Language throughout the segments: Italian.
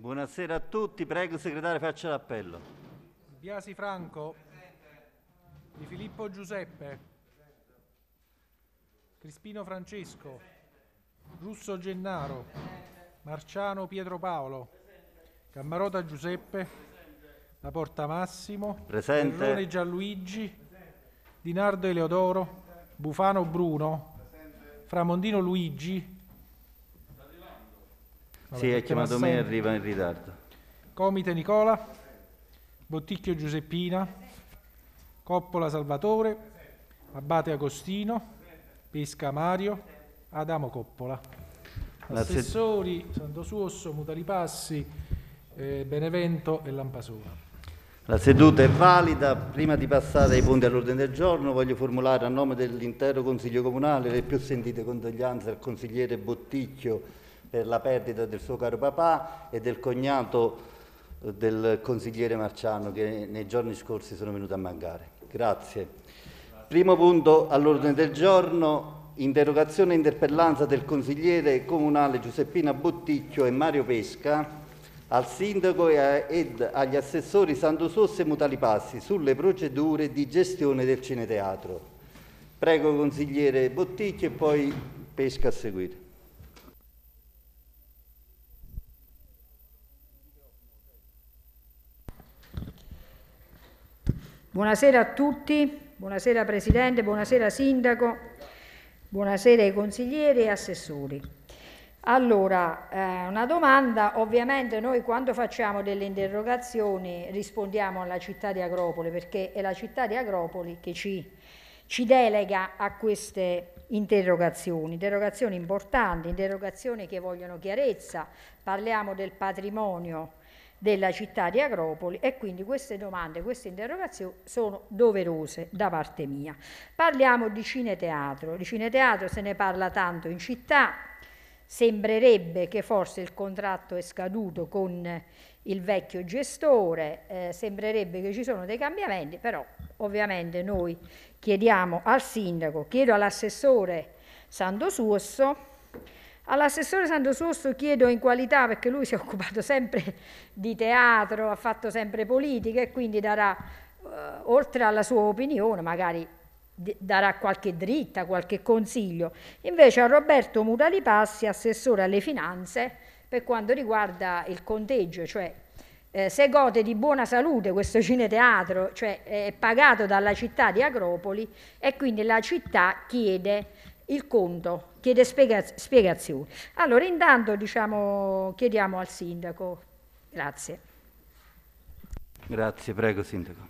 Buonasera a tutti, prego segretario faccia l'appello. Biasi Franco. Di Filippo Giuseppe. Crispino Francesco. Russo Gennaro. Marciano Pietro Paolo. Cammarota Giuseppe. La Porta Massimo. Presente. Ferrone Gianluigi. Di Nardo Eleodoro. Bufano Bruno. Framondino Luigi. Sì, è chiamato me e arriva in ritardo. Comite Nicola. Botticchio Giuseppina. Coppola Salvatore. Abate Agostino. Pesca Mario. Adamo Coppola. Assessori Santosuosso, Mutalipassi, Benevento e Lampasona. La seduta è valida. Prima di passare ai punti all'ordine del giorno voglio formulare a nome dell'intero Consiglio Comunale le più sentite condoglianze al consigliere Botticchio per la perdita del suo caro papà e del cognato del consigliere Marciano che nei giorni scorsi sono venuti a mancare. Grazie. Primo punto all'ordine del giorno, interrogazione e interpellanza del consigliere comunale Giuseppina Botticchio e Mario Pesca al sindaco ed agli assessori Santosuosso e Mutalipassi sulle procedure di gestione del cineteatro. Prego consigliere Botticchio e poi Pesca a seguire. Buonasera a tutti, buonasera Presidente, buonasera Sindaco, buonasera ai consiglieri e assessori. Allora, una domanda, ovviamente noi quando facciamo delle interrogazioni rispondiamo alla città di Agropoli perché è la città di Agropoli che ci delega a queste interrogazioni importanti, interrogazioni che vogliono chiarezza, parliamo del patrimonio della città di Agropoli e quindi queste domande, queste interrogazioni sono doverose da parte mia. Parliamo di cineteatro se ne parla tanto in città, sembrerebbe che forse il contratto è scaduto con il vecchio gestore, sembrerebbe che ci sono dei cambiamenti, però ovviamente noi chiediamo al sindaco, chiedo all'assessore Santosuosso. All'assessore Santosuosso chiedo in qualità, perché lui si è occupato sempre di teatro, ha fatto sempre politica e quindi darà, oltre alla sua opinione, magari darà qualche dritta, qualche consiglio. Invece a Roberto Mutalipassi, assessore alle finanze, per quanto riguarda il conteggio, cioè se gode di buona salute questo cineteatro, cioè è pagato dalla città di Agropoli e quindi la città chiede il conto, chiede spiegazioni. Allora intanto chiediamo al sindaco. Grazie. Grazie, prego sindaco.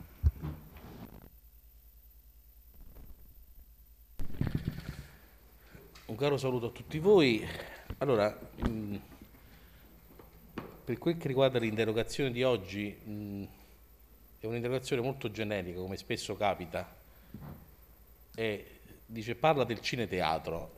Un caro saluto a tutti voi. Allora, per quel che riguarda l'interrogazione di oggi, è un'interrogazione molto generica, come spesso capita, e dice parla del cineteatro.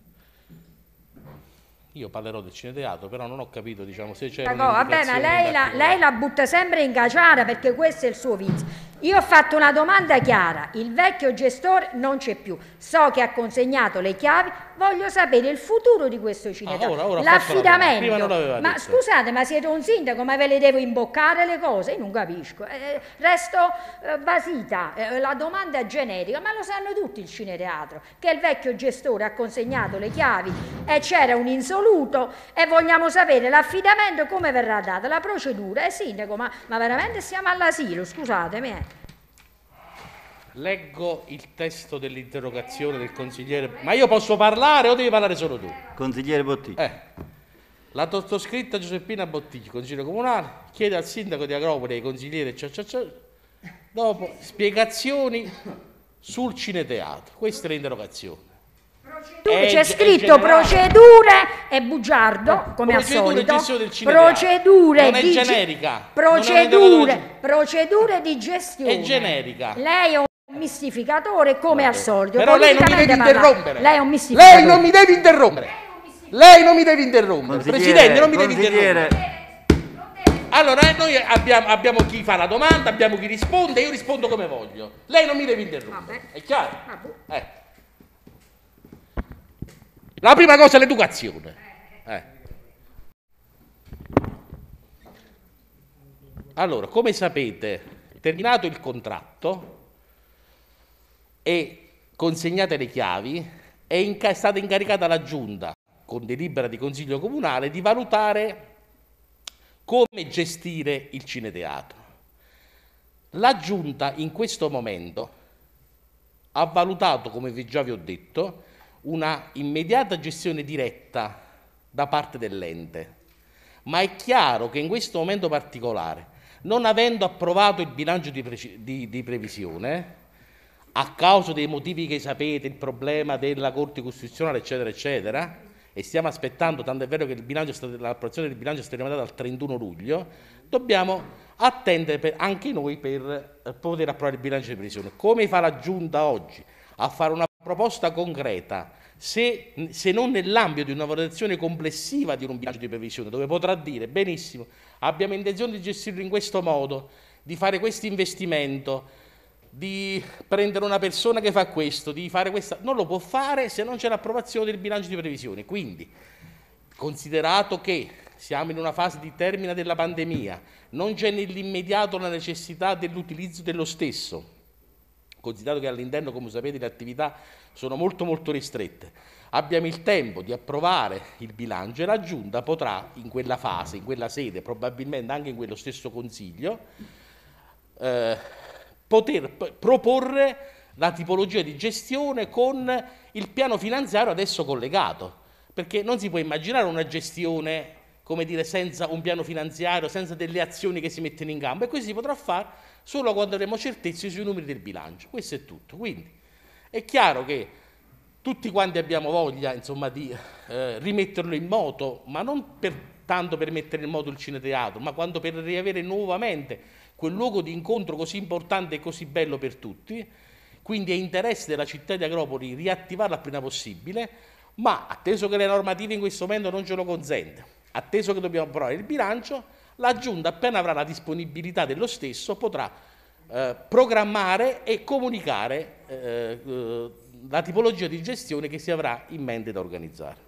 Io parlerò del cineteatro, però non ho capito, se c'è vabbè, ma lei la butta sempre in caciara perché questo è il suo vizio. Io ho fatto una domanda chiara, il vecchio gestore non c'è più, so che ha consegnato le chiavi, voglio sapere il futuro di questo cineteatro, l'affidamento. Ma scusate, ma siete un sindaco, ma ve le devo imboccare le cose? Io non capisco, resto basita, la domanda è generica, ma lo sanno tutti il cineteatro, che il vecchio gestore ha consegnato le chiavi e c'era un insoluto e vogliamo sapere l'affidamento come verrà data, la procedura. Sindaco, ma veramente siamo all'asilo, scusatemi. Leggo il testo dell'interrogazione del consigliere. Ma io posso parlare o devi parlare solo tu? Consigliere Botticchio. La sottoscritta Giuseppina Botticchio, consigliere comunale, chiede al sindaco di Agropoli e ai consiglieri dopo spiegazioni sul cineteatro. Questa è l'interrogazione. C'è scritto procedure e bugiardo, come al solito. Procedure non è generica. Procedure di gestione. È generica. Lei è un mistificatore come al solito. Però lei non mi deve interrompere. Lei è un mistificatore. Lei non mi deve interrompere. Lei non mi deve interrompere. Presidente, non mi deve interrompere. Allora, noi abbiamo chi fa la domanda, abbiamo chi risponde, io rispondo come voglio. Lei non mi deve interrompere. È chiaro? La prima cosa è l'educazione. Allora, come sapete, terminato il contratto e consegnate le chiavi, è stata incaricata la Giunta, con delibera di Consiglio Comunale, di valutare come gestire il cineteatro. La Giunta in questo momento ha valutato, come già vi ho detto, una immediata gestione diretta da parte dell'ente, ma è chiaro che in questo momento particolare, non avendo approvato il bilancio di previsione, a causa dei motivi che sapete, il problema della Corte Costituzionale, eccetera, eccetera, e stiamo aspettando, tanto è vero che l'approvazione del bilancio è stata rimandata al 31 luglio, dobbiamo attendere anche noi per poter approvare il bilancio di previsione. Come fa la Giunta oggi? A fare una proposta concreta, se non nell'ambito di una valutazione complessiva di un bilancio di previsione, dove potrà dire, benissimo, abbiamo intenzione di gestirlo in questo modo, di fare questo investimento, di prendere una persona che fa questo, di fare questa, non lo può fare se non c'è l'approvazione del bilancio di previsione. Quindi, considerato che siamo in una fase di termine della pandemia, non c'è nell'immediato la necessità dell'utilizzo dello stesso, considerato che all'interno, come sapete, le attività sono molto molto ristrette, abbiamo il tempo di approvare il bilancio e la Giunta potrà in quella fase, in quella sede, probabilmente anche in quello stesso Consiglio, poter proporre la tipologia di gestione con il piano finanziario adesso collegato, perché non si può immaginare una gestione, come dire, senza un piano finanziario, senza delle azioni che si mettono in campo, e questo si potrà fare solo quando avremo certezze sui numeri del bilancio. Questo è tutto. Quindi è chiaro che tutti quanti abbiamo voglia, insomma, di rimetterlo in moto, ma non tanto per mettere in moto il cineteatro, ma quando per riavere nuovamente quel luogo di incontro così importante e così bello per tutti. Quindi è interesse della città di Agropoli riattivarla appena possibile, ma atteso che le normative in questo momento non ce lo consentono, atteso che dobbiamo approvare il bilancio, la Giunta, appena avrà la disponibilità dello stesso, potrà programmare e comunicare la tipologia di gestione che si avrà in mente da organizzare.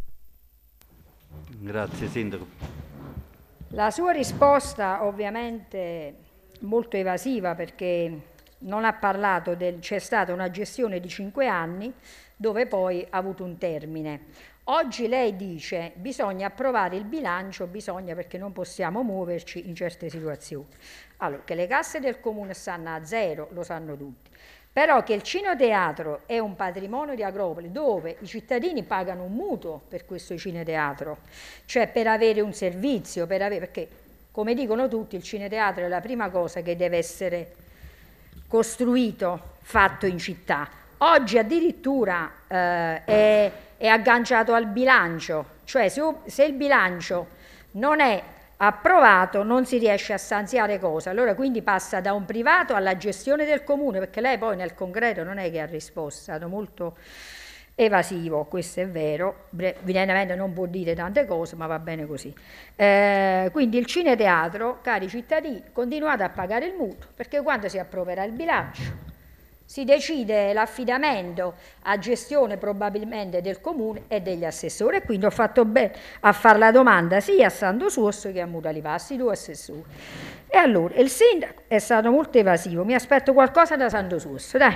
Grazie Sindaco. La sua risposta ovviamente molto evasiva, perché non ha parlato c'è stata una gestione di 5 anni dove poi ha avuto un termine. Oggi lei dice bisogna approvare il bilancio, perché non possiamo muoverci in certe situazioni. Allora, che le casse del comune stanno a zero, lo sanno tutti. Però che il cineteatro è un patrimonio di Agropoli dove i cittadini pagano un mutuo per questo cineteatro, cioè per avere un servizio, perché come dicono tutti il cineteatro è la prima cosa che deve essere costruito, fatto in città. Oggi addirittura è agganciato al bilancio, cioè se il bilancio non è approvato non si riesce a stanziare cosa, allora quindi passa da un privato alla gestione del comune, perché lei poi nel concreto non è che ha risposto, è stato molto evasivo, questo è vero, evidentemente non può dire tante cose, ma va bene così. Quindi il cineteatro, cari cittadini, continuate a pagare il mutuo, perché quando si approverà il bilancio si decide l'affidamento a gestione probabilmente del comune e degli assessori, e quindi ho fatto bene a fare la domanda sia a Santo Suosso che a Mutalipassi, 2 assessori. E allora il sindaco è stato molto evasivo, mi aspetto qualcosa da Santo Suosso, dai.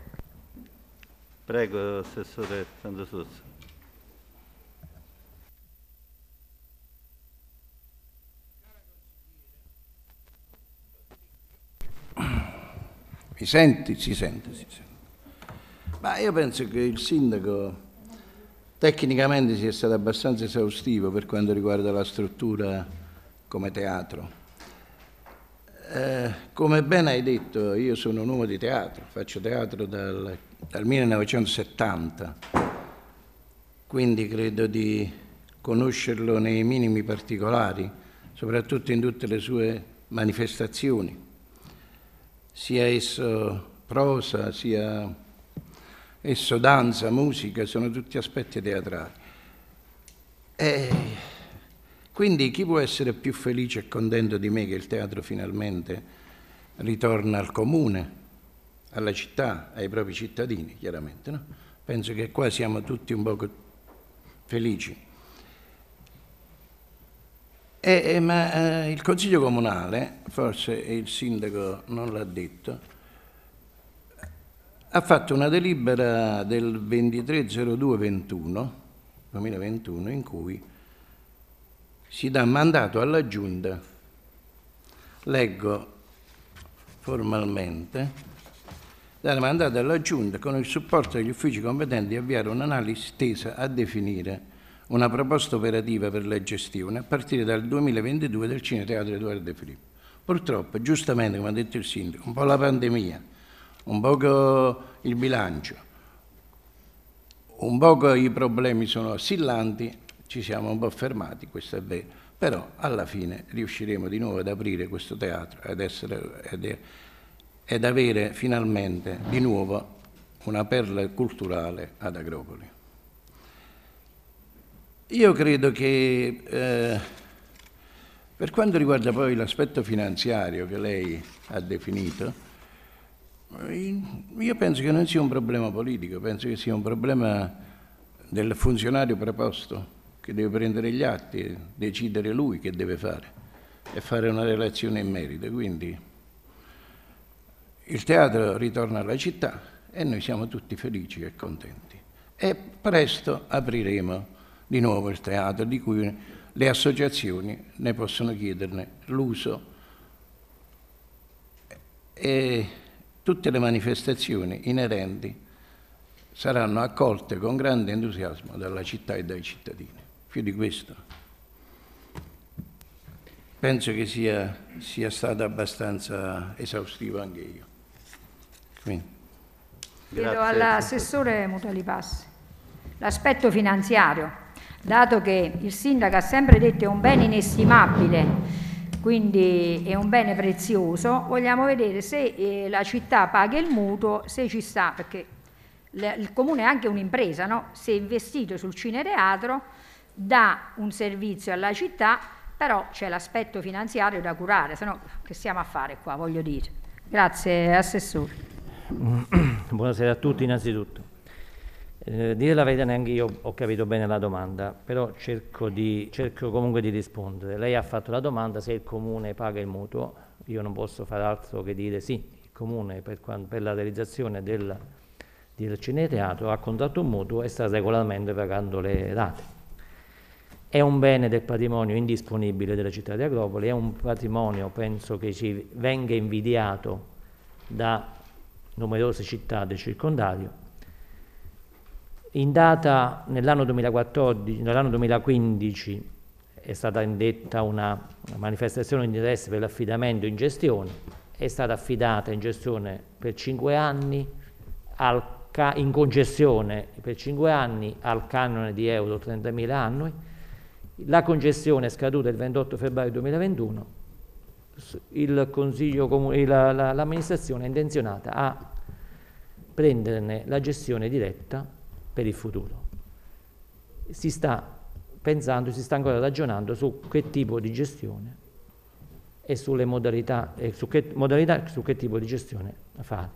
Prego, assessore Santo Suosso. Mi senti? Si sente. Ma io penso che il sindaco tecnicamente sia stato abbastanza esaustivo per quanto riguarda la struttura come teatro. Come ben hai detto, io sono un uomo di teatro, faccio teatro dal 1970, quindi credo di conoscerlo nei minimi particolari, soprattutto in tutte le sue manifestazioni, sia esso prosa, sia esso danza, musica, sono tutti aspetti teatrali. Quindi chi può essere più felice e contento di me che il teatro finalmente ritorna al comune, alla città, ai propri cittadini, chiaramente, no? Penso che qua siamo tutti un poco felici. Ma il Consiglio Comunale, forse il Sindaco non l'ha detto, ha fatto una delibera del 23/02/2021 in cui si dà mandato alla Giunta, leggo formalmente, dare mandato alla Giunta con il supporto degli uffici competenti di avviare un'analisi tesa a definire una proposta operativa per la gestione a partire dal 2022 del Cineteatro Edoardo De Filippo. Purtroppo, giustamente, come ha detto il Sindaco, un po' la pandemia, un po' il bilancio, un po' i problemi sono assillanti, ci siamo un po' fermati, questo è vero, però alla fine riusciremo di nuovo ad aprire questo teatro ed avere finalmente di nuovo una perla culturale ad Agropoli. Io credo che per quanto riguarda poi l'aspetto finanziario che lei ha definito, io penso che non sia un problema politico, penso che sia un problema del funzionario preposto che deve prendere gli atti e decidere lui che deve fare e fare una relazione in merito. Quindi il teatro ritorna alla città e noi siamo tutti felici e contenti. E presto apriremo di nuovo il teatro, di cui le associazioni ne possono chiederne l'uso e tutte le manifestazioni inerenti saranno accolte con grande entusiasmo dalla città e dai cittadini. Più di questo penso che sia stato abbastanza esaustivo anche io. Quindi. Chiedo all'assessore Mutalipassi l'aspetto finanziario. Dato che il Sindaco ha sempre detto è un bene inestimabile, quindi è un bene prezioso, vogliamo vedere se la città paga il mutuo, se ci sta, perché il Comune è anche un'impresa, no? Se è investito sul Cineteatro, dà un servizio alla città, però c'è l'aspetto finanziario da curare, se no che stiamo a fare qua, voglio dire. Grazie, Assessore. Buonasera a tutti innanzitutto. Dire la verità, neanche io ho capito bene la domanda, però cerco comunque di rispondere. Lei ha fatto la domanda se il Comune paga il mutuo. Io non posso fare altro che dire sì, il Comune per la realizzazione del Cineteatro ha contratto un mutuo e sta regolarmente pagando le rate. È un bene del patrimonio indisponibile della città di Agropoli, è un patrimonio, penso che ci venga invidiato da numerose città del circondario. Nell'anno 2015 è stata indetta una manifestazione di interesse per l'affidamento in gestione, è stata affidata in gestione per 5 anni, in concessione per 5 anni al canone di euro 30.000 annui. La concessione è scaduta il 28 febbraio 2021, l'amministrazione è intenzionata a prenderne la gestione diretta per il futuro. Si sta ancora ragionando su che tipo di gestione e sulle modalità, su che tipo di gestione fare.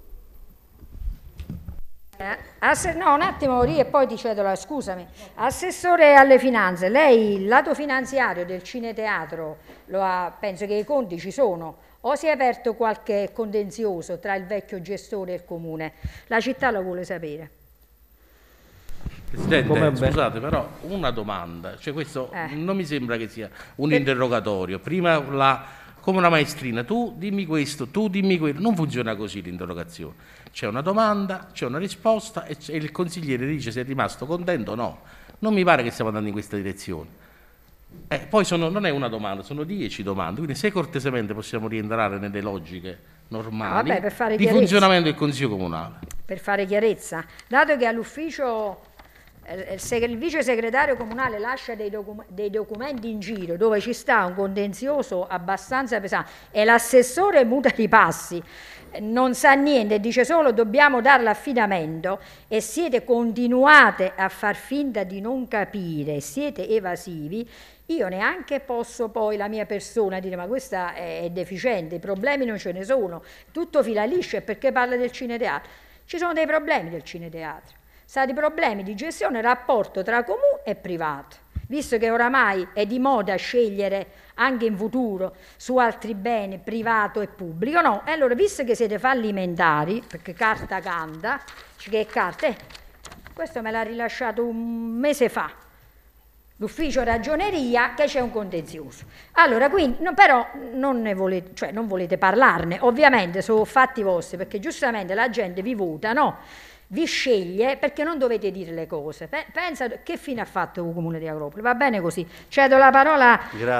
No, un attimo, e poi ti cedo scusami. Assessore alle finanze, lei il lato finanziario del Cineteatro penso che i conti ci sono, o si è aperto qualche contenzioso tra il vecchio gestore e il Comune? La città lo vuole sapere. Presidente, scusate, però una domanda, cioè questo non mi sembra che sia un interrogatorio. Prima come una maestrina, tu dimmi questo, tu dimmi quello, non funziona così l'interrogazione. C'è una domanda, c'è una risposta e il consigliere dice se è rimasto contento o no. Non mi pare che stiamo andando in questa direzione. Poi non è una domanda, sono 10 domande, quindi se cortesemente possiamo rientrare nelle logiche normali di funzionamento del Consiglio Comunale. Per fare chiarezza, dato che all'ufficio il vice segretario comunale lascia dei documenti in giro dove ci sta un contenzioso abbastanza pesante e l'assessore Mutalipassi non sa niente e dice solo dobbiamo dare l'affidamento e continuate a far finta di non capire, siete evasivi, io neanche posso poi la mia persona dire ma questa è deficiente, i problemi non ce ne sono, tutto fila liscio perché parla del Cineteatro. Ci sono dei problemi del Cineteatro. Stati problemi di gestione, rapporto tra comune e privato. visto che oramai è di moda scegliere anche in futuro su altri beni, privato e pubblico, no? E allora, visto che siete fallimentari, perché carta canta, che carta, questo me l'ha rilasciato un mese fa, l'ufficio ragioneria, che c'è un contenzioso. Allora, quindi, no, però non volete parlarne, ovviamente sono fatti vostri, perché giustamente la gente vi vota, no? Vi sceglie, perché non dovete dire le cose. Pensa che fine ha fatto il Comune di Agropoli. Va bene così. Cedo la parola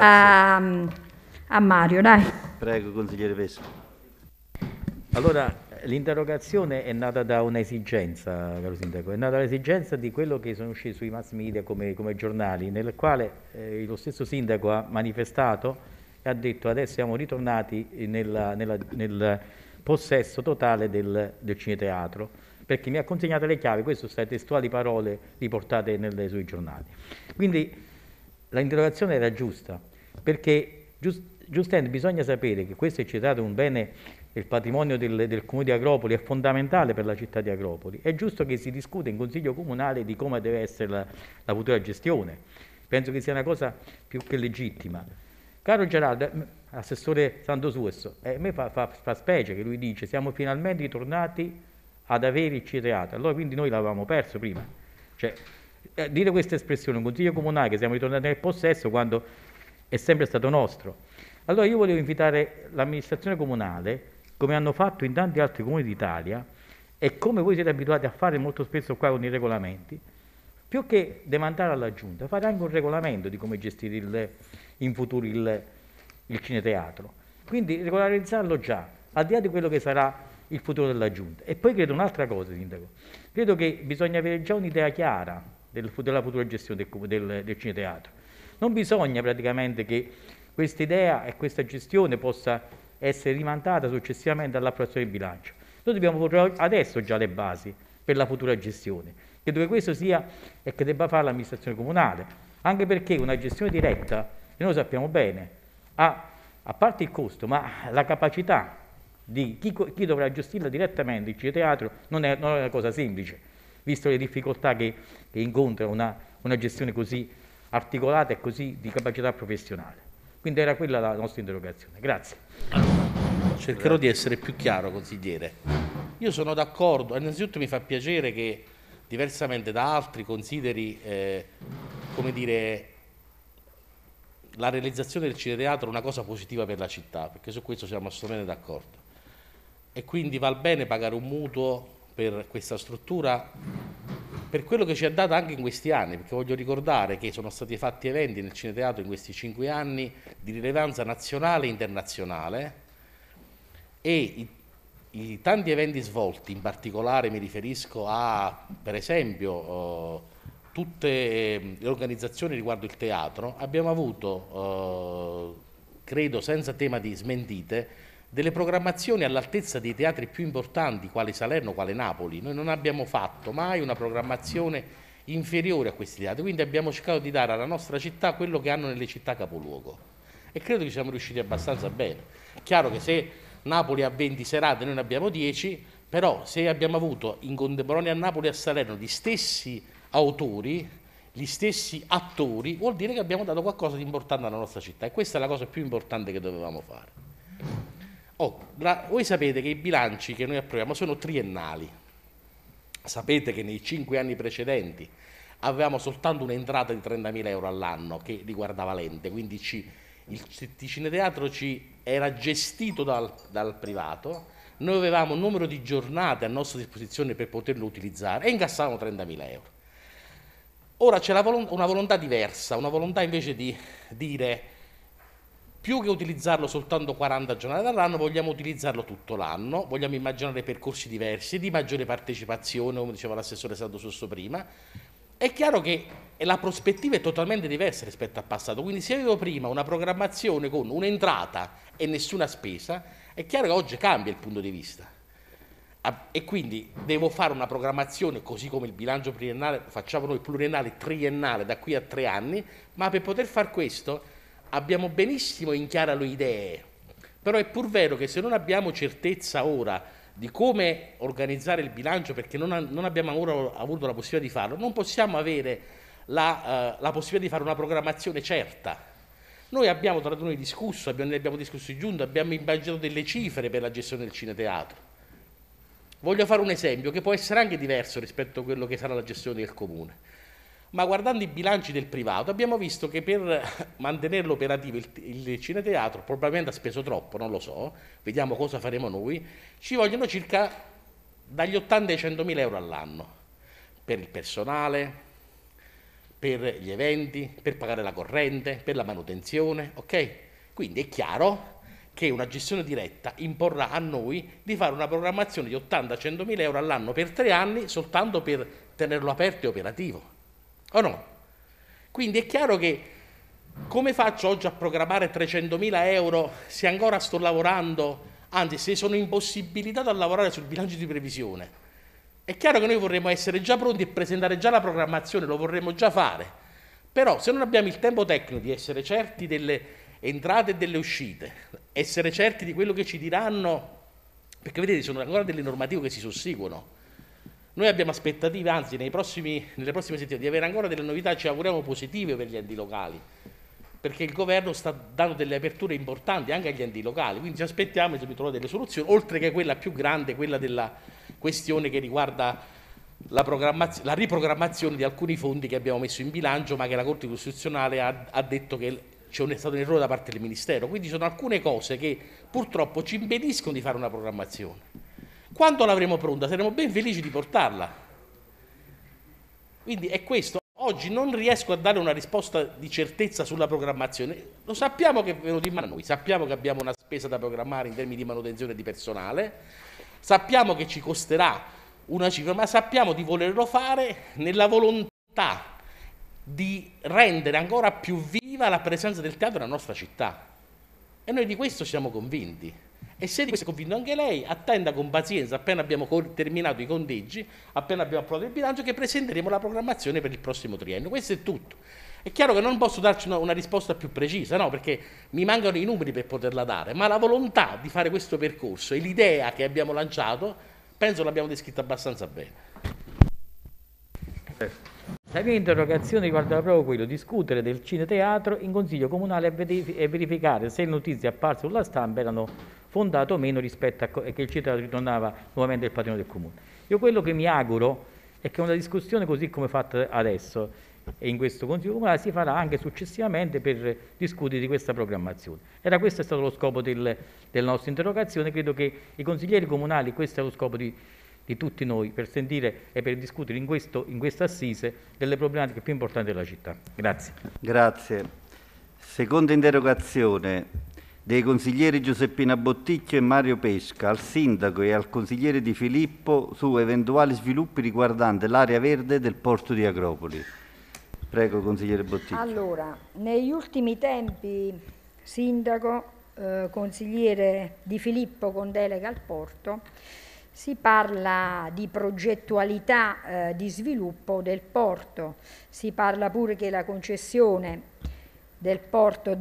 a Mario, dai. Prego, consigliere Vescovo. Allora, l'interrogazione è nata da un'esigenza, caro Sindaco, è nata dall'esigenza di quello che sono usciti sui mass media come giornali, nel quale lo stesso Sindaco ha manifestato e ha detto: adesso siamo ritornati nel possesso totale del cineteatro, perché mi ha consegnato le chiavi. Queste sono state testuali parole riportate sui giornali. Quindi l'interrogazione era giusta, perché giustamente bisogna sapere che questo cineteatro è un bene del patrimonio del Comune di Agropoli, è fondamentale per la città di Agropoli. È giusto che si discuta in Consiglio Comunale di come deve essere la futura gestione. Penso che sia una cosa più che legittima. Caro Geraldo, assessore Santosuesso, a me fa specie che lui dice: siamo finalmente ritornati ad avere il cineteatro. Allora, quindi noi l'avevamo perso prima. Cioè, dire questa espressione in Consiglio Comunale, che siamo ritornati nel possesso, quando è sempre stato nostro. Allora io volevo invitare l'amministrazione comunale, come hanno fatto in tanti altri comuni d'Italia e come voi siete abituati a fare molto spesso qua con i regolamenti, più che demandare alla Giunta, fare anche un regolamento di come gestire in futuro il cineteatro. Quindi regolarizzarlo già, al di là di quello che sarà il futuro della Giunta. E poi credo un'altra cosa, Sindaco, credo che bisogna avere già un'idea chiara della futura gestione del cineteatro. Non bisogna praticamente che questa idea e questa gestione possa essere rimandata successivamente all'approvazione del bilancio. Noi dobbiamo porre adesso già le basi per la futura gestione. Credo che questo sia e che debba fare l'amministrazione comunale, anche perché una gestione diretta, e noi sappiamo bene, a parte il costo, ma la capacità di chi dovrà gestirla direttamente il cineteatro non è una cosa semplice, visto le difficoltà che incontra una gestione così articolata e così di capacità professionale. Quindi era quella la nostra interrogazione. Grazie. Cercherò di essere più chiaro, consigliere. Io sono d'accordo, innanzitutto mi fa piacere che, diversamente da altri, consideri, come dire, la realizzazione del cineteatro una cosa positiva per la città, perché su questo siamo assolutamente d'accordo. E quindi val bene pagare un mutuo per questa struttura, per quello che ci ha dato anche in questi anni, perché voglio ricordare che sono stati fatti eventi nel cineteatro in questi 5 anni di rilevanza nazionale e internazionale, e i tanti eventi svolti, in particolare mi riferisco a, per esempio, tutte le organizzazioni riguardo il teatro, abbiamo avuto, credo senza tema di smentite, delle programmazioni all'altezza dei teatri più importanti, quali Salerno, quale Napoli. Noi non abbiamo fatto mai una programmazione inferiore a questi teatri, quindi abbiamo cercato di dare alla nostra città quello che hanno nelle città capoluogo, e credo che siamo riusciti abbastanza bene. Chiaro che se Napoli ha 20 serate, noi ne abbiamo 10, però se abbiamo avuto in contemporanea a Napoli e a Salerno gli stessi autori, gli stessi attori, vuol dire che abbiamo dato qualcosa di importante alla nostra città, e questa è la cosa più importante che dovevamo fare. Voi sapete che i bilanci che noi approviamo sono triennali. Sapete che nei 5 anni precedenti avevamo soltanto un'entrata di 30.000 euro all'anno che riguardava l'ente, quindi il cineteatro era gestito dal privato, noi avevamo un numero di giornate a nostra disposizione per poterlo utilizzare e incassavamo 30.000 euro. Ora c'è una volontà diversa, una volontà invece di dire: più che utilizzarlo soltanto 40 giornate all'anno, vogliamo utilizzarlo tutto l'anno, vogliamo immaginare percorsi diversi, di maggiore partecipazione, come diceva l'assessore Santosuesso prima. È chiaro che la prospettiva è totalmente diversa rispetto al passato, quindi se avevo prima una programmazione con un'entrata e nessuna spesa, è chiaro che oggi cambia il punto di vista. E quindi devo fare una programmazione, così come il bilancio pluriennale, facciamo noi pluriennale, triennale, da qui a 3 anni, ma per poter fare questo abbiamo benissimo in chiaro le idee, però è pur vero che se non abbiamo certezza ora di come organizzare il bilancio, perché non abbiamo ancora avuto la possibilità di farlo, non possiamo avere la possibilità di fare una programmazione certa. Noi abbiamo tra noi discusso, ne abbiamo discusso in giunta, abbiamo immaginato delle cifre per la gestione del cineteatro. Voglio fare un esempio che può essere anche diverso rispetto a quello che sarà la gestione del comune. Ma guardando i bilanci del privato abbiamo visto che per mantenerlo operativo il cineteatro probabilmente ha speso troppo, non lo so, vediamo cosa faremo noi, ci vogliono circa dagli 80 ai 100.000 euro all'anno per il personale, per gli eventi, per pagare la corrente, per la manutenzione, ok? Quindi è chiaro che una gestione diretta imporrà a noi di fare una programmazione di 80-100.000 euro all'anno per 3 anni soltanto per tenerlo aperto e operativo, o no? Quindi è chiaro che come faccio oggi a programmare 300.000 euro se ancora sto lavorando, anzi se sono impossibilitato a lavorare sul bilancio di previsione? È chiaro che noi vorremmo essere già pronti e presentare già la programmazione, lo vorremmo già fare, però se non abbiamo il tempo tecnico di essere certi delle entrate e delle uscite, essere certi di quello che ci diranno, perché vedete sono ancora delle normative che si susseguono, noi abbiamo aspettative, anzi nelle prossime settimane, di avere ancora delle novità, ci auguriamo positive per gli enti locali, perché il governo sta dando delle aperture importanti anche agli enti locali, quindi ci aspettiamo di trovare delle soluzioni, oltre che quella più grande, quella della questione che riguarda la riprogrammazione di alcuni fondi che abbiamo messo in bilancio, ma che la Corte Costituzionale ha detto che c'è stato un errore da parte del Ministero. Quindi sono alcune cose che purtroppo ci impediscono di fare una programmazione. Quando l'avremo pronta saremo ben felici di portarla. Quindi è questo. Oggi non riesco a dare una risposta di certezza sulla programmazione. Lo sappiamo che è venuto in mano a noi, sappiamo che abbiamo una spesa da programmare in termini di manutenzione di personale, sappiamo che ci costerà una cifra, ma sappiamo di volerlo fare nella volontà di rendere ancora più viva la presenza del teatro nella nostra città. E noi di questo siamo convinti. E se di questo è convinto anche lei, attenda con pazienza, appena abbiamo terminato i conteggi, appena abbiamo approvato il bilancio, che presenteremo la programmazione per il prossimo triennio. Questo è tutto. È chiaro che non posso darci una risposta più precisa, no, perché mi mancano i numeri per poterla dare, ma la volontà di fare questo percorso e l'idea che abbiamo lanciato, penso l'abbiamo descritta abbastanza bene. La mia interrogazione riguardava proprio quello, discutere del cineteatro in consiglio comunale e verificare se le notizie apparse sulla stampa erano fondate o meno rispetto a che il cineteatro ritornava nuovamente il patrimonio del comune. Io quello che mi auguro è che una discussione così come fatta adesso e in questo consiglio comunale si farà anche successivamente per discutere di questa programmazione. Questo è stato lo scopo della nostra interrogazione, credo che i consiglieri comunali, questo è lo scopo di tutti noi, per sentire e per discutere in questa assise delle problematiche più importanti della città. Grazie. Grazie. Seconda interrogazione dei consiglieri Giuseppina Botticchio e Mario Pesca al sindaco e al consigliere Di Filippo su eventuali sviluppi riguardanti l'area verde del porto di Agropoli. Prego, consigliere Botticchio. Allora, negli ultimi tempi, sindaco, consigliere Di Filippo con delega al porto, si parla di progettualità di sviluppo del porto, si parla pure che la concessione del porto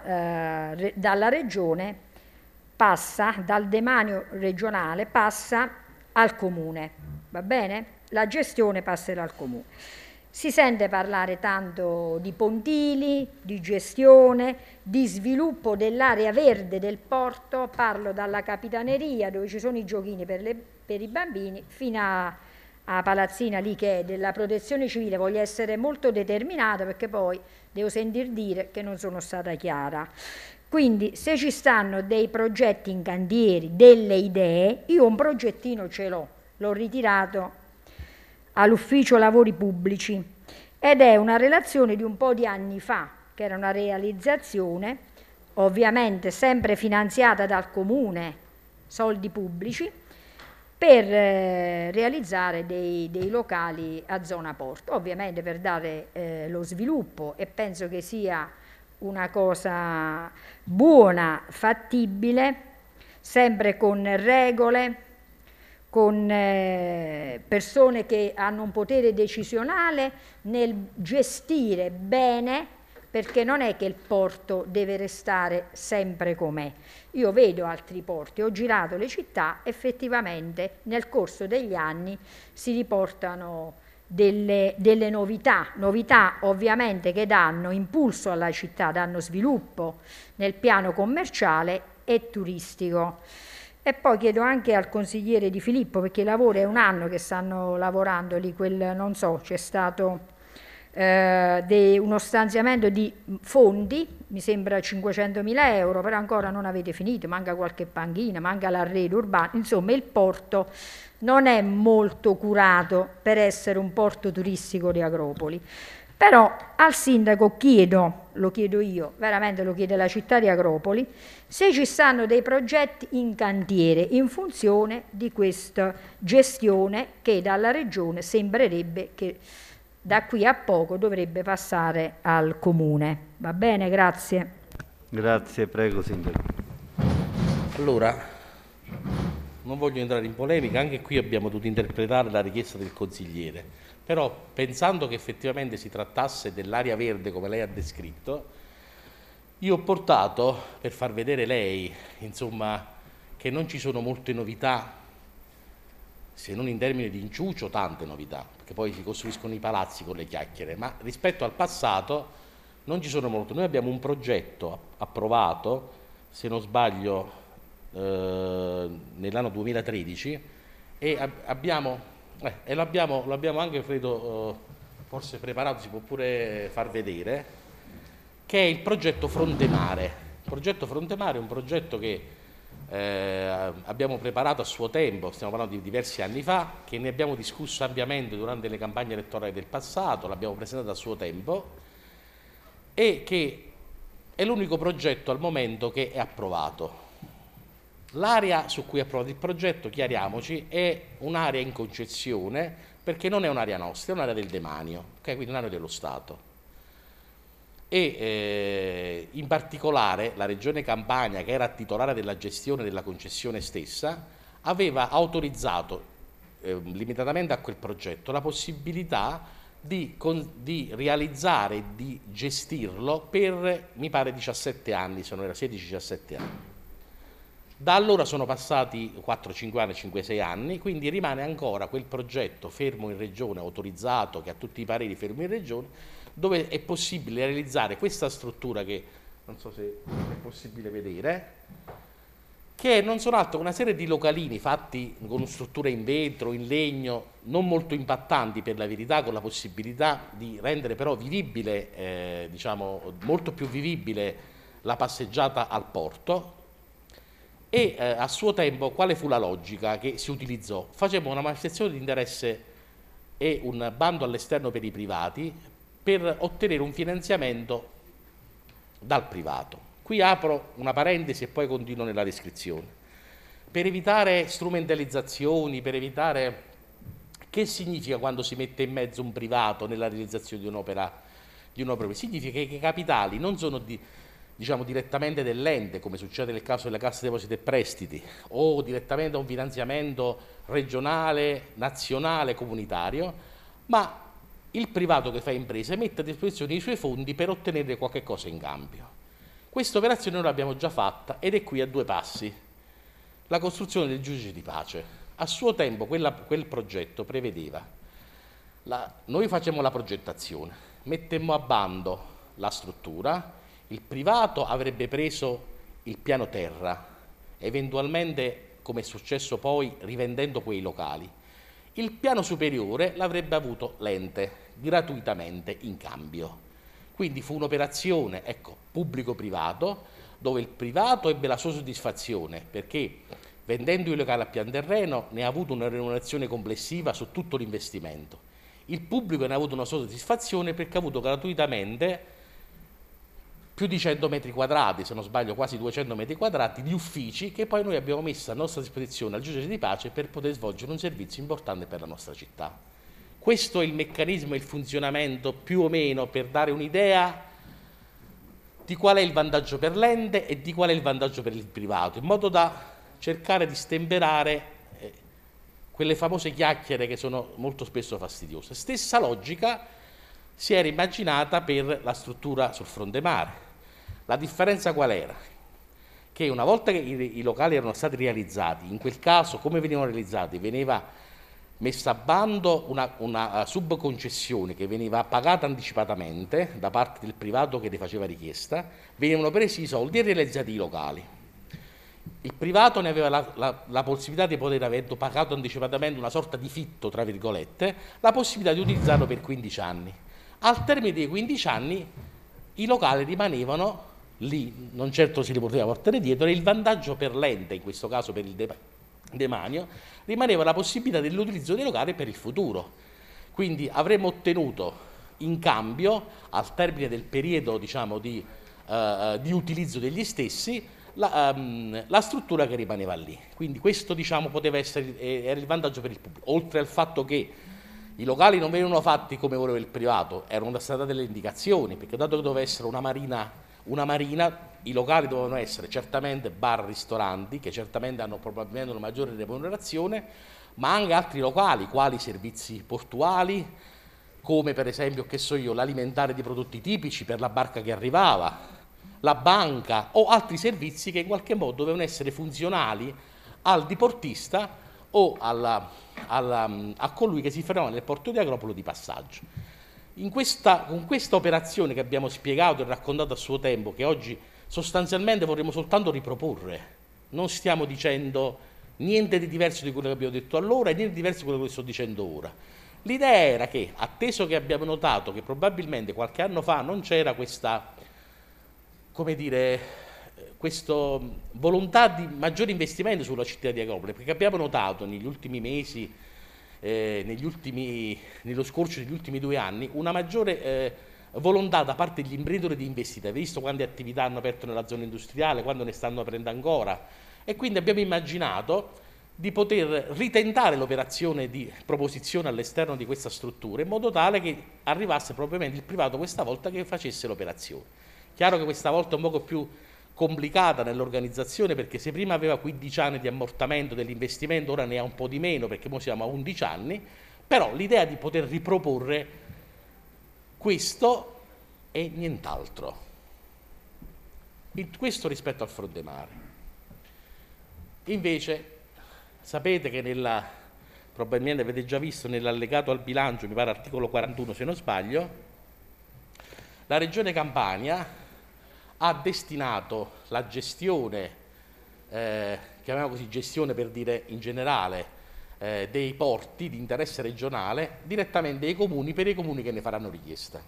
dalla regione passa, dal demanio regionale, passa al comune, va bene? La gestione passerà al comune. Si sente parlare tanto di pontili, di gestione, di sviluppo dell'area verde del porto, parlo dalla capitaneria dove ci sono i giochini per i bambini fino a Palazzina lì che è della protezione civile. Voglio essere molto determinata perché poi devo sentir dire che non sono stata chiara. Quindi se ci stanno dei progetti in cantieri, delle idee, io un progettino ce l'ho ritirato all'ufficio lavori pubblici ed è una relazione di un po' di anni fa, che era una realizzazione, ovviamente sempre finanziata dal comune, soldi pubblici, per realizzare dei locali a zona porto, ovviamente per dare lo sviluppo, e penso che sia una cosa buona, fattibile, sempre con regole, con persone che hanno un potere decisionale nel gestire bene, perché non è che il porto deve restare sempre com'è. Io vedo altri porti, ho girato le città, effettivamente nel corso degli anni si riportano delle novità ovviamente che danno impulso alla città, danno sviluppo nel piano commerciale e turistico. E poi chiedo anche al consigliere Di Filippo, perché i lavori è un anno che stanno lavorando lì, non so, c'è stato uno stanziamento di fondi, mi sembra 500.000 euro, però ancora non avete finito, manca qualche panchina, manca l'arredo urbano, insomma il porto non è molto curato per essere un porto turistico di Agropoli. Però al sindaco chiedo, lo chiedo io, veramente lo chiede la città di Agropoli, se ci stanno dei progetti in cantiere in funzione di questa gestione che dalla regione sembrerebbe che da qui a poco dovrebbe passare al comune. Va bene, grazie. Grazie, prego sindaco. Allora, non voglio entrare in polemica, anche qui abbiamo dovuto interpretare la richiesta del consigliere, però pensando che effettivamente si trattasse dell'area verde come lei ha descritto, io ho portato, per far vedere lei, insomma, che non ci sono molte novità, se non in termini di inciucio, tante novità, perché poi si costruiscono i palazzi con le chiacchiere, ma rispetto al passato non ci sono molte. Noi abbiamo un progetto approvato, se non sbaglio, nell'anno 2013 e l'abbiamo anche, credo, forse preparato, si può pure far vedere, che è il progetto Frontemare. Il progetto Frontemare è un progetto che abbiamo preparato a suo tempo, stiamo parlando di diversi anni fa, che ne abbiamo discusso ampiamente durante le campagne elettorali del passato, l'abbiamo presentato a suo tempo e che è l'unico progetto al momento che è approvato. L'area su cui è approvato il progetto, chiariamoci, è un'area in concessione perché non è un'area nostra, è un'area del demanio, okay? Quindi un'area dello Stato. E in particolare la Regione Campania, che era titolare della gestione della concessione stessa, aveva autorizzato, limitatamente a quel progetto, la possibilità di realizzare e di gestirlo per, mi pare, 17 anni, se non era 16-17 anni. Da allora sono passati 4-5 anni, 5-6 anni, quindi rimane ancora quel progetto fermo in regione, autorizzato, che ha tutti i pareri fermi in regione, dove è possibile realizzare questa struttura che, non so se è possibile vedere, che non sono altro che una serie di localini fatti con strutture in vetro, in legno, non molto impattanti per la verità, con la possibilità di rendere però vivibile, diciamo, molto più vivibile la passeggiata al porto. E a suo tempo quale fu la logica che si utilizzò? Facemmo una manifestazione di interesse e un bando all'esterno per i privati per ottenere un finanziamento dal privato. Qui apro una parentesi e poi continuo nella descrizione. Per evitare strumentalizzazioni, per evitare che significa quando si mette in mezzo un privato nella realizzazione di un'opera, significa che i capitali non sono diciamo direttamente dell'ente, come succede nel caso della Cassa Depositi e Prestiti, o direttamente a un finanziamento regionale, nazionale, comunitario, ma il privato che fa imprese mette a disposizione i suoi fondi per ottenere qualche cosa in cambio. Questa operazione noi l'abbiamo già fatta ed è qui a 2 passi. La costruzione del giudice di pace. A suo tempo quel progetto prevedeva, noi facemmo la progettazione, mettemmo a bando la struttura, il privato avrebbe preso il piano terra, eventualmente, come è successo poi, rivendendo quei locali. Il piano superiore l'avrebbe avuto l'ente, gratuitamente in cambio. Quindi fu un'operazione, ecco, pubblico-privato, dove il privato ebbe la sua soddisfazione, perché vendendo i locali a pian terreno ne ha avuto una remunerazione complessiva su tutto l'investimento. Il pubblico ne ha avuto una sua soddisfazione perché ha avuto gratuitamente più di 100 metri quadrati, se non sbaglio quasi 200 metri quadrati, di uffici che poi noi abbiamo messo a nostra disposizione al giudice di pace per poter svolgere un servizio importante per la nostra città. Questo è il meccanismo e il funzionamento più o meno per dare un'idea di qual è il vantaggio per l'ente e di qual è il vantaggio per il privato, in modo da cercare di stemperare quelle famose chiacchiere che sono molto spesso fastidiose. Stessa logica si era immaginata per la struttura sul fronte mare. La differenza qual era? Che una volta che i locali erano stati realizzati, in quel caso come venivano realizzati? Veniva messa a bando una subconcessione che veniva pagata anticipatamente da parte del privato che ne faceva richiesta, venivano presi i soldi e realizzati i locali. Il privato ne aveva la possibilità di poter, avendo pagato anticipatamente una sorta di fitto, tra virgolette, la possibilità di utilizzarlo per 15 anni. Al termine dei 15 anni i locali rimanevano lì, non certo si li poteva portare dietro, e il vantaggio per l'ente, in questo caso per il demanio, rimaneva la possibilità dell'utilizzo dei locali per il futuro. Quindi avremmo ottenuto in cambio, al termine del periodo, diciamo, di utilizzo degli stessi, la struttura che rimaneva lì. Quindi questo, diciamo, poteva essere, era il vantaggio per il pubblico, oltre al fatto che i locali non venivano fatti come voleva il privato, erano state delle indicazioni, perché dato che doveva essere una marina, i locali dovevano essere certamente bar, ristoranti, che certamente hanno probabilmente una maggiore remunerazione, ma anche altri locali, quali servizi portuali, come per esempio, che so io, l'alimentare di prodotti tipici per la barca che arrivava, la banca o altri servizi che in qualche modo dovevano essere funzionali al diportista o a colui che si fermava nel porto di Agropoli di passaggio. Con questa operazione che abbiamo spiegato e raccontato a suo tempo, che oggi sostanzialmente vorremmo soltanto riproporre, non stiamo dicendo niente di diverso di quello che abbiamo detto allora e niente di diverso di quello che sto dicendo ora. L'idea era che, atteso che abbiamo notato che probabilmente qualche anno fa non c'era questa, come dire, questa volontà di maggiore investimento sulla città di Agropoli, perché abbiamo notato negli ultimi mesi, nello scorcio degli ultimi 2 anni, una maggiore volontà da parte degli imprenditori di investire, visto quante attività hanno aperto nella zona industriale, quando ne stanno aprendo ancora, e quindi abbiamo immaginato di poter ritentare l'operazione di proposizione all'esterno di questa struttura, in modo tale che arrivasse propriamente il privato questa volta che facesse l'operazione. Chiaro che questa volta è un poco più complicata nell'organizzazione, perché se prima aveva 15 anni di ammortamento dell'investimento, ora ne ha un po' di meno, perché ora siamo a 11 anni, però l'idea di poter riproporre questo e nient'altro. Questo rispetto al fronte mare. Invece, sapete che probabilmente avete già visto nell'allegato al bilancio, mi pare articolo 41 se non sbaglio, la Regione Campania ha destinato la gestione, chiamiamola così, gestione per dire in generale, dei porti di interesse regionale direttamente ai comuni, per i comuni che ne faranno richiesta.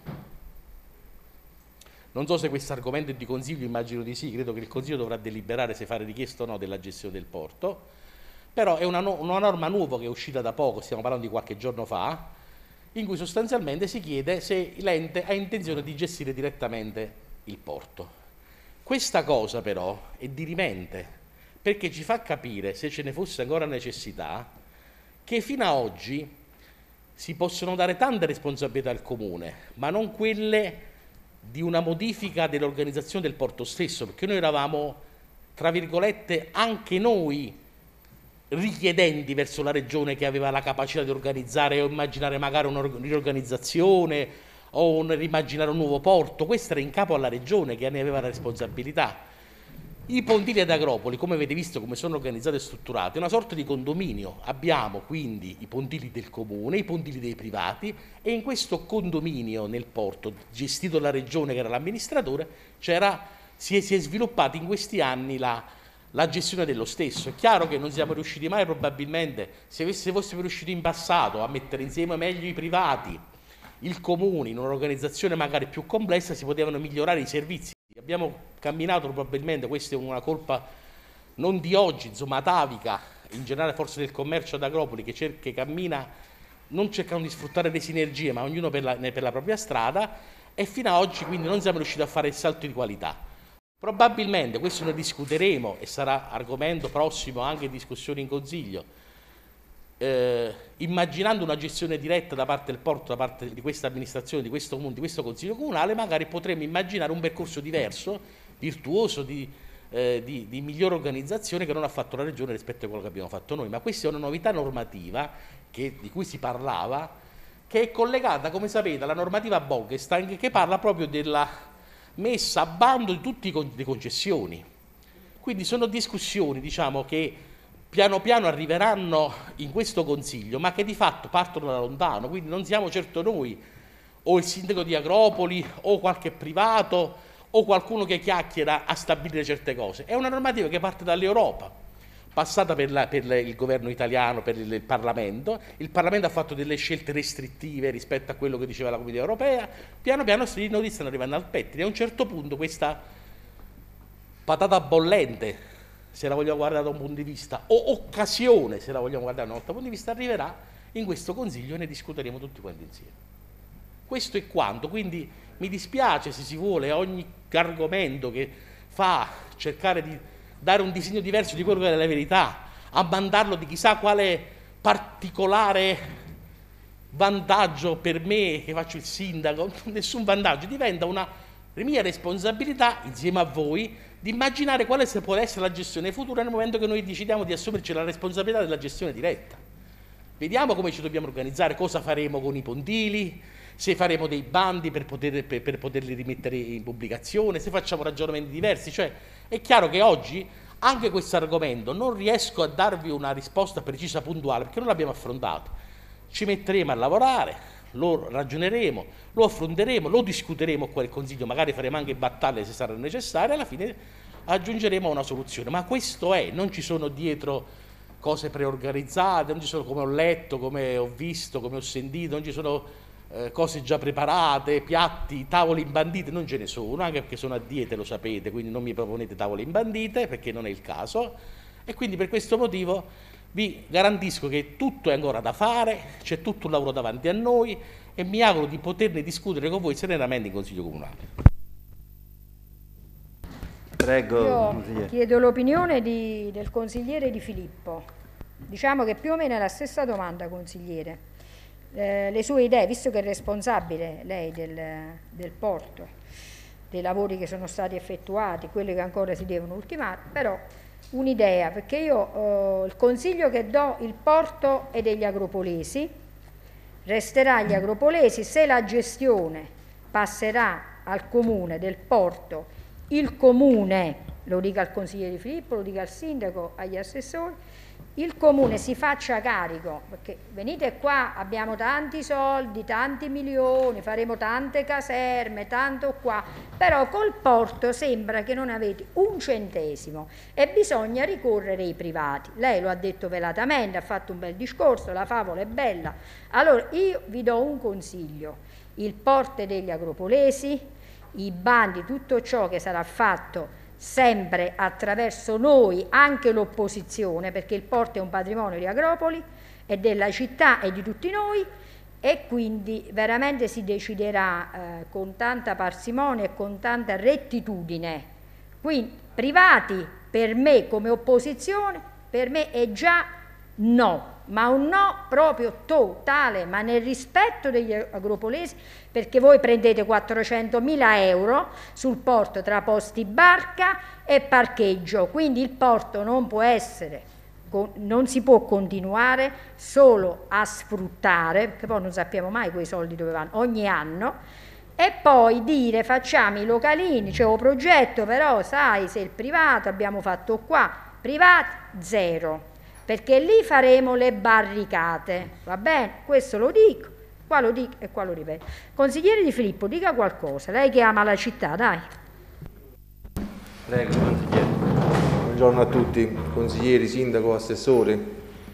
Non so se questo argomento è di consiglio, immagino di sì, credo che il Consiglio dovrà deliberare se fare richiesta o no della gestione del porto, però è una norma nuova che è uscita da poco, stiamo parlando di qualche giorno fa, in cui sostanzialmente si chiede se l'ente ha intenzione di gestire direttamente il porto. Questa cosa però è dirimente, perché ci fa capire, se ce ne fosse ancora necessità, che fino ad oggi si possono dare tante responsabilità al Comune, ma non quelle di una modifica dell'organizzazione del porto stesso, perché noi eravamo, tra virgolette, anche noi richiedenti verso la Regione, che aveva la capacità di organizzare o immaginare magari una riorganizzazione o rimmaginare un nuovo porto. Questo era in capo alla Regione, che ne aveva la responsabilità. I pontili ad Agropoli, come avete visto come sono organizzati e strutturati, è una sorta di condominio. Abbiamo quindi i pontili del Comune, i pontili dei privati, e in questo condominio nel porto, gestito dalla Regione che era l'amministratore, si è sviluppata in questi anni la gestione dello stesso. È chiaro che non siamo riusciti mai, probabilmente, se fossimo riusciti in passato a mettere insieme meglio i privati, il Comune, in un'organizzazione magari più complessa, si potevano migliorare i servizi. Abbiamo camminato probabilmente, questa è una colpa non di oggi, insomma atavica, in generale forse del commercio ad Agropoli, che cammina non cercando di sfruttare le sinergie, ma ognuno per la propria strada, e fino ad oggi quindi non siamo riusciti a fare il salto di qualità. Probabilmente questo ne discuteremo e sarà argomento prossimo anche in discussione in Consiglio, immaginando una gestione diretta da parte del porto, da parte di questa amministrazione, di questo comune, di questo Consiglio comunale, magari potremmo immaginare un percorso diverso, virtuoso, di migliore organizzazione, che non ha fatto la Regione rispetto a quello che abbiamo fatto noi. Ma questa è una novità normativa di cui si parlava, che è collegata, come sapete, alla normativa Bolkestein, che parla proprio della messa a bando di tutte le concessioni. Quindi sono discussioni, diciamo, che piano piano arriveranno in questo Consiglio, ma che di fatto partono da lontano, quindi non siamo certo noi, o il sindaco di Agropoli, o qualche privato, o qualcuno che chiacchiera a stabilire certe cose. È una normativa che parte dall'Europa, passata per il governo italiano, per il Parlamento. Il Parlamento ha fatto delle scelte restrittive rispetto a quello che diceva la Comunità Europea. Piano piano i nodi stanno arrivando al pettine. A un certo punto questa patata bollente, se la vogliamo guardare da un punto di vista, o occasione, se la vogliamo guardare da un altro punto di vista, arriverà in questo Consiglio e ne discuteremo tutti quanti insieme. Questo è quanto, quindi mi dispiace se si vuole ogni argomento che fa cercare di dare un disegno diverso di quello che è la verità, a mandarlo di chissà quale particolare vantaggio per me che faccio il sindaco, nessun vantaggio, diventa una mia responsabilità insieme a voi di immaginare quale può essere la gestione futura nel momento che noi decidiamo di assumerci la responsabilità della gestione diretta. Vediamo come ci dobbiamo organizzare, cosa faremo con i pontili, se faremo dei bandi per poterli rimettere in pubblicazione, se facciamo ragionamenti diversi. Cioè, è chiaro che oggi anche questo argomento non riesco a darvi una risposta precisa, puntuale, perché non l'abbiamo affrontato. Ci metteremo a lavorare, lo ragioneremo, lo affronteremo, lo discuteremo qua al Consiglio, magari faremo anche battaglie se saranno necessarie, alla fine aggiungeremo a una soluzione. Ma questo è, non ci sono dietro cose preorganizzate, non ci sono, come ho letto, come ho visto, come ho sentito, non ci sono cose già preparate, piatti, tavole imbandite, non ce ne sono, anche perché sono a dieta, lo sapete, quindi non mi proponete tavole imbandite, perché non è il caso, e quindi per questo motivo vi garantisco che tutto è ancora da fare, c'è tutto un lavoro davanti a noi e mi auguro di poterne discutere con voi serenamente in Consiglio Comunale. Prego, io chiedo l'opinione del consigliere Di Filippo. Diciamo che più o meno è la stessa domanda, consigliere. Le sue idee, visto che è responsabile lei del porto, dei lavori che sono stati effettuati, quelli che ancora si devono ultimare, però un'idea, perché io il consiglio che do, il porto è degli agropolesi, resterà agli agropolesi. Se la gestione passerà al comune del porto, il comune, lo dica al consigliere Di Filippo, lo dica al sindaco, agli assessori, il comune si faccia carico, perché venite qua, abbiamo tanti soldi, tanti milioni, faremo tante caserme, tanto qua, però col porto sembra che non avete un centesimo e bisogna ricorrere ai privati. Lei lo ha detto velatamente, ha fatto un bel discorso, la favola è bella. Allora io vi do un consiglio: il porto degli agropolesi, i bandi, tutto ciò che sarà fatto sempre attraverso noi, anche l'opposizione, perché il porto è un patrimonio di Agropoli e della città e di tutti noi, e quindi veramente si deciderà con tanta parsimonia e con tanta rettitudine. Quindi privati per me come opposizione, per me è già no, ma un no proprio totale, ma nel rispetto degli agropolesi, perché voi prendete 400.000 euro sul porto tra posti barca e parcheggio, quindi il porto non può essere, non si può continuare solo a sfruttare, perché poi non sappiamo mai quei soldi dove vanno, ogni anno, e poi dire facciamo i localini, c'è un progetto, però sai, se il privato abbiamo fatto qua, privati zero, perché lì faremo le barricate, va bene? Questo lo dico, qua lo dico e qua lo ripeto. Consigliere Di Filippo, dica qualcosa, lei che ama la città, dai. Prego, consigliere. Buongiorno a tutti, consiglieri, sindaco, assessori.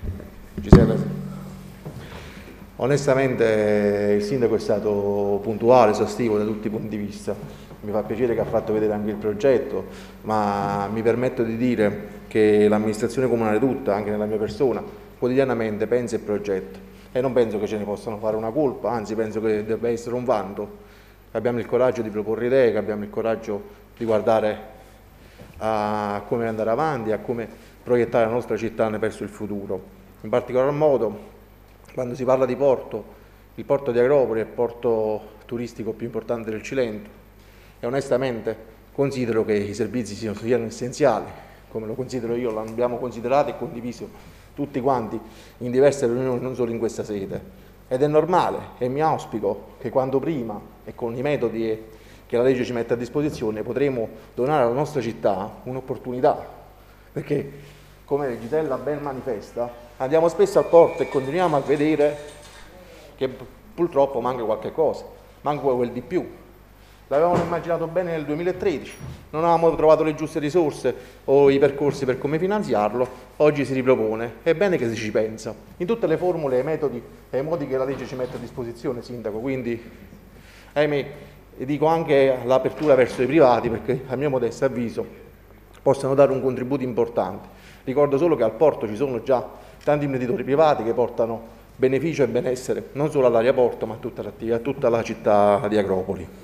Onestamente il sindaco è stato puntuale, esaustivo da tutti i punti di vista. Mi fa piacere che ha fatto vedere anche il progetto, ma mi permetto di dire che l'amministrazione comunale tutta, anche nella mia persona, quotidianamente pensa e progetta. E non penso che ce ne possano fare una colpa, anzi penso che debba essere un vanto. Abbiamo il coraggio di proporre idee, che abbiamo il coraggio di guardare a come andare avanti, a come proiettare la nostra città verso il futuro. In particolar modo, quando si parla di porto, il porto di Agropoli è il porto turistico più importante del Cilento e onestamente considero che i servizi siano essenziali, come lo considero io, l'abbiamo considerato e condiviso tutti quanti in diverse riunioni, non solo in questa sede. Ed è normale e mi auspico che quanto prima e con i metodi che la legge ci mette a disposizione potremo donare alla nostra città un'opportunità, perché come Gisella ben manifesta, andiamo spesso al porto e continuiamo a vedere che purtroppo manca qualche cosa, manca quel di più. L'avevamo immaginato bene nel 2013, non avevamo trovato le giuste risorse o i percorsi per come finanziarlo, oggi si ripropone. È bene che si ci pensa, in tutte le formule, i metodi e i modi che la legge ci mette a disposizione, Sindaco, quindi ahimè, dico anche l'apertura verso i privati perché a mio modesto avviso possano dare un contributo importante. Ricordo solo che al porto ci sono già tanti imprenditori privati che portano beneficio e benessere non solo all'area porto ma a tutta la città di Agropoli.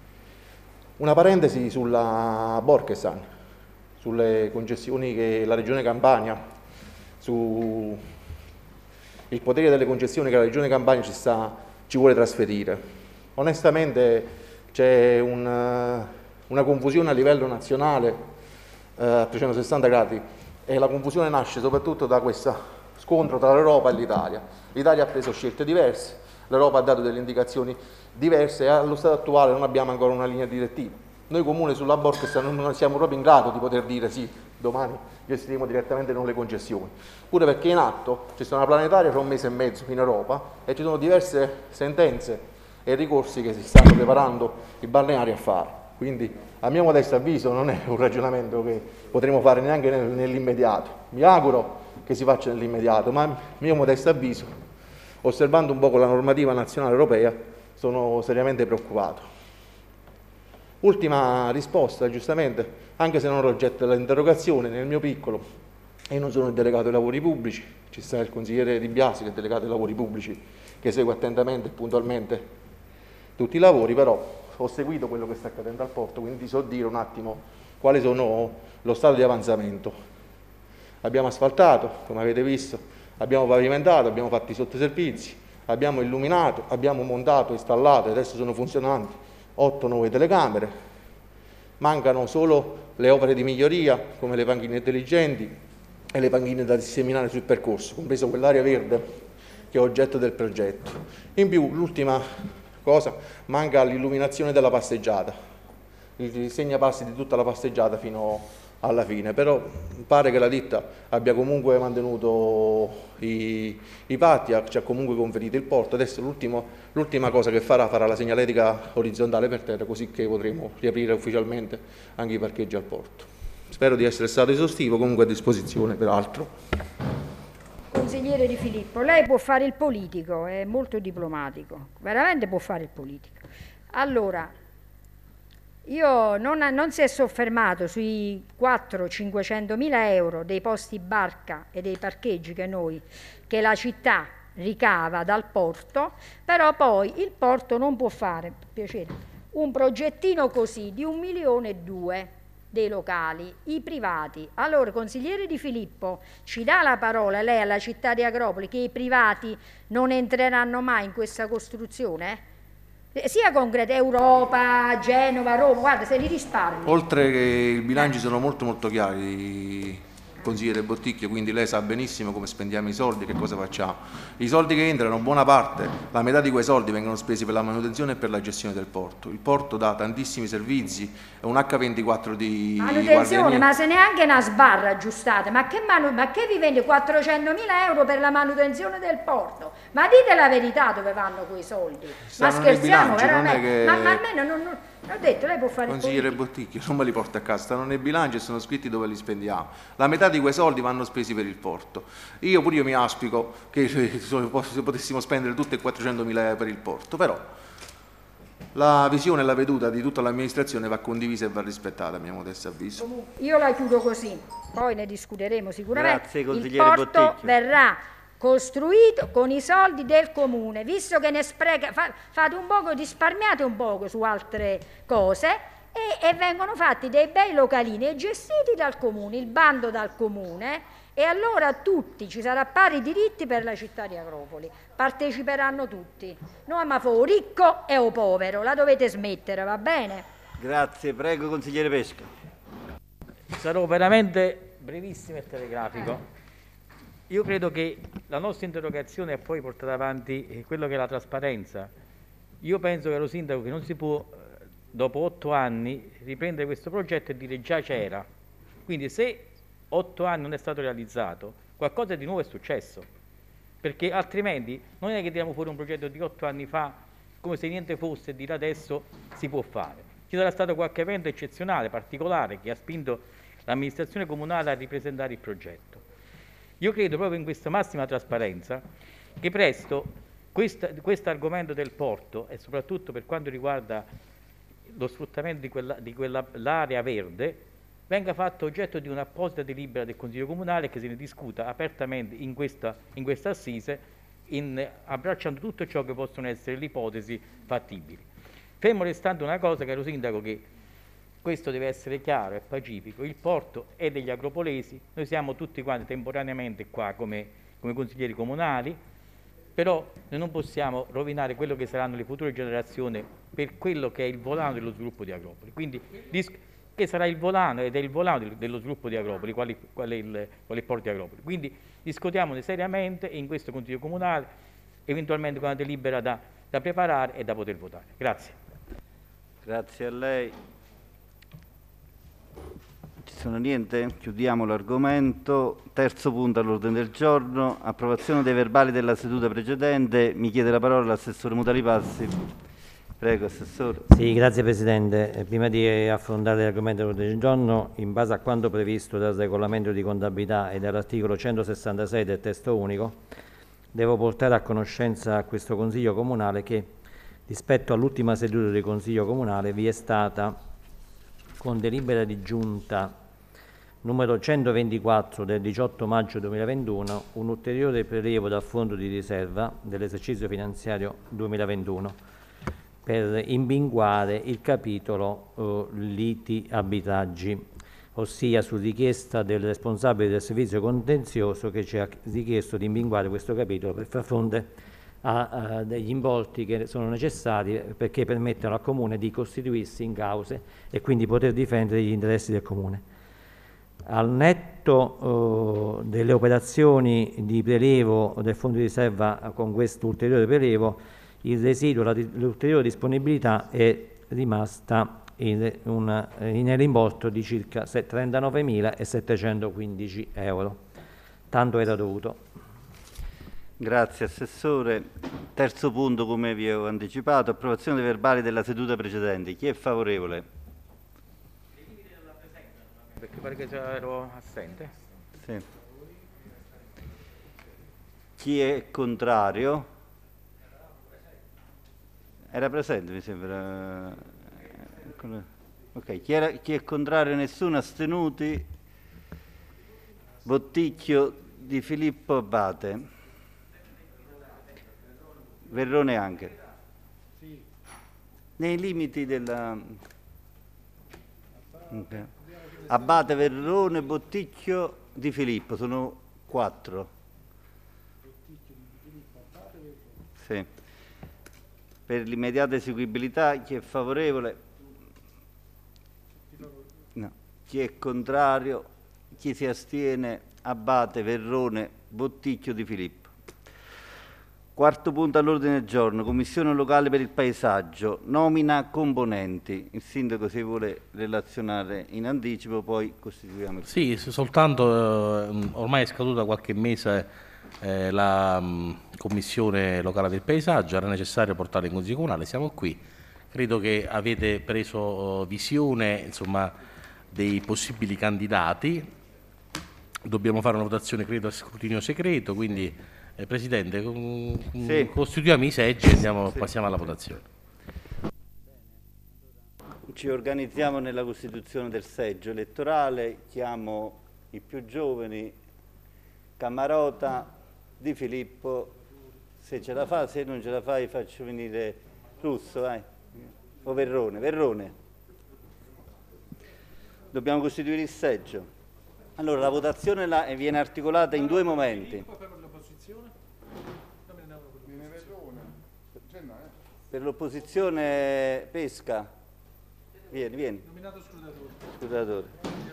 Una parentesi sulla Borkesan, sulle concessioni che la Regione Campania, su il potere delle concessioni che la Regione Campania ci vuole trasferire. Onestamente c'è una confusione a livello nazionale a 360 gradi e la confusione nasce soprattutto da questo scontro tra l'Europa e l'Italia. L'Italia ha preso scelte diverse, l'Europa ha dato delle indicazioni diverse e allo stato attuale non abbiamo ancora una linea direttiva. Noi comune sulla Borkesan non siamo proprio in grado di poter dire sì, domani gestiremo direttamente noi le concessioni, pure perché in atto c'è stata una planetaria fra un mese e mezzo in Europa e ci sono diverse sentenze e ricorsi che si stanno preparando i balneari a fare. Quindi a mio modesto avviso non è un ragionamento che potremo fare neanche nell'immediato. Mi auguro che si faccia nell'immediato, ma a mio modesto avviso, osservando un po' la normativa nazionale europea, sono seriamente preoccupato. Ultima risposta, giustamente, anche se non è oggetto dell'interrogazione, nel mio piccolo, io non sono il delegato ai lavori pubblici, ci sta il consigliere Di Biasi che è delegato ai lavori pubblici, che segue attentamente e puntualmente tutti i lavori, però ho seguito quello che sta accadendo al porto, quindi ti so dire un attimo quali sono lo stato di avanzamento. Abbiamo asfaltato, come avete visto, abbiamo pavimentato, abbiamo fatto i sottoservizi, abbiamo illuminato, abbiamo montato, installato e adesso sono funzionanti 8-9 telecamere, mancano solo le opere di miglioria come le panchine intelligenti e le panchine da disseminare sul percorso, compreso quell'area verde che è oggetto del progetto. In più, l'ultima cosa, manca l'illuminazione della passeggiata, il segnapassi di tutta la passeggiata fino alla fine, però pare che la ditta abbia comunque mantenuto i patti, ci ha comunque conferito il porto. Adesso l'ultima cosa che farà la segnaletica orizzontale per terra, così che potremo riaprire ufficialmente anche i parcheggi al porto. Spero di essere stato esaustivo, comunque a disposizione per altro. Consigliere Di Filippo, lei può fare il politico, è molto diplomatico, veramente può fare il politico. Allora, non si è soffermato sui 400-500 mila euro dei posti barca e dei parcheggi che la città ricava dal porto, però poi il porto non può fare, per piacere, un progettino così di 1,2 milioni dei locali, i privati. Allora, consigliere Di Filippo, ci dà la parola lei alla città di Agropoli che i privati non entreranno mai in questa costruzione? Sia concreta, Europa, Genova, Roma, guarda, se li risparmi. Oltre che i bilanci sono molto chiari, consigliere Botticchio, quindi lei sa benissimo come spendiamo i soldi, che cosa facciamo. I soldi che entrano, buona parte, la metà di quei soldi vengono spesi per la manutenzione e per la gestione del porto. Il porto dà tantissimi servizi, è un H24 di manutenzione, ma se neanche una sbarra aggiustate, ma che vi vende 400 mila euro per la manutenzione del porto? Ma dite la verità dove vanno quei soldi? Ma scherziamo veramente? Ma almeno non ho detto, lei può fare consigliere Botticchio, non me li porta a casa, stanno nei bilanci e sono scritti dove li spendiamo. La metà di quei soldi vanno spesi per il porto. Io mi auspico che potessimo spendere tutti e 400 mila euro per il porto, però la visione e la veduta di tutta l'amministrazione va condivisa e va rispettata, a mio modesto avviso. Io la chiudo così, poi ne discuteremo sicuramente. Grazie, consigliere il porto Botticchio. verrà costruito con i soldi del comune, visto che ne spreca, fate un poco, risparmiate un poco su altre cose e vengono fatti dei bei localini gestiti dal comune, il bando dal comune, e allora tutti, ci sarà pari diritti per la città di Agropoli, parteciperanno tutti, no ma fu ricco e o povero, la dovete smettere, va bene? Grazie, prego consigliere Pesca. Sarò veramente brevissimo e telegrafico. Io credo che la nostra interrogazione ha poi portato avanti quello che è la trasparenza. Io penso, caro sindaco, che non si può, dopo 8 anni, riprendere questo progetto e dire già c'era. Quindi se 8 anni non è stato realizzato, qualcosa di nuovo è successo, perché altrimenti non è che tiriamo fuori un progetto di 8 anni fa come se niente fosse e dire adesso si può fare. Ci sarà stato qualche evento eccezionale, particolare, che ha spinto l'amministrazione comunale a ripresentare il progetto. Io credo proprio in questa massima trasparenza che presto questo argomento del porto, e soprattutto per quanto riguarda lo sfruttamento di quell'area verde, venga fatto oggetto di un'apposita delibera del Consiglio Comunale, che se ne discuta apertamente in questa assise, abbracciando tutto ciò che possono essere le ipotesi fattibili. Fermo restando una cosa, caro Sindaco, che questo deve essere chiaro e pacifico: il porto è degli agropolesi, noi siamo tutti quanti temporaneamente qua come consiglieri comunali, però noi non possiamo rovinare quello che saranno le future generazioni per quello che è il volano dello sviluppo di Agropoli. Quindi che sarà il volano, ed è il volano dello sviluppo di Agropoli, qual è il porto di Agropoli. Quindi discutiamone seriamente in questo Consiglio Comunale, eventualmente con una delibera da preparare e da poter votare. Grazie. Grazie a lei. Ci sono niente? Chiudiamo l'argomento. Terzo punto all'ordine del giorno, approvazione dei verbali della seduta precedente. Mi chiede la parola l'assessore Mutalipassi. Prego, Assessore. Sì, grazie Presidente. Prima di affrontare l'argomento dell'ordine del giorno, in base a quanto previsto dal regolamento di contabilità e dall'articolo 166 del testo unico, devo portare a conoscenza a questo Consiglio Comunale che rispetto all'ultima seduta del Consiglio Comunale vi è stata, con delibera di Giunta numero 124 del 18 maggio 2021, un ulteriore prelievo dal Fondo di riserva dell'esercizio finanziario 2021 per imbinguare il capitolo liti arbitraggi, ossia su richiesta del responsabile del servizio contenzioso, che ci ha richiesto di imbinguare questo capitolo per far fronte a degli importi che sono necessari perché permettono al Comune di costituirsi in cause e quindi poter difendere gli interessi del Comune. Al netto delle operazioni di prelievo del Fondo di riserva con questo ulteriore prelievo, il residuo, l'ulteriore disponibilità è rimasta nell'importo di circa 39.715 euro. Tanto era dovuto. Grazie Assessore. Terzo punto, come vi avevo anticipato, approvazione dei verbali della seduta precedente. Chi è favorevole? Perché pare che ero assente. Sì. Chi è contrario? Era presente, mi sembra. Ok, chi è contrario? Nessuno. Astenuti? Botticchio, Di Filippo, Abate. Verrone anche. Nei limiti della... Okay. Abate, Verrone, Botticchio, Di Filippo, sono 4. Sì. Per l'immediata eseguibilità, chi è favorevole? No. Chi è contrario? Chi si astiene? Abate, Verrone, Botticchio, Di Filippo. Quarto punto all'ordine del giorno, Commissione locale per il paesaggio, nomina componenti. Il Sindaco, se vuole relazionare in anticipo, poi costituiamo il... Sì, soltanto ormai è scaduta qualche mese la Commissione locale del paesaggio, era necessario portare in Consiglio Comunale, siamo qui. Credo che avete preso visione, insomma, dei possibili candidati. Dobbiamo fare una votazione, credo, a scrutinio segreto, quindi Presidente, sì, costituiamo i seggi e passiamo alla votazione. Ci organizziamo nella costituzione del seggio elettorale, chiamo i più giovani, Camarota, Di Filippo, se ce la fa, se non ce la fai faccio venire Russo, o Verrone. Verrone. Dobbiamo costituire il seggio. Allora, la votazione viene articolata in due momenti. Per l'opposizione Pesca. Vieni. Nominato Scrutatore.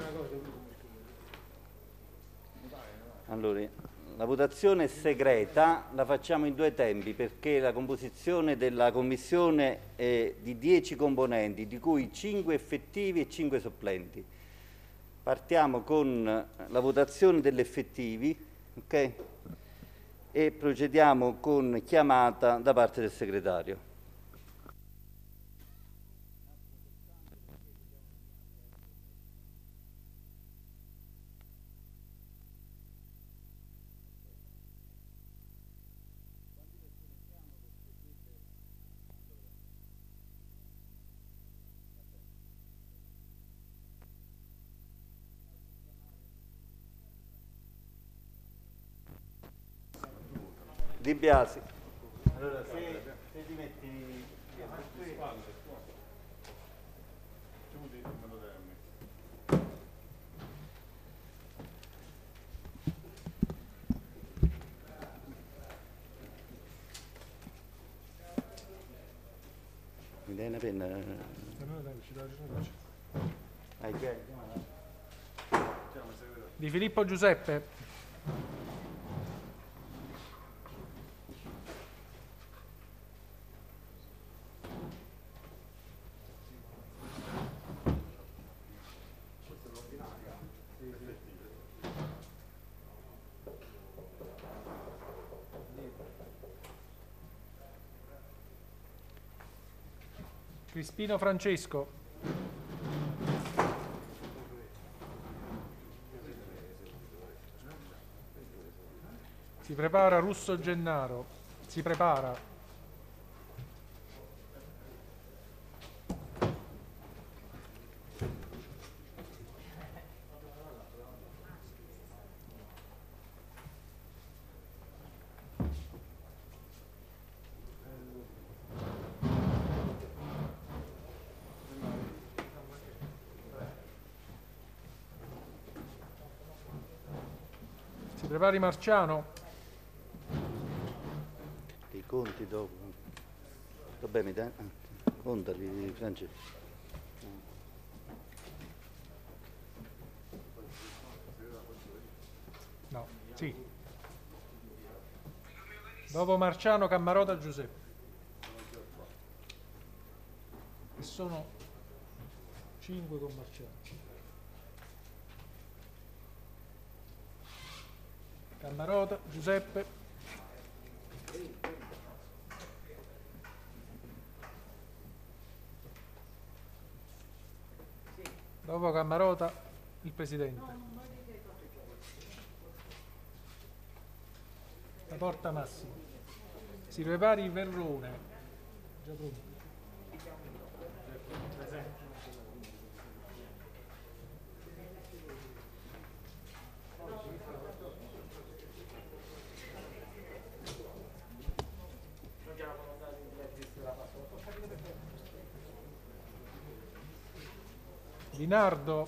Allora, la votazione è segreta, la facciamo in due tempi perché la composizione della commissione è di 10 componenti, di cui 5 effettivi e 5 supplenti. Partiamo con la votazione degli effettivi, ok? E procediamo con chiamata da parte del segretario. Di Biasi. Allora, se ti metti mi dai una penna? Di Filippo Giuseppe. Crispino Francesco. Si prepara Russo Gennaro. Si prepara. Si prepari Marciano. I conti dopo. Vabbè, mi dai? Contali, Francesco. No, sì. Dopo Marciano, Cammarota, Giuseppe. E sono 5 con Marciano. Cammarota, Giuseppe. Dopo Cammarota, il Presidente. La porta Massimo. Si prepari Verrone. Già pronto. Linardo.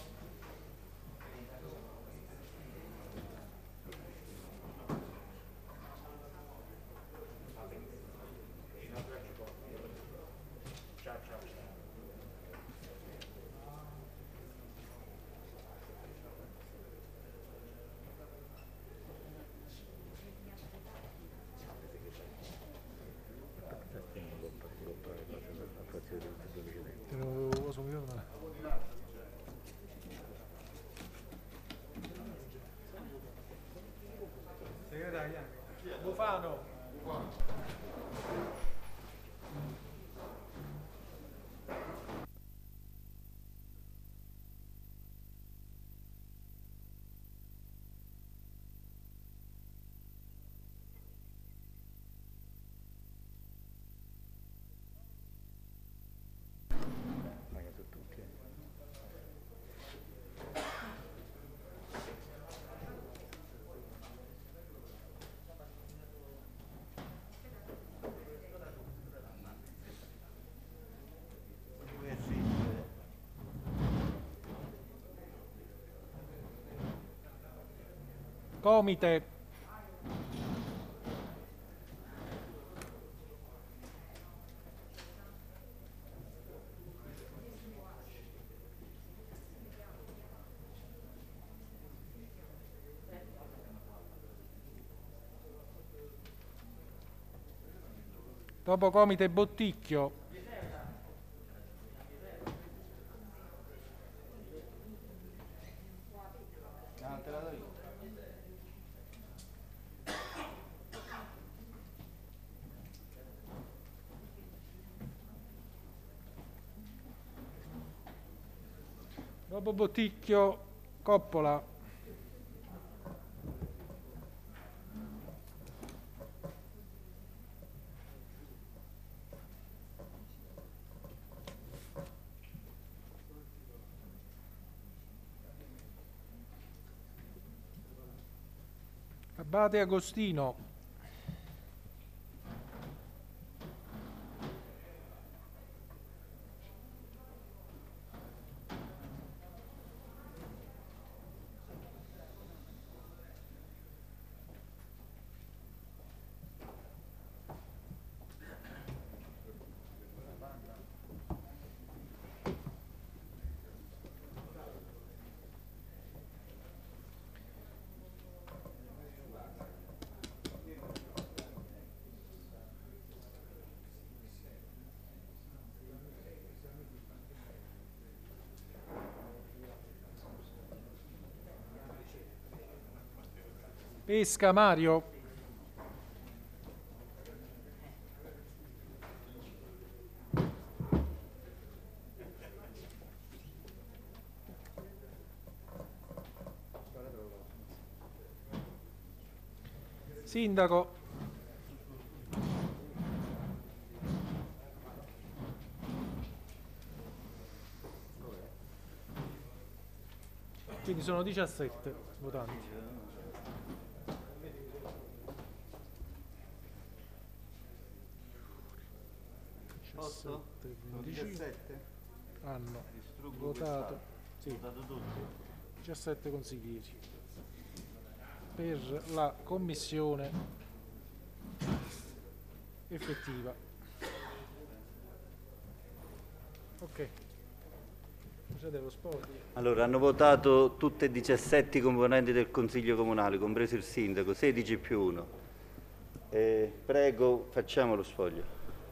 Bufano. Comite. Dopo Comite Botticchio. Dopo Botticchio, Coppola. Abate Agostino. Pesca Mario. Sindaco. Quindi sono 17 votanti. Posso? 17? Hanno Distruggo votato, sì, votato tutti? 17 consiglieri per la commissione effettiva. Ok, procede lo spoglio. Allora, hanno votato tutte e 17 i componenti del Consiglio Comunale, compreso il Sindaco, 16 più 1. Prego, facciamo lo spoglio.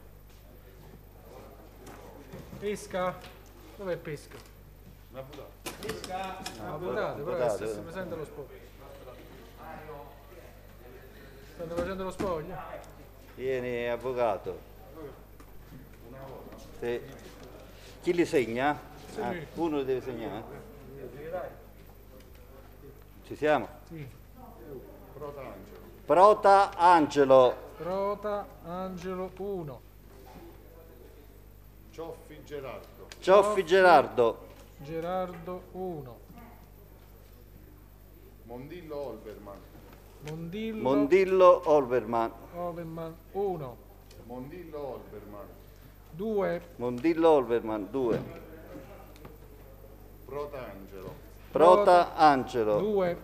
Pesca? Dov'è Pesca? Non ha votato. Pesca? Ha votato, però votato, adesso si presenta lo spoglio. Stanno facendo lo spoglio? Vieni, avvocato. Sì. Chi li segna? Ah, uno li deve segnare. Ci siamo? Sì. Prota Angelo. Prota Angelo 1. Cioffi Gerardo. Cioffi Gerardo. Gerardo 1. Mondillo Olbermann. Mondillo Olbermann. Olbermann 1. Mondillo Olbermann. 2. Mondillo Olbermann 2. Protangelo. Prota Angelo. 2.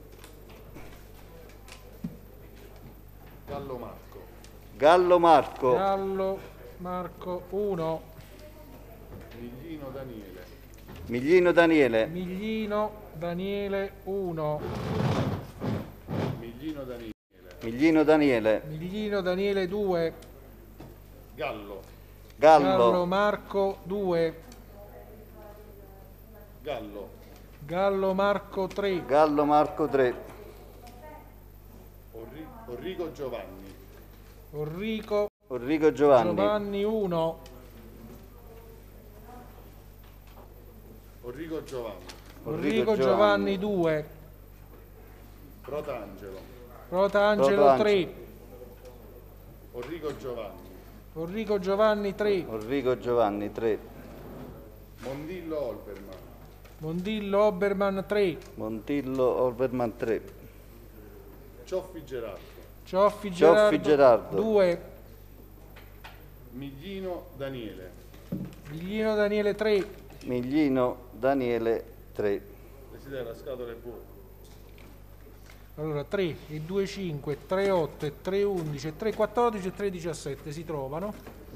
Gallo Marco. Gallo Marco. Gallo Marco 1. Miglino Daniele. Miglino Daniele. Miglino Daniele 1. Miglino Daniele. Miglino Daniele. Miglino Daniele 2. Gallo. Gallo Marco 2. Gallo. Gallo Marco 3. Gallo Marco 3. Orrico Giovanni. Orrico Giovanni. Giovanni 1. Orrico Giovanni. Orrico Giovanni 2. Protangelo. Protangelo 3. Orrico Giovanni. Orrico Giovanni 3. Orrico Giovanni 3. Mondillo Olbermann. Mondillo Olbermann 3. Mondillo Olbermann 3. Cioffi Gerardo. Cioffi Gerardo 2. Miglino Daniele. Miglino Daniele 3. Miglino Daniele 3. Presidente, la scatola è vuota. Allora 3 e 2 5, 3 8 e 3 11 3 14 e 3 17 si trovano.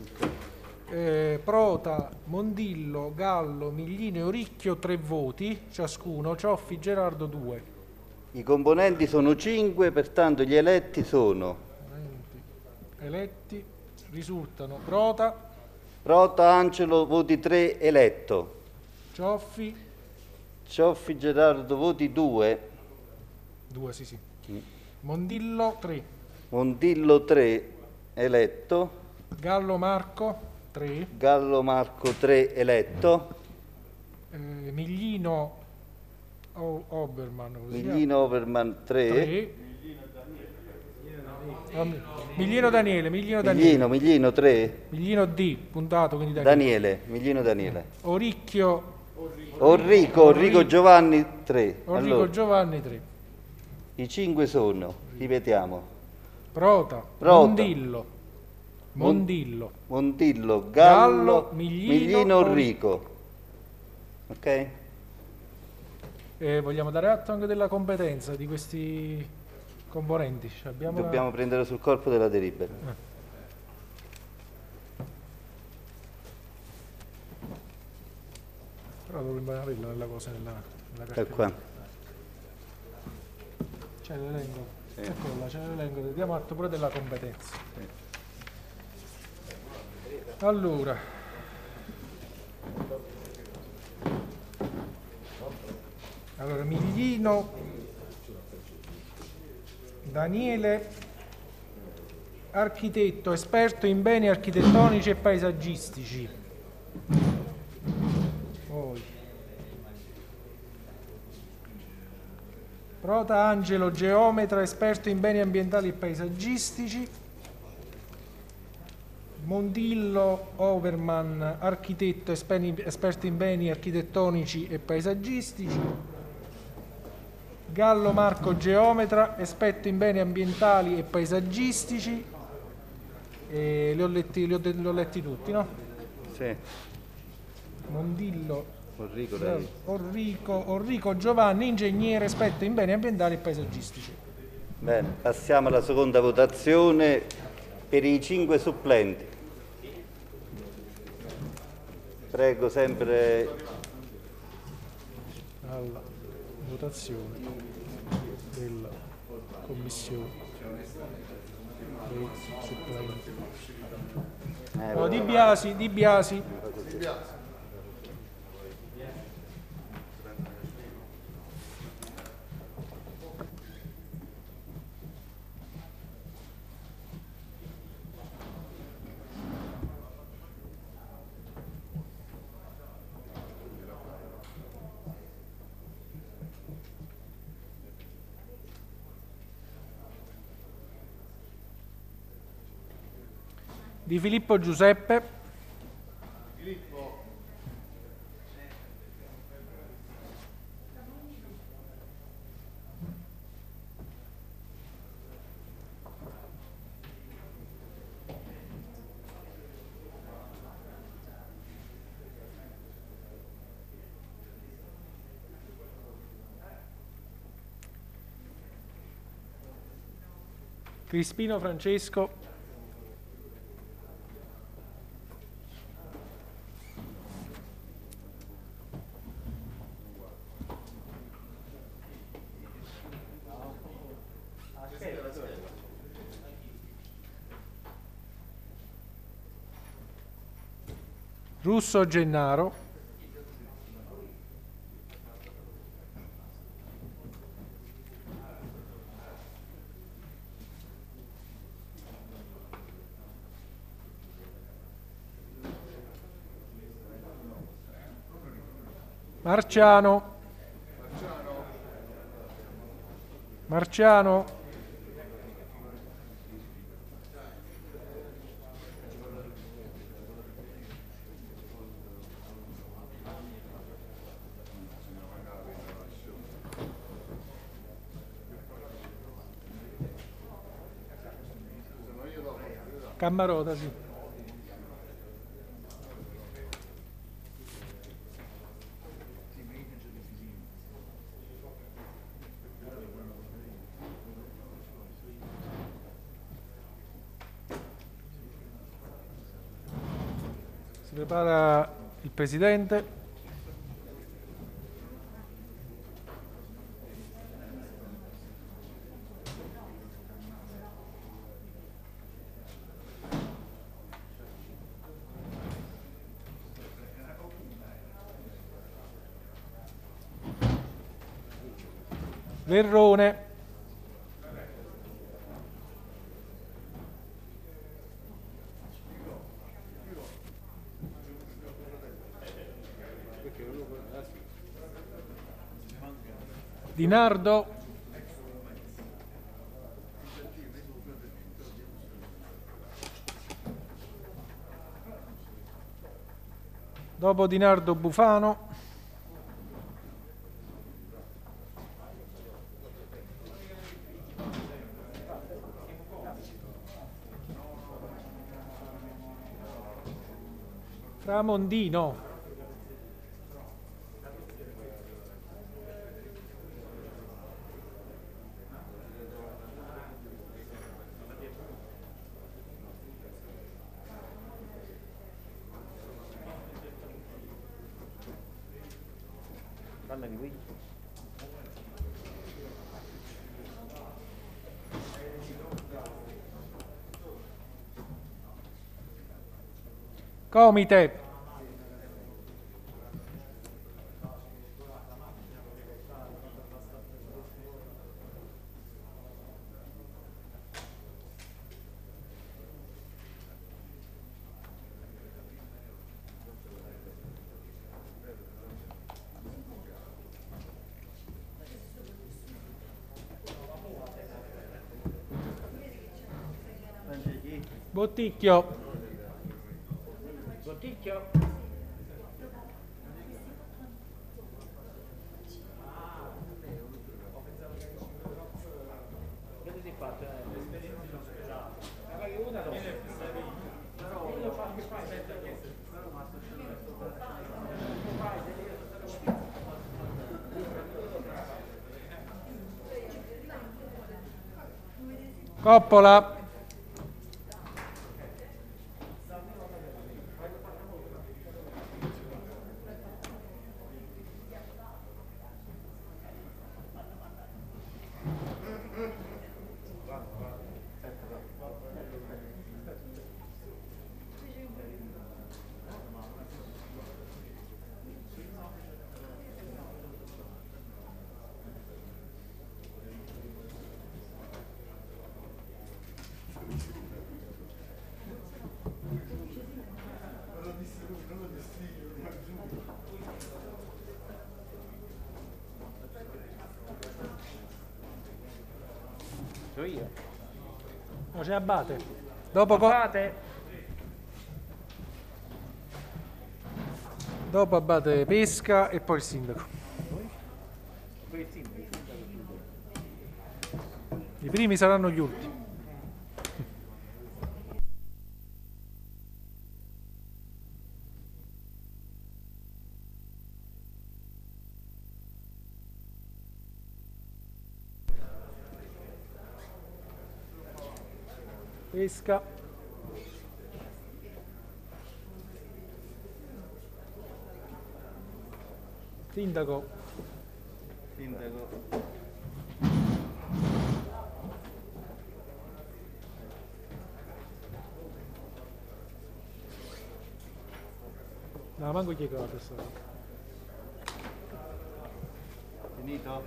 Prota, Mondillo, Gallo, Miglino e Oricchio 3 voti ciascuno, Cioffi Gerardo 2. I componenti sono 5, pertanto gli eletti sono Eletti risultano Prota, Prota Angelo voti 3 eletto. Cioffi Cioffi Gerardo voti 2. 2 sì. Mondillo 3. Mondillo 3 eletto. Gallo Marco 3. Gallo Marco 3 eletto. Miglino Oberman, così Miglino Oberman 3. 3. Miglino Daniele, Miglino 3. Miglino D, puntato, quindi Daniele. Miglino Daniele. Orrico Giovanni 3. Orrico Giovanni 3. I 5 sono, ripetiamo. Prota. Mondillo, Gallo, Miglino Orrico. Ok? Vogliamo dare atto anche della competenza di questi componenti. Dobbiamo prendere sul corpo della delibera. Però dovremmo averla la cosa nella cartella. È qua. C'è l'elenco. Eccolo là, c'è l'elenco. Diamo atto pure della competenza. Allora. Miglino Daniele, architetto, esperto in beni architettonici e paesaggistici. Poi Prota Angelo, geometra, esperto in beni ambientali e paesaggistici. Mondillo Overman, architetto, esperto in beni architettonici e paesaggistici. Gallo Marco, geometra, esperto in beni ambientali e paesaggistici. Li ho letti tutti, no? Sì. Mondillo Orrico Giovanni, ingegnere, esperto in beni ambientali e paesaggistici. Bene, passiamo alla seconda votazione per i 5 supplenti. Prego sempre alla votazione della commissione dei supplenti. No, Di Biasi. Di Filippo Giuseppe. Crispino Francesco. Russo Gennaro. Marciano. Cammarota, sì. Si prepara il Presidente. Verrone. Di Nardo. Dopo Di Nardo Bufano. Tramondino. Comite. Botticchio. Botticchio. Che si è fatto? Coppola. Io. No, c'è Abate. Dopo Abate. Dopo Abate Pesca e poi il sindaco. I primi saranno gli ultimi. Pesca. Sindaco. No, manco chi è che va questa volta. Finito?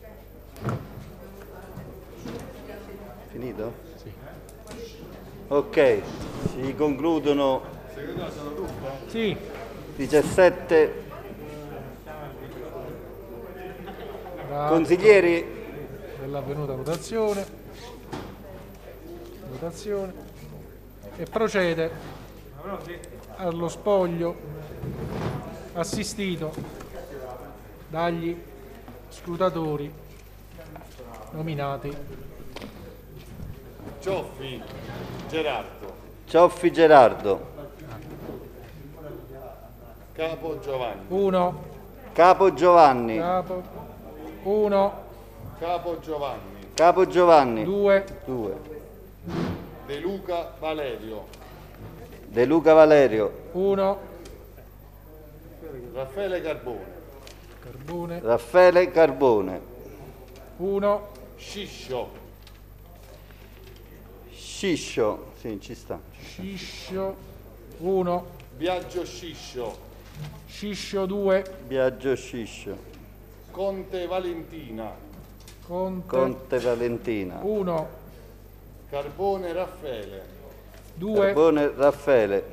Finito? Sì. Ok, si concludono Sì. 17 consiglieri. Dell'avvenuta votazione e procede allo spoglio assistito dagli scrutatori nominati. Cioffi Gerardo. Cioffi Gerardo. Capo Giovanni. 1. Capo Giovanni. Capo 1. Capo Giovanni. Capo Giovanni. 2. 2. De Luca Valerio. De Luca Valerio. 1. Raffaele Carbone. Carbone. Raffaele Carbone. 1. Sciscio. Sciscio. Sì, ci sta. Sciscio 1. Biagio Sciscio. Sciscio 2. Biagio Sciscio. Conte Valentina. Conte Valentina. 1. Carbone Raffaele. 2. Carbone Raffaele.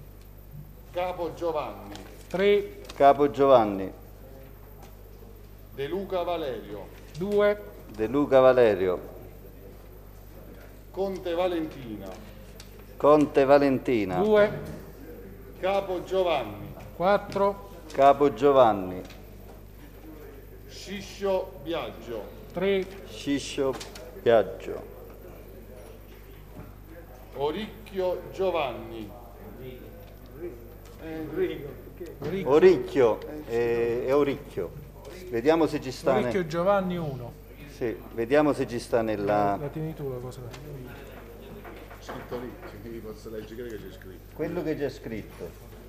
Capo Giovanni. 3. Capo Giovanni. De Luca Valerio. 2, De Luca Valerio, Conte Valentina. Conte Valentina, 2, Capo Giovanni. 4, Capo Giovanni, Sciscio Biagio. 3, Sciscio Biagio, Oricchio Giovanni. Oricchio e Oricchio. Vediamo se ci sta. Oricchio Giovanni 1. Sì, vediamo se ci sta nella. La tieni tu la cosa. Scritto lì, posso leggere che c'è scritto. Quello che c'è scritto.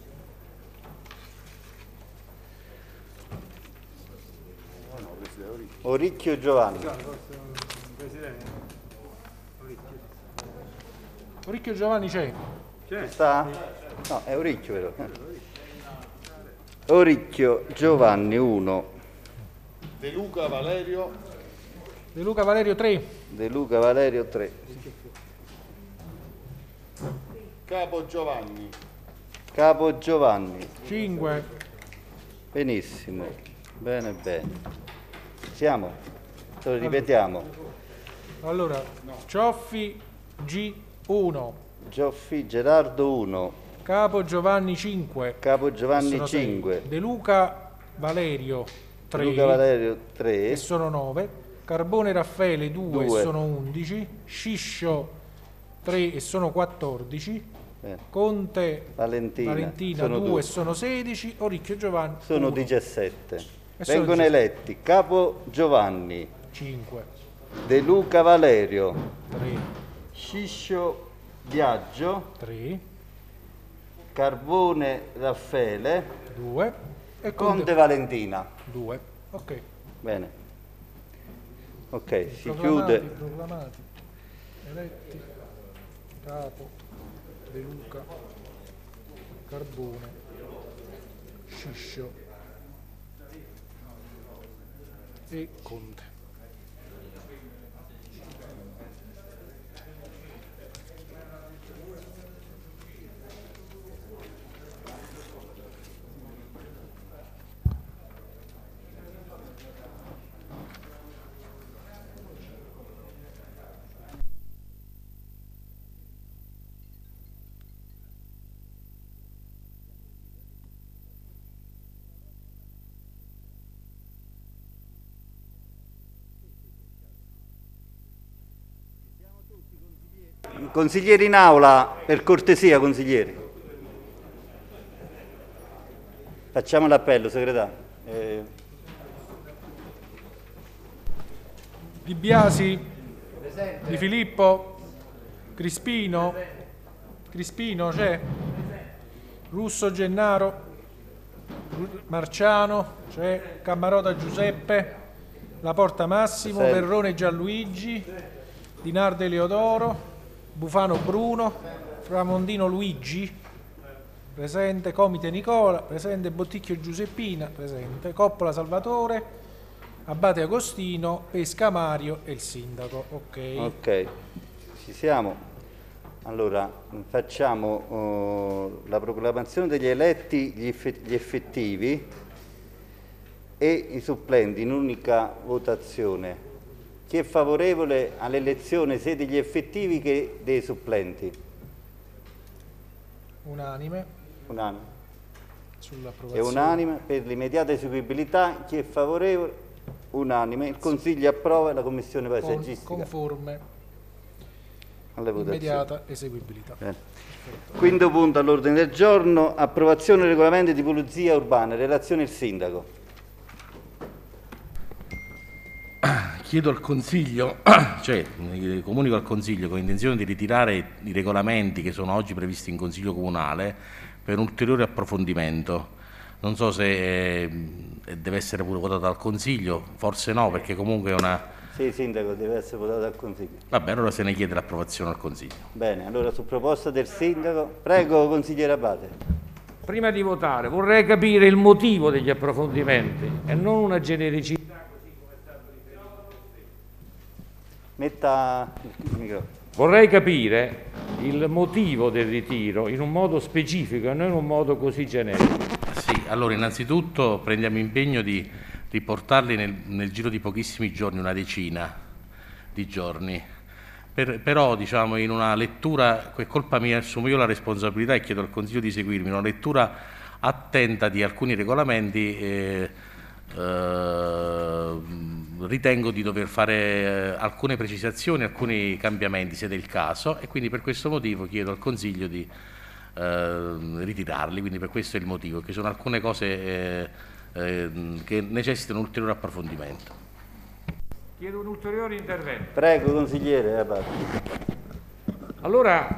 Oricchio Giovanni. Oricchio Giovanni c'è. Ci sta? No, è Oricchio, vero? Oricchio Giovanni 1. De Luca Valerio. De Luca Valerio 3, De Luca Valerio 3. Capo Giovanni. Capo Giovanni. 5, Benissimo. Bene, bene. Siamo? Lo ripetiamo. allora Cioffi G1, Gioffi Gerardo 1. Capo Giovanni 5, Capo Giovanni sono 5. sei. De Luca Valerio 3, Luca Valerio 3. e sono 9, Carbone Raffaele 2 e Due. sono 11, Sciscio 3 e sono 14, Bene. Conte Valentina, 2 2. e sono 16, Oricchio Giovanni Sono 1, 17. E sono Vengono 17. eletti Capo Giovanni, 5, De Luca Valerio, 3, Sciscio Biagio, 3, Carbone Raffaele, 2 e Conte Valentina. 2. Ok. Bene. Ok, si Proclamati, chiude. proclamati, eletti, Capo, De Luca, Carbone, Sciscio e Conte. Consiglieri in aula, per cortesia, consiglieri. Facciamo l'appello, segretario. Di Biasi, Di Filippo, Crispino c'è, Russo Gennaro, Marciano c'è, Cammarota Giuseppe, La Porta Massimo, Presente. Verrone Gianluigi, Di Nardo Eleodoro, Bufano Bruno, Framondino Luigi, presente, Comite Nicola, presente, Botticchio Giuseppina, presente, Coppola Salvatore, Abate Agostino, Pesca Mario e il sindaco. Ok. Ok, ci siamo. Allora, facciamo la proclamazione degli eletti, gli effettivi e i supplenti in unica votazione. Chi è favorevole all'elezione sia degli effettivi che dei supplenti? Unanime Unanime. È sull'approvazione. unanime per l'immediata eseguibilità. Chi è favorevole? Unanime. Il Consiglio approva e la Commissione paesaggistica Conforme, alle votazioni. immediata eseguibilità. Bene. Quinto punto all'ordine del giorno, approvazione del regolamento di pulizia urbana. Relazione il sindaco. Chiedo al Consiglio, cioè comunico al Consiglio con intenzione di ritirare i regolamenti che sono oggi previsti in Consiglio Comunale per un ulteriore approfondimento. Non so se deve essere pure votato dal Consiglio, forse no, perché comunque è una... Sì, sindaco, deve essere votato dal Consiglio. Vabbè, allora se ne chiede l'approvazione al Consiglio. Bene, allora su proposta del sindaco, prego consigliere Abate. Prima di votare vorrei capire il motivo degli approfondimenti e non una genericità. Metta il microfono. Vorrei capire il motivo del ritiro in un modo specifico e non in un modo così generico. Sì, allora innanzitutto prendiamo impegno di riportarli nel giro di pochissimi giorni, una decina di giorni. Però diciamo, in una lettura, è colpa mia, assumo io la responsabilità e chiedo al Consiglio di seguirmi, una lettura attenta di alcuni regolamenti, ritengo di dover fare alcune precisazioni, alcuni cambiamenti se del caso, e quindi per questo motivo chiedo al Consiglio di ritirarli, quindi per questo è il motivo, che sono alcune cose che necessitano un ulteriore approfondimento. Chiedo un ulteriore intervento. Prego, consigliere. Allora,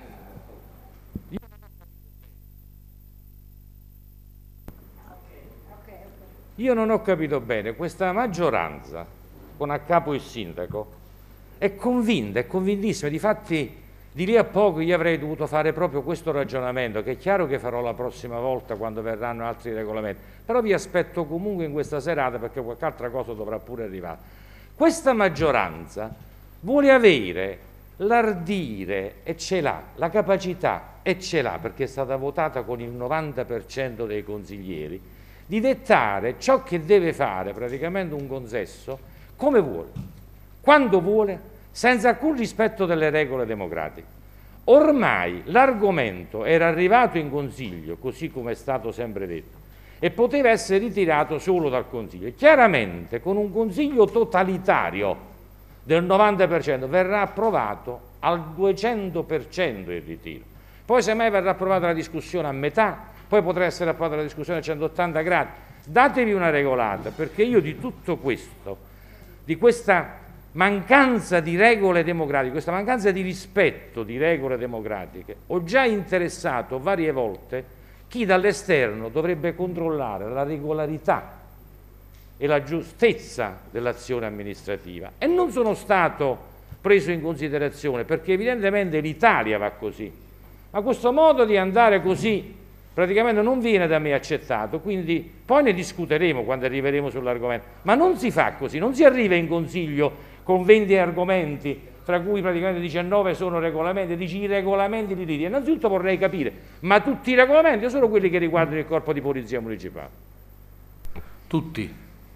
io non ho capito bene, questa maggioranza, con a capo il sindaco, è convinta, è convintissima, difatti di lì a poco io avrei dovuto fare proprio questo ragionamento, che è chiaro che farò la prossima volta quando verranno altri regolamenti, però vi aspetto comunque in questa serata perché qualche altra cosa dovrà pure arrivare. Questa maggioranza vuole avere l'ardire, e ce l'ha, la capacità, e ce l'ha, perché è stata votata con il 90% dei consiglieri, di dettare ciò che deve fare praticamente un consesso come vuole, quando vuole, senza alcun rispetto delle regole democratiche. Ormai l'argomento era arrivato in Consiglio, così come è stato sempre detto, e poteva essere ritirato solo dal Consiglio. Chiaramente con un Consiglio totalitario del 90% verrà approvato al 200% il ritiro. Poi semmai verrà approvata la discussione a metà, poi potrà essere approvata la discussione a 180 gradi. Datevi una regolata, perché io di tutto questo, di questa mancanza di regole democratiche, questa mancanza di rispetto di regole democratiche, ho già interessato varie volte chi dall'esterno dovrebbe controllare la regolarità e la giustezza dell'azione amministrativa, e non sono stato preso in considerazione perché evidentemente l'Italia va così, ma questo modo di andare così praticamente non viene da me accettato, quindi poi ne discuteremo quando arriveremo sull'argomento, ma non si fa così, non si arriva in Consiglio con 20 argomenti, fra cui praticamente 19 sono regolamenti, dici i regolamenti li riti. Innanzitutto vorrei capire, ma tutti i regolamenti o solo quelli che riguardano il corpo di polizia municipale? Tutti.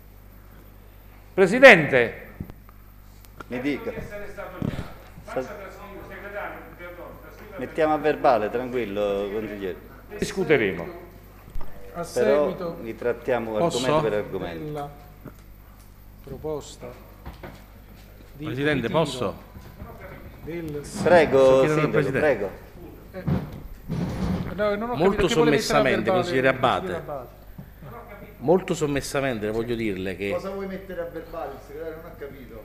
Presidente, mi dica. Mettiamo a verbale, tranquillo, consigliere. Discuteremo. A seguito, però li trattiamo argomento per argomento. Della proposta di Presidente, ritiro posso? Prego, sindaco, prego. No, non ho Molto capito, sommessamente, consigliere Abbate. Abbate. Molto sommessamente voglio dirle che... Cosa vuoi mettere a verbale? Il segretario non ha capito.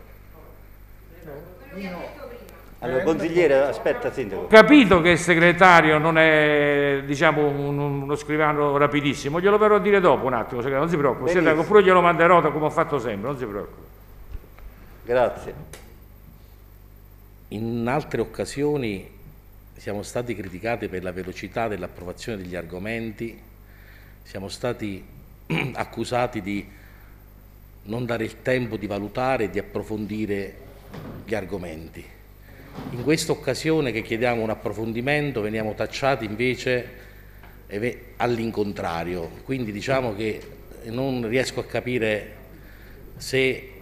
Allora, consigliere, aspetta, sindaco. Ho capito che il segretario non è, diciamo, uno scrivano rapidissimo, glielo verrò a dire dopo un attimo, non si preoccupi, oppure glielo manderò come ho fatto sempre, non si preoccupi. Grazie. In altre occasioni siamo stati criticati per la velocità dell'approvazione degli argomenti, siamo stati accusati di non dare il tempo di valutare e di approfondire gli argomenti. In questa occasione che chiediamo un approfondimento veniamo tacciati invece all'incontrario, quindi diciamo che non riesco a capire se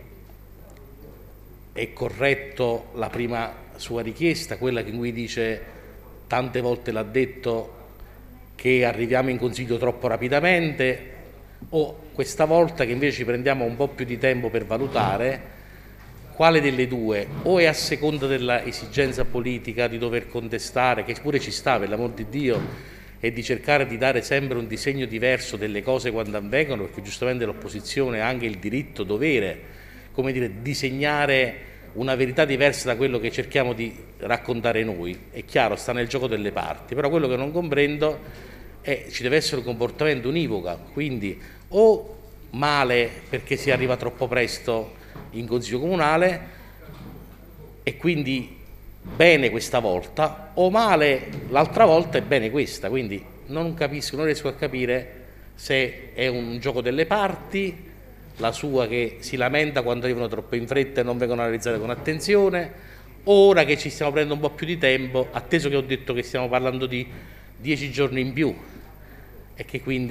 è corretto la prima sua richiesta, quella in cui dice, tante volte l'ha detto, che arriviamo in Consiglio troppo rapidamente, o questa volta che invece ci prendiamo un po' più di tempo per valutare. Quale delle due? O è a seconda dell'esigenza politica di dover contestare, che pure ci sta, per l'amor di Dio, e di cercare di dare sempre un disegno diverso delle cose quando avvengono, perché giustamente l'opposizione ha anche il diritto, dovere, come dire, disegnare una verità diversa da quello che cerchiamo di raccontare noi. È chiaro, sta nel gioco delle parti, però quello che non comprendo è ci deve essere un comportamento univoco, quindi o male perché si arriva troppo presto in Consiglio Comunale e quindi bene questa volta, o male l'altra volta e bene questa, quindi non capisco, non riesco a capire se è un gioco delle parti, la sua che si lamenta quando arrivano troppo in fretta e non vengono analizzate con attenzione, o ora che ci stiamo prendendo un po' più di tempo, atteso che ho detto che stiamo parlando di 10 giorni in più e che quindi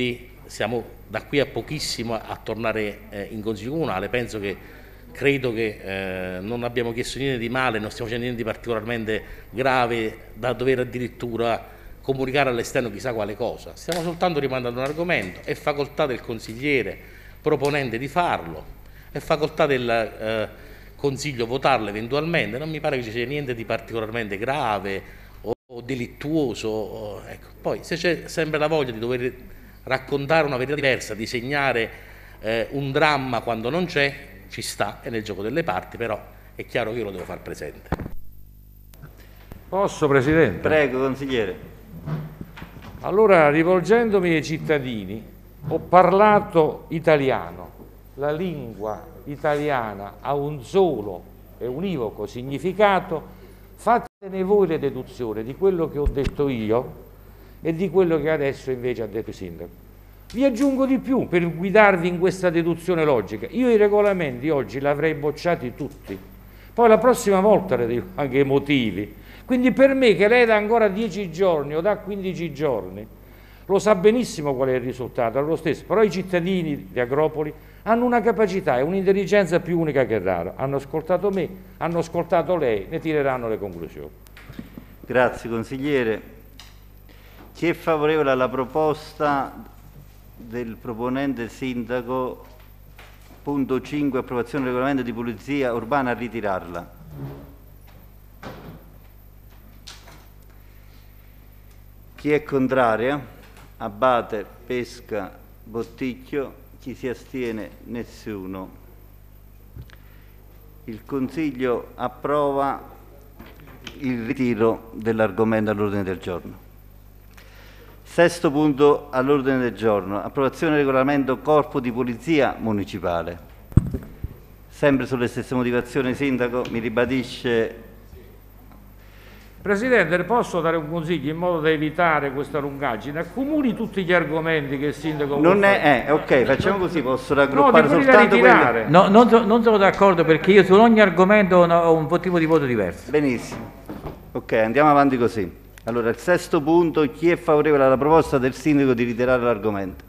siamo da qui a pochissimo a tornare in Consiglio Comunale. Credo che non abbiamo chiesto niente di male, non stiamo facendo niente di particolarmente grave da dover addirittura comunicare all'esterno chissà quale cosa. Stiamo soltanto rimandando un argomento, è facoltà del consigliere proponente di farlo, è facoltà del Consiglio votarlo eventualmente, non mi pare che ci sia niente di particolarmente grave o delittuoso. Ecco. Poi se c'è sempre la voglia di dover raccontare una verità diversa, disegnare un dramma quando non c'è, ci sta, è nel gioco delle parti, però è chiaro che io lo devo far presente. Posso, Presidente? Prego, consigliere. Allora, rivolgendomi ai cittadini, ho parlato italiano. La lingua italiana ha un solo e univoco significato. Fatene voi le deduzioni di quello che ho detto io e di quello che adesso invece ha detto il Sindaco. Vi aggiungo di più per guidarvi in questa deduzione logica. Io i regolamenti oggi li avrei bocciati tutti, poi la prossima volta le dico anche i motivi. Quindi per me che lei da ancora 10 giorni o da 15 giorni lo sa benissimo qual è il risultato, è lo stesso, però i cittadini di Agropoli hanno una capacità e un'intelligenza più unica che rara. Hanno ascoltato me, hanno ascoltato lei, ne tireranno le conclusioni. Grazie consigliere. Chi è favorevole alla proposta del proponente sindaco, punto 5, approvazione del regolamento di pulizia urbana, a ritirarla? Chi è contrario? Abate, Pesca, Botticchio. Chi si astiene? Nessuno. Il Consiglio approva il ritiro dell'argomento all'ordine del giorno. Sesto punto all'ordine del giorno, approvazione del regolamento Corpo di Polizia Municipale. Sempre sulle stesse motivazioni, Sindaco, mi ribadisce... Presidente, posso dare un consiglio in modo da evitare questa lungaggine? Accumuli tutti gli argomenti che il Sindaco non è, ok, facciamo così, posso raggruppare soltanto quelli... No, non sono d'accordo perché io su ogni argomento ho un motivo di voto diverso. Benissimo, ok, andiamo avanti così. Allora, il sesto punto, chi è favorevole alla proposta del Sindaco di ritirare l'argomento?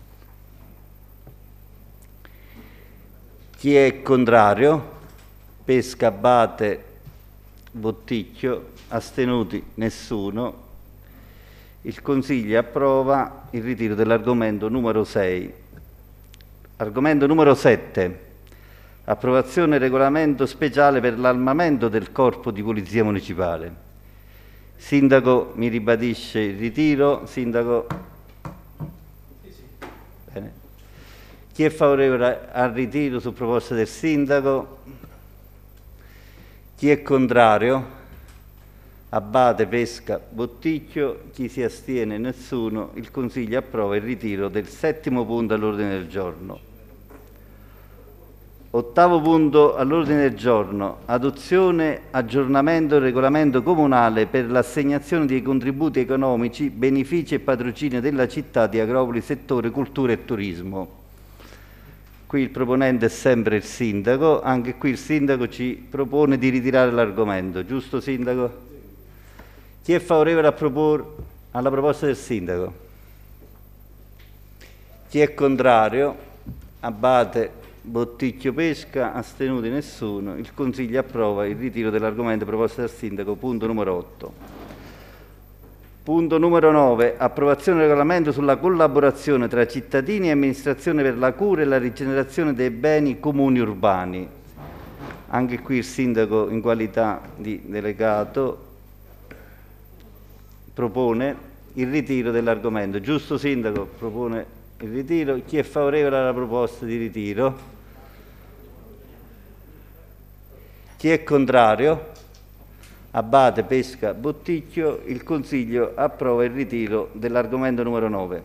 Chi è contrario? Pesca, Abate, Botticchio. Astenuti? Nessuno. Il Consiglio approva il ritiro dell'argomento numero 6. Argomento numero 7. Approvazione del regolamento speciale per l'armamento del Corpo di Polizia Municipale. Sindaco mi ribadisce il ritiro. Sindaco? Sì. Bene. Chi è favorevole al ritiro su proposta del Sindaco? Chi è contrario? Abate, Pesca, Botticchio. Chi si astiene? Nessuno. Il Consiglio approva il ritiro del settimo punto all'ordine del giorno. Ottavo punto all'ordine del giorno, adozione, aggiornamento del regolamento comunale per l'assegnazione dei contributi economici, benefici e patrocinio della città di Agropoli, settore cultura e turismo. Qui il proponente è sempre il Sindaco, anche qui il Sindaco ci propone di ritirare l'argomento, giusto Sindaco? Chi è favorevole alla proposta del Sindaco? Chi è contrario? Abate, Botticchio, Pesca. Astenuti? Nessuno. Il Consiglio approva il ritiro dell'argomento proposto dal Sindaco. Punto numero 8. Punto numero 9. Approvazione del regolamento sulla collaborazione tra cittadini e amministrazione per la cura e la rigenerazione dei beni comuni urbani. Anche qui il Sindaco, in qualità di delegato, propone il ritiro dell'argomento. Giusto Sindaco? Propone il ritiro. Chi è favorevole alla proposta di ritiro? Chi è contrario? Abate, Pesca, Botticchio. Il Consiglio approva il ritiro dell'argomento numero 9.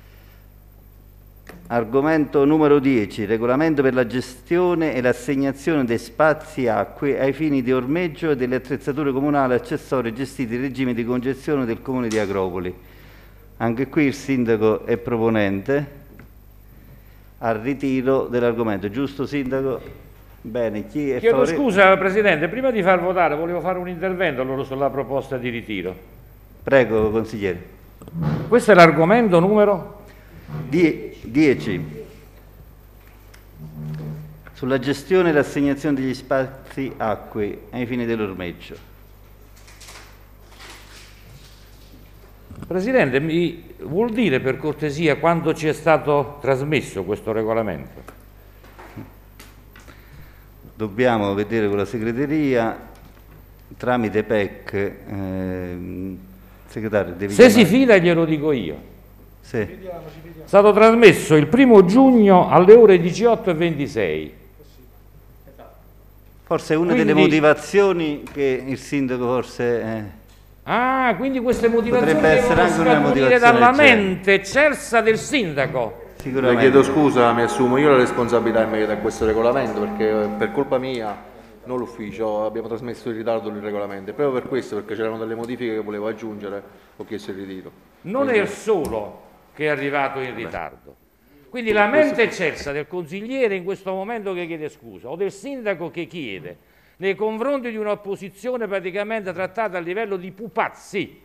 Argomento numero 10. Regolamento per la gestione e l'assegnazione dei spazi acque ai fini di ormeggio e delle attrezzature comunali accessorie gestite in regime di concessione del Comune di Agropoli. Anche qui il Sindaco è proponente al ritiro dell'argomento. Giusto Sindaco? Bene, chi è Chiedo favorevole? scusa Presidente, prima di far votare volevo fare un intervento allora sulla proposta di ritiro. Prego consigliere. Questo è l'argomento numero? 10. Sulla gestione e l'assegnazione degli spazi acque ai fini dell'ormeggio. Presidente, mi vuol dire per cortesia quando ci è stato trasmesso questo regolamento? Dobbiamo vedere con la segreteria tramite PEC. Segretario, devi Se chiamare. si fida glielo dico io. Sì. È stato trasmesso il 1° giugno alle ore 18:26. Forse è una delle motivazioni che il sindaco forse... Ah, quindi queste motivazioni potrebbe essere anche una motivazione dalla mente eccelsa del sindaco. Le chiedo scusa, mi assumo io la responsabilità in merito a questo regolamento, perché per colpa mia, non l'ufficio, abbiamo trasmesso in ritardo il regolamento. Proprio per questo, perché c'erano delle modifiche che volevo aggiungere, ho chiesto il ritiro. Non è il solo che è arrivato in ritardo. Quindi la mente eccelsa del consigliere in questo momento che chiede scusa, o del sindaco che chiede, nei confronti di un'opposizione praticamente trattata a livello di pupazzi,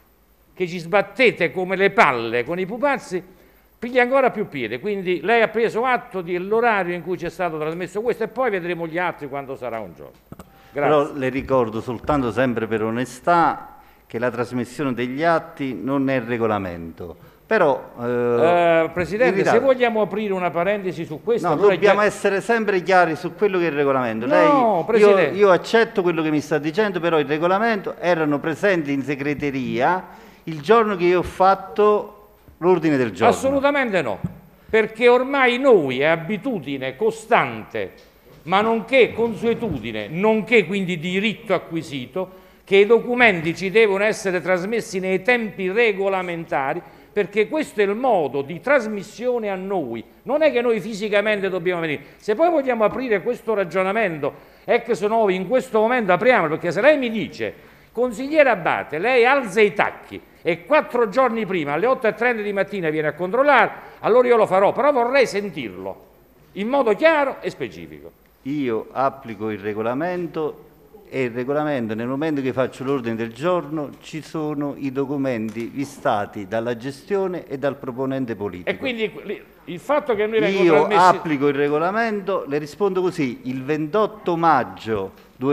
che ci sbattete come le palle con i pupazzi, piglia ancora più piede. Quindi lei ha preso atto dell'orario in cui ci è stato trasmesso questo e poi vedremo gli altri quando sarà un giorno. Grazie. Però le ricordo soltanto, sempre per onestà, che la trasmissione degli atti non è il regolamento. Però, Presidente, se vogliamo aprire una parentesi su questo... No, allora dobbiamo essere sempre chiari su quello che è il regolamento. No, Presidente. Io accetto quello che mi sta dicendo, però il regolamento erano presenti in segreteria il giorno che io ho fatto l'ordine del giorno. Assolutamente no, perché ormai noi è abitudine costante, ma nonché consuetudine, nonché quindi diritto acquisito, che i documenti ci devono essere trasmessi nei tempi regolamentari, perché questo è il modo di trasmissione a noi, non è che noi fisicamente dobbiamo venire. Se poi vogliamo aprire questo ragionamento, ex novo, in questo momento apriamolo, perché se lei mi dice, consigliere Abate, lei alza i tacchi e 4 giorni prima, alle 8:30 di mattina, viene a controllare, allora io lo farò, però vorrei sentirlo, in modo chiaro e specifico. Io applico il regolamento e il regolamento, nel momento che faccio l'ordine del giorno, ci sono i documenti vistati dalla gestione e dal proponente politico. E quindi il fatto che noi vengono Io trasmessi... applico il regolamento, le rispondo così: il 28 maggio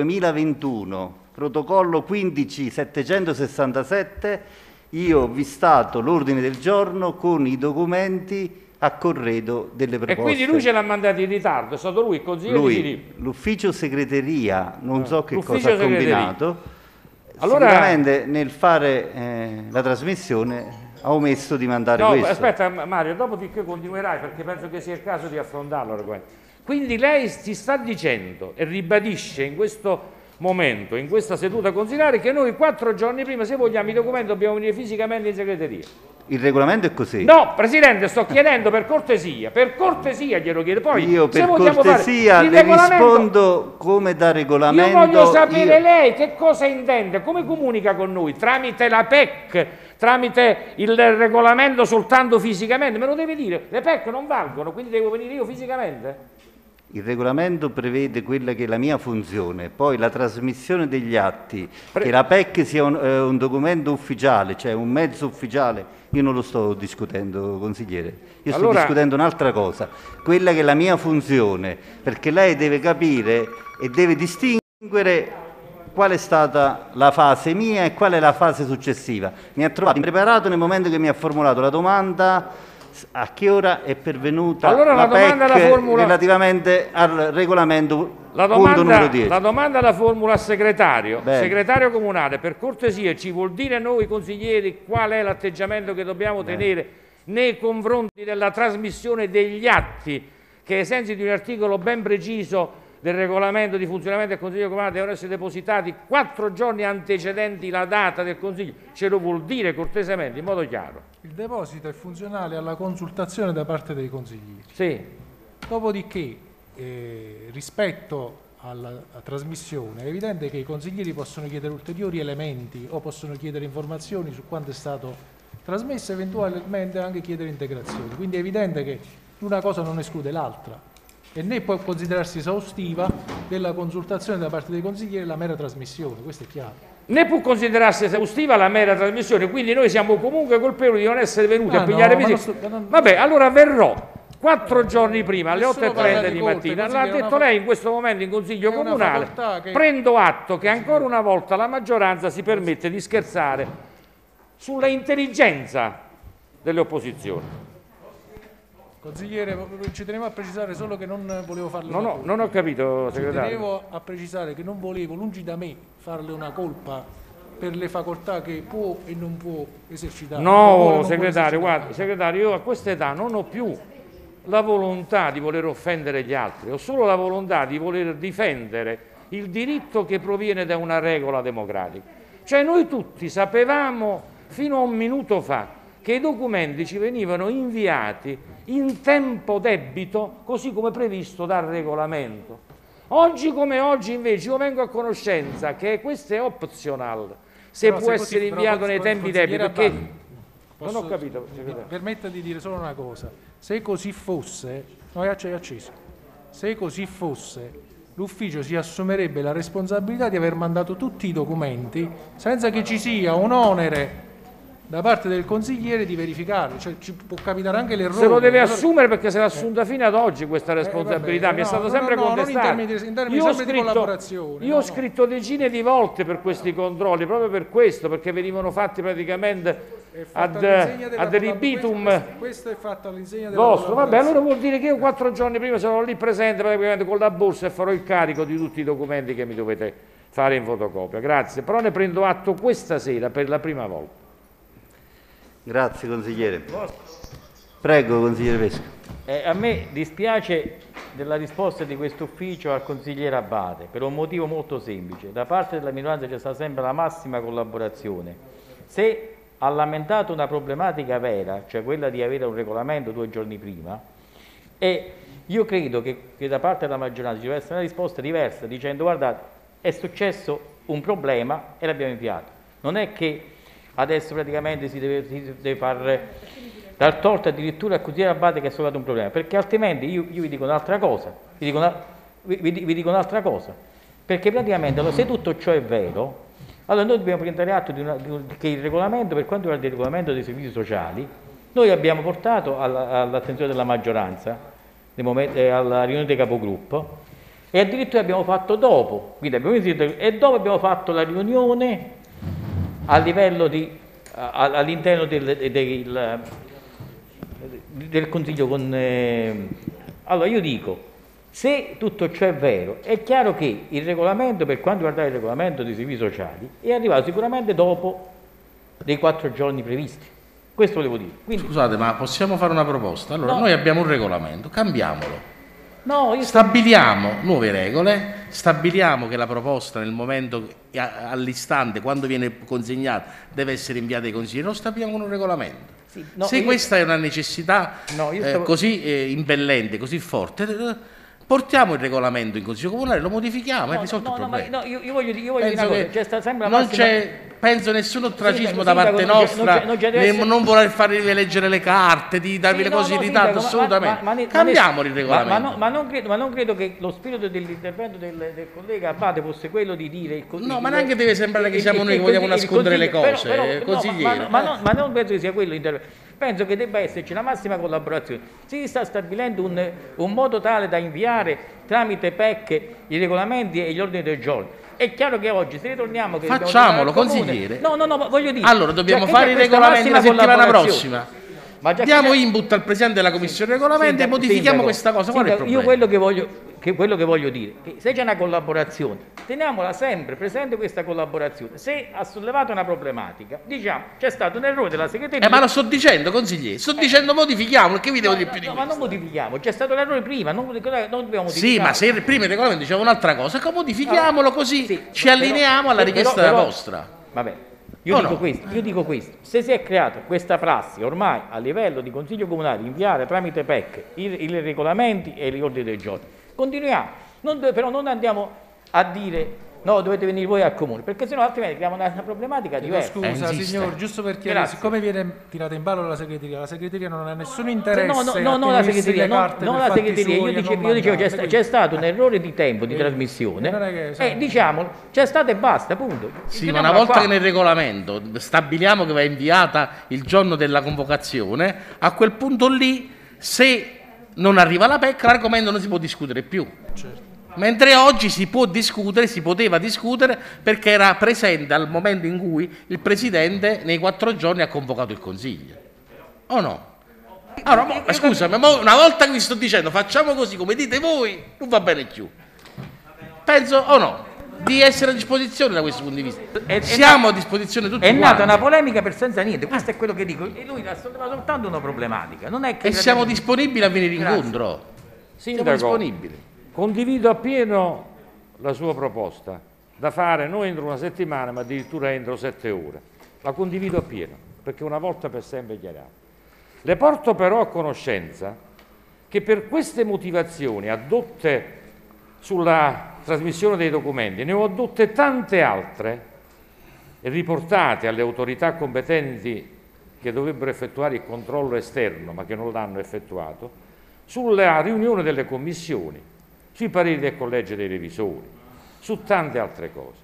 2021, protocollo 15767, io ho vistato l'ordine del giorno con i documenti a corredo delle proposte. E quindi lui ce l'ha mandato in ritardo, è stato lui il consigliere di Filippo. L'ufficio segreteria, non so che L'ufficio cosa ha combinato, allora, sicuramente nel fare la trasmissione ha omesso di mandare questo. Aspetta Mario, dopodiché continuerai perché penso che sia il caso di affrontarlo. Quindi lei ti sta dicendo e ribadisce in questo momento, in questa seduta consigliare, che noi 4 giorni prima, se vogliamo i documenti, dobbiamo venire fisicamente in segreteria. Il regolamento è così. No, Presidente, sto chiedendo per cortesia glielo chiedo. Poi, io per se cortesia le rispondo come da regolamento. Io voglio sapere lei che cosa intende, come comunica con noi, tramite la PEC, tramite il regolamento soltanto fisicamente, me lo deve dire, le PEC non valgono, quindi devo venire io fisicamente? Il regolamento prevede quella che è la mia funzione, poi la trasmissione degli atti, che la PEC sia un documento ufficiale, cioè un mezzo ufficiale, io non lo sto discutendo, consigliere, io sto discutendo un'altra cosa, quella che è la mia funzione, perché lei deve capire e deve distinguere qual è stata la fase mia e qual è la fase successiva. Mi ha trovato impreparato nel momento che mi ha formulato la domanda. A che ora è pervenuta la PEC relativamente al regolamento punto numero 10? La domanda la formula al segretario. Segretario comunale, per cortesia ci vuol dire a noi consiglieri qual è l'atteggiamento che dobbiamo tenere nei confronti della trasmissione degli atti che ai sensi di un articolo ben preciso del regolamento di funzionamento del Consiglio Comunale devono essere depositati 4 giorni antecedenti la data del Consiglio. Ce lo vuol dire cortesemente, in modo chiaro. Il deposito è funzionale alla consultazione da parte dei consiglieri. Sì. Dopodiché, rispetto alla trasmissione, è evidente che i consiglieri possono chiedere ulteriori elementi o possono chiedere informazioni su quanto è stato trasmesso, eventualmente anche chiedere integrazioni. Quindi è evidente che una cosa non esclude l'altra. E né può considerarsi esaustiva della consultazione da parte dei consiglieri la mera trasmissione, questo è chiaro. né può considerarsi esaustiva la mera trasmissione, quindi noi siamo comunque colpevoli di non essere venuti a pigliare visite. Vabbè, allora verrò 4 giorni prima, alle 8:30 di mattina. L'ha detto lei in questo momento in Consiglio Comunale. Prendo atto che ancora una volta la maggioranza si permette di scherzare sulla intelligenza delle opposizioni. Consigliere, ci tenevo a precisare solo che non volevo farle una colpa. Non ho capito, segretario. Ci tenevo a precisare che non volevo, lungi da me, farle una colpa per le facoltà che può e non può esercitare. No, segretario, guarda, segretario, io a questa età non ho più la volontà di voler offendere gli altri, ho solo la volontà di voler difendere il diritto che proviene da una regola democratica. Cioè noi tutti sapevamo fino a un minuto fa che i documenti ci venivano inviati in tempo debito, così come previsto dal regolamento. Oggi come oggi invece io vengo a conoscenza che questo è optional, se può essere inviato nei tempi debiti, perché non ho capito. Permetta di dire solo una cosa, se così fosse, se così fosse, l'ufficio si assumerebbe la responsabilità di aver mandato tutti i documenti senza che ci sia un onere da parte del consigliere di verificare, cioè ci può capitare anche l'errore. Se lo deve assumere perché se l'ha assunta fino ad oggi questa responsabilità, mi è stato sempre contestato. Io ho scritto decine di volte per questi controlli, proprio per questo, perché venivano fatti praticamente ad libitum. Questo è fatto all'insegna della vostro. Vabbè, allora vuol dire che io 4 giorni prima sarò lì presente praticamente con la borsa e farò il carico di tutti i documenti che mi dovete fare in fotocopia. Grazie, però ne prendo atto questa sera per la prima volta. Grazie consigliere. Prego consigliere Vescovo. A me dispiace della risposta di questo ufficio al consigliere Abate per un motivo molto semplice. Da parte della minoranza c'è stata sempre la massima collaborazione. Se ha lamentato una problematica vera, cioè quella di avere un regolamento 2 giorni prima, e io credo che da parte della maggioranza ci deve essere una risposta diversa dicendo guardate è successo un problema e l'abbiamo inviato. Non è che adesso praticamente si deve far dar torto addirittura al consigliere Abate che è stato un problema, perché altrimenti io vi dico un'altra cosa, vi dico un'altra cosa, perché praticamente allora, se tutto ciò è vero, allora noi dobbiamo prendere atto che il regolamento, per quanto riguarda il regolamento dei servizi sociali, noi abbiamo portato all'attenzione della maggioranza alla riunione dei capogruppo e addirittura abbiamo fatto dopo, quindi e dopo abbiamo fatto la riunione a livello all'interno del Consiglio allora io dico, se tutto ciò è vero, è chiaro che il regolamento, per quanto riguarda il regolamento dei servizi sociali, è arrivato sicuramente dopo dei 4 giorni previsti. Questo volevo dire. Quindi, scusate, ma possiamo fare una proposta? Allora, noi abbiamo un regolamento, cambiamolo. No, stabiliamo nuove regole, stabiliamo che la proposta nel momento, all'istante, quando viene consegnata, deve essere inviata ai consiglieri, lo stabiliamo con un regolamento. Sì, no, se questa è una necessità così impellente, così forte, portiamo il regolamento in Consiglio Comunale, lo modifichiamo e risolto il problema. Io voglio dire una cosa, c'è stata sempre non c'è, penso, nessun ostracismo da parte nostra, non voler farvi leggere le carte, di darvi le cose in ritardo, assolutamente. Cambiamo il regolamento. Ma non credo che lo spirito dell'intervento del collega Abate fosse quello di dire... No, ma neanche deve sembrare che siamo noi che vogliamo nascondere le cose, consigliere. Ma non penso che sia quello l'intervento. Penso che debba esserci la massima collaborazione. Si sta stabilendo un modo tale da inviare tramite PEC i regolamenti e gli ordini del giorno. È chiaro che oggi se ritorniamo... Che facciamolo, consigliere. No, voglio dire... Allora dobbiamo fare i regolamenti la settimana prossima. Diamo input al Presidente della Commissione Regolamenti e modifichiamo questa cosa. Qual è il problema? Io quello che voglio dire, che se c'è una collaborazione, teniamola sempre presente questa collaborazione. Se ha sollevato una problematica, diciamo c'è stato un errore della segreteria. Ma lo sto dicendo, consigliere, sto dicendo modifichiamolo, che vi devo dire più di questo? Ma non modifichiamo, c'è stato l'errore prima, non dobbiamo modificare. Sì, ma se prima il regolamento diceva un'altra cosa, modifichiamolo così ci allineiamo alla richiesta vostra. Vabbè. Io dico questo, se si è creata questa prassi ormai a livello di Consiglio Comunale di inviare tramite PEC i regolamenti e gli ordini del giorno, continuiamo, però non andiamo a dire No, dovete venire voi al comune, perché sennò altrimenti creiamo una problematica diversa. Scusa, signor, giusto per chiarire, siccome viene tirata in ballo la segreteria non ha nessun interesse. No, la segreteria, io dicevo c'è stato un errore di tempo di trasmissione. Diciamo, c'è stato e basta, punto. Sì, ma una volta che nel regolamento stabiliamo che va inviata il giorno della convocazione, a quel punto lì, se non arriva la PEC, l'argomento non si può discutere più. Certo. Mentre oggi si poteva discutere perché era presente al momento in cui il Presidente nei 4 giorni ha convocato il Consiglio. O no? Allora, scusami, una volta che vi sto dicendo facciamo così come dite voi, non va bene più. Penso, o no, di essere a disposizione da questo punto di vista. Siamo a disposizione tutti quanti. È nata una polemica per senza niente, questo è quello che dico. E lui ha soltanto una problematica. Non è che siamo disponibili a venire incontro. Sindaco, siamo disponibili. Condivido appieno la sua proposta, da fare non entro una settimana, ma addirittura entro 7 ore. La condivido appieno, perché una volta per sempre chiariamo. Le porto però a conoscenza che per queste motivazioni addotte sulla trasmissione dei documenti, ne ho addotte tante altre e riportate alle autorità competenti che dovrebbero effettuare il controllo esterno, ma che non l'hanno effettuato, sulla riunione delle commissioni, sui pareri del Collegio dei Revisori, su tante altre cose.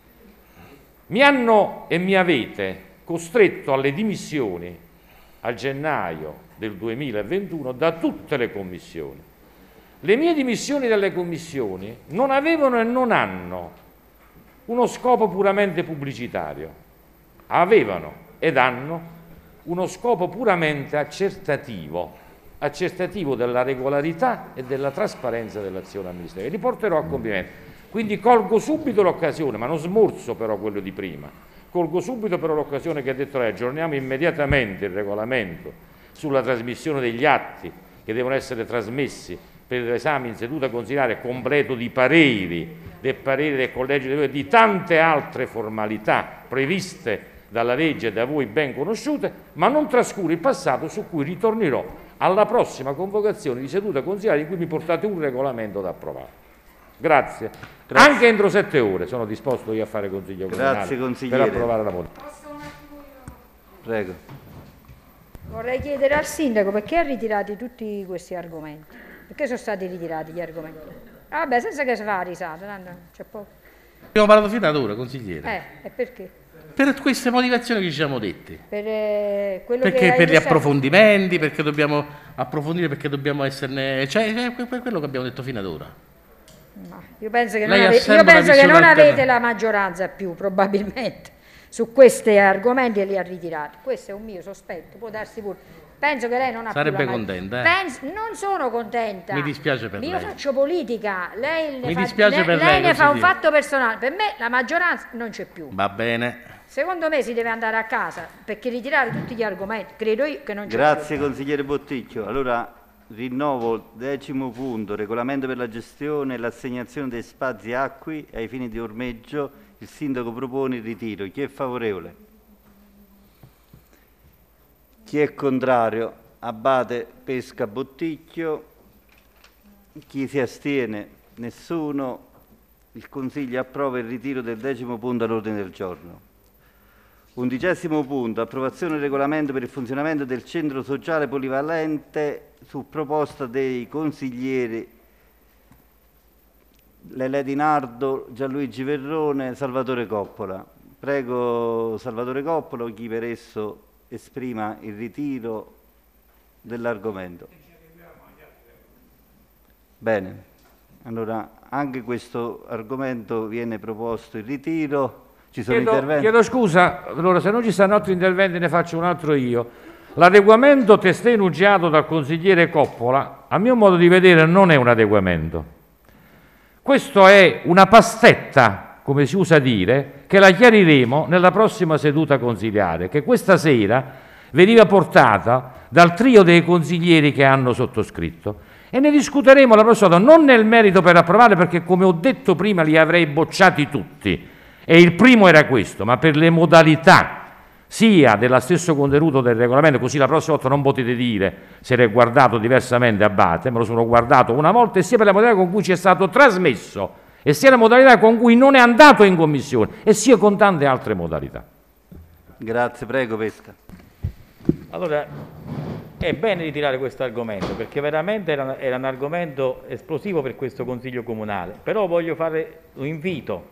Mi hanno e mi avete costretto alle dimissioni a gennaio del 2021 da tutte le commissioni. Le mie dimissioni dalle commissioni non avevano e non hanno uno scopo puramente pubblicitario, avevano ed hanno uno scopo puramente accertativo della regolarità e della trasparenza dell'azione amministrativa. Li porterò a compimento. Quindi colgo subito l'occasione, ma non smorzo però quello di prima, colgo subito però l'occasione che ha detto lei, aggiorniamo immediatamente il regolamento sulla trasmissione degli atti che devono essere trasmessi per l'esame in seduta consiliare completo di pareri, del parere del Collegio di tante altre formalità previste dalla legge e da voi ben conosciute, ma non trascuro il passato su cui ritornerò alla prossima convocazione di seduta consiliare in cui mi portate un regolamento da approvare. Grazie. Anche entro 7 ore sono disposto io a fare consiglio comunale per approvare la modifica. Prego. Vorrei chiedere al Sindaco perché ha ritirato tutti questi argomenti. Perché sono stati ritirati gli argomenti? Vabbè, senza che si fa la risata, c'è poco. Abbiamo parlato fino ad ora, consigliere. E perché? Per queste motivazioni che ci siamo detti. Perché per gli approfondimenti, perché dobbiamo approfondire, perché dobbiamo esserne... Cioè, quello che abbiamo detto fino ad ora. No, io penso che non avete la maggioranza più, probabilmente, su questi argomenti e li ha ritirati. Questo è un mio sospetto, può darsi pure. Penso che lei non ha Sarebbe più la contenta, non sono contenta. Mi dispiace per lei. Io faccio politica, lei lei ne fa un fatto personale. Per me la maggioranza non c'è più. Va bene. Secondo me si deve andare a casa, perché ritirare tutti gli argomenti, credo io che non c'è più. Grazie consigliere Botticchio. Allora rinnovo il 10° punto, regolamento per la gestione e l'assegnazione dei spazi acqui ai fini di ormeggio. Il sindaco propone il ritiro. Chi è favorevole? Chi è contrario? Abate, Pesca, Botticchio. Chi si astiene? Nessuno. Il Consiglio approva il ritiro del 10° punto all'ordine del giorno. 11° punto, approvazione del regolamento per il funzionamento del centro sociale polivalente su proposta dei consiglieri Lele Di Nardo, Gianluigi Verrone, Salvatore Coppola. Prego Salvatore Coppola, chi per esso esprima il ritiro dell'argomento. Bene, allora anche questo argomento viene proposto il ritiro. Ci sono interventi? Chiedo scusa, allora se non ci stanno altri interventi ne faccio un altro io. L'adeguamento testé enunciato dal consigliere Coppola, a mio modo di vedere, non è un adeguamento. Questo è una pastetta, come si usa dire, che la chiariremo nella prossima seduta consiliare, che questa sera veniva portata dal trio dei consiglieri che hanno sottoscritto. E ne discuteremo la prossima volta, non nel merito per approvare, perché come ho detto prima li avrei bocciati tutti. E il primo era questo, ma per le modalità sia dello stesso contenuto del regolamento, così la prossima volta non potete dire se l'è guardato diversamente Abate, me lo sono guardato una volta, e sia per la modalità con cui ci è stato trasmesso e sia la modalità con cui non è andato in commissione e sia con tante altre modalità. Grazie, prego Pesca. Allora, è bene ritirare questo argomento perché veramente era un argomento esplosivo per questo Consiglio Comunale, però voglio fare un invito,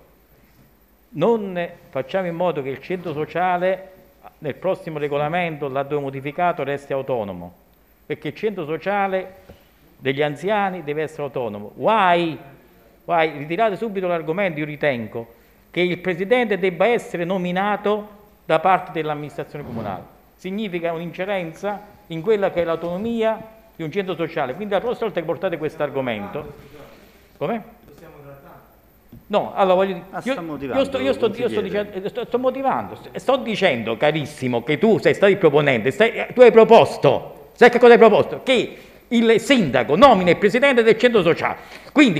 non facciamo in modo che il centro sociale nel prossimo regolamento, laddove modificato, resti autonomo, perché il centro sociale degli anziani deve essere autonomo. Ritirate subito l'argomento. Io ritengo che il presidente debba essere nominato da parte dell'amministrazione comunale. Significa un'ingerenza in quella che è l'autonomia di un centro sociale. Quindi la prossima volta che portate questo argomento, come? No, allora voglio dire, sto motivando, sto dicendo, carissimo, che tu sei stato il proponente, tu hai proposto, sai che cosa hai proposto? Che il sindaco nomina il presidente del centro sociale. Quindi,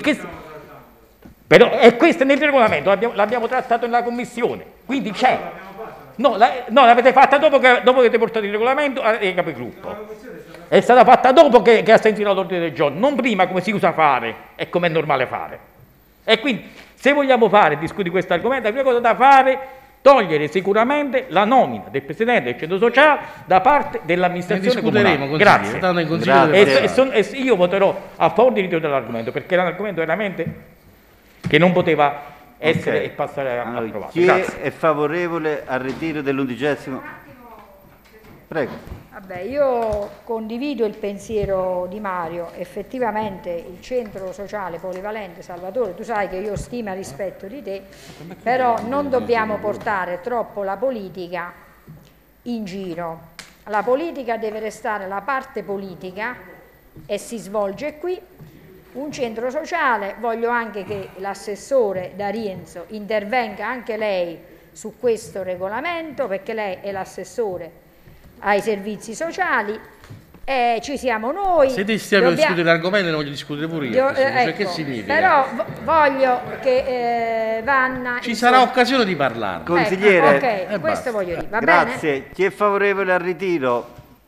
però, e questo è nel regolamento, l'abbiamo trattato nella commissione, quindi c'è. No, l'avete fatta dopo che avete portato il regolamento ai capigruppo. È stata fatta dopo che ha sentito l'ordine del giorno, non prima, come si usa fare e come è normale fare. E quindi, se vogliamo discutere questo argomento, la prima cosa da fare è togliere sicuramente la nomina del presidente del centro sociale da parte dell'amministrazione comunale. Grazie. E io voterò a favore di ritiro dell'argomento, perché era un argomento veramente che non poteva essere e passare approvato. Chi è favorevole al ritiro dell'11°? Prego. Vabbè, io condivido il pensiero di Mario, effettivamente il centro sociale polivalente, Salvatore, tu sai che io stimo e rispetto di te, però non dobbiamo portare troppo la politica in giro. La politica deve restare la parte politica e si svolge qui. Un centro sociale, voglio anche che l'assessore D'Arienzo intervenga anche lei su questo regolamento, perché lei è l'assessore ai servizi sociali, ci siamo noi. Se ti stiamo discutendo l'argomento, ne voglio discutere pure io. Cioè, che significa? Però voglio che Vanna... Ci sarà occasione di parlare. Consigliere, ok, questo voglio dire, va grazie. bene? Chi è favorevole al ritiro?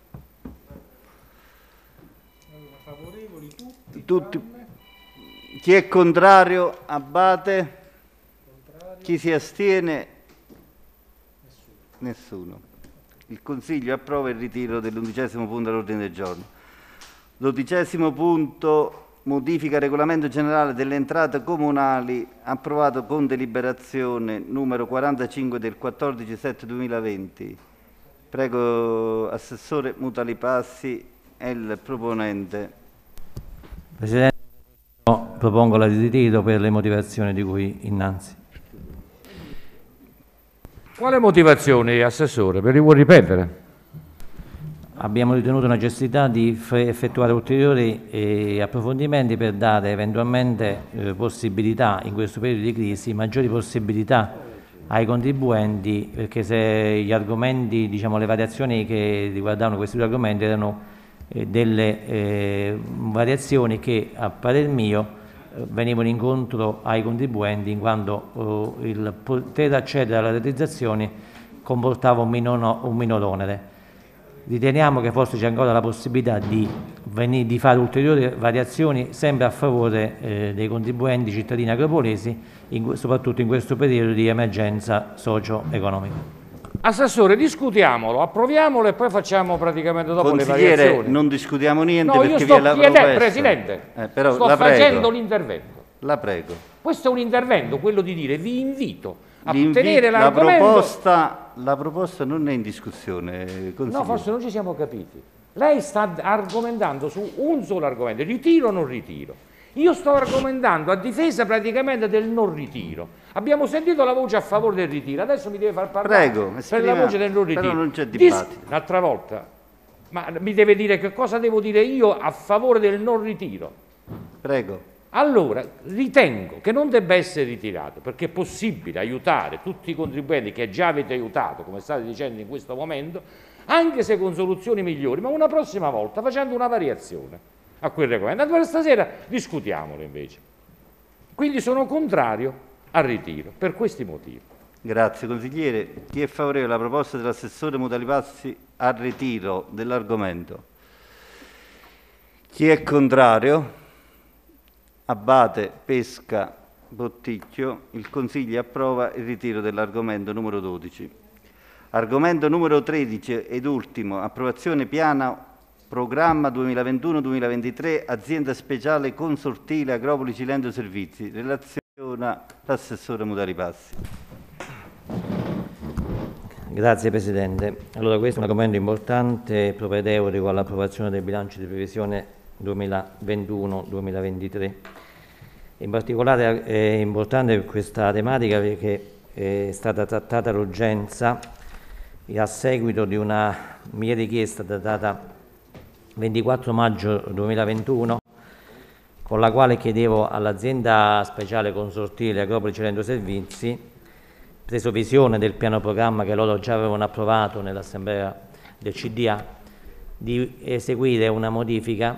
Favorevoli tutti. Chi è contrario? Abate. Chi si astiene? Nessuno. Il Consiglio approva il ritiro dell'11° punto all'ordine del giorno. 12° punto, modifica regolamento generale delle entrate comunali, approvato con deliberazione numero 45 del 14/7/2020. Prego, Assessore Mutalipassi, è il proponente. Presidente, propongo la ritiro per le motivazioni di cui innanzi. Quale motivazione, Assessore? Me li vuoi ripetere? Abbiamo ritenuto una necessità di effettuare ulteriori approfondimenti per dare eventualmente possibilità, in questo periodo di crisi, maggiori possibilità ai contribuenti, perché se gli argomenti, diciamo le variazioni che riguardavano questi due argomenti erano delle variazioni che a parer mio venivano incontro ai contribuenti, in quanto il poter accedere alla realizzazione comportava un minor onere. Riteniamo che forse c'è ancora la possibilità di fare ulteriori variazioni sempre a favore dei contribuenti cittadini agropolesi, soprattutto in questo periodo di emergenza socio-economica. Assessore, discutiamolo, approviamolo e poi facciamo praticamente dopo le variazioni. Consigliere, non discutiamo niente, no, perché io sto vi è la chiedendo, Presidente, però sto facendo l'intervento. La prego. Questo è un intervento, quello di dire vi invito a tenere l'argomento. La proposta non è in discussione, consigliere. No, forse non ci siamo capiti. Lei sta argomentando su un solo argomento, ritiro o non ritiro. Io sto argomentando a difesa praticamente del non ritiro. Abbiamo sentito la voce a favore del ritiro, adesso mi deve far parlare per la voce del non ritiro. Però non c'è dibattito. L'altra volta, ma mi deve dire che cosa devo dire io a favore del non ritiro. Prego. Allora, ritengo che non debba essere ritirato, perché è possibile aiutare tutti i contribuenti che già avete aiutato, come state dicendo in questo momento, anche se con soluzioni migliori, ma una prossima volta facendo una variazione a quel regolamento. Allora stasera discutiamolo invece. Quindi sono contrario al ritiro, per questi motivi. Grazie consigliere. Chi è favorevole alla proposta dell'assessore Mutalipassi al ritiro dell'argomento? Chi è contrario? Abate, Pesca, Botticchio, il Consiglio approva il ritiro dell'argomento numero 12. Argomento numero 13 ed ultimo, approvazione piano programma 2021-2023, azienda speciale consortile Agropoli Cilento Servizi. Relaziona l'assessore Mutari Passi. Grazie Presidente. Allora, questo è un argomento importante propedeutico all'approvazione del bilancio di previsione 2021-2023. In particolare è importante questa tematica perché è stata trattata l'urgenza a seguito di una mia richiesta datata 24 maggio 2021, con la quale chiedevo all'azienda speciale consortile Agropoli Cilento Servizi, preso visione del piano programma che loro già avevano approvato nell'assemblea del CDA, di eseguire una modifica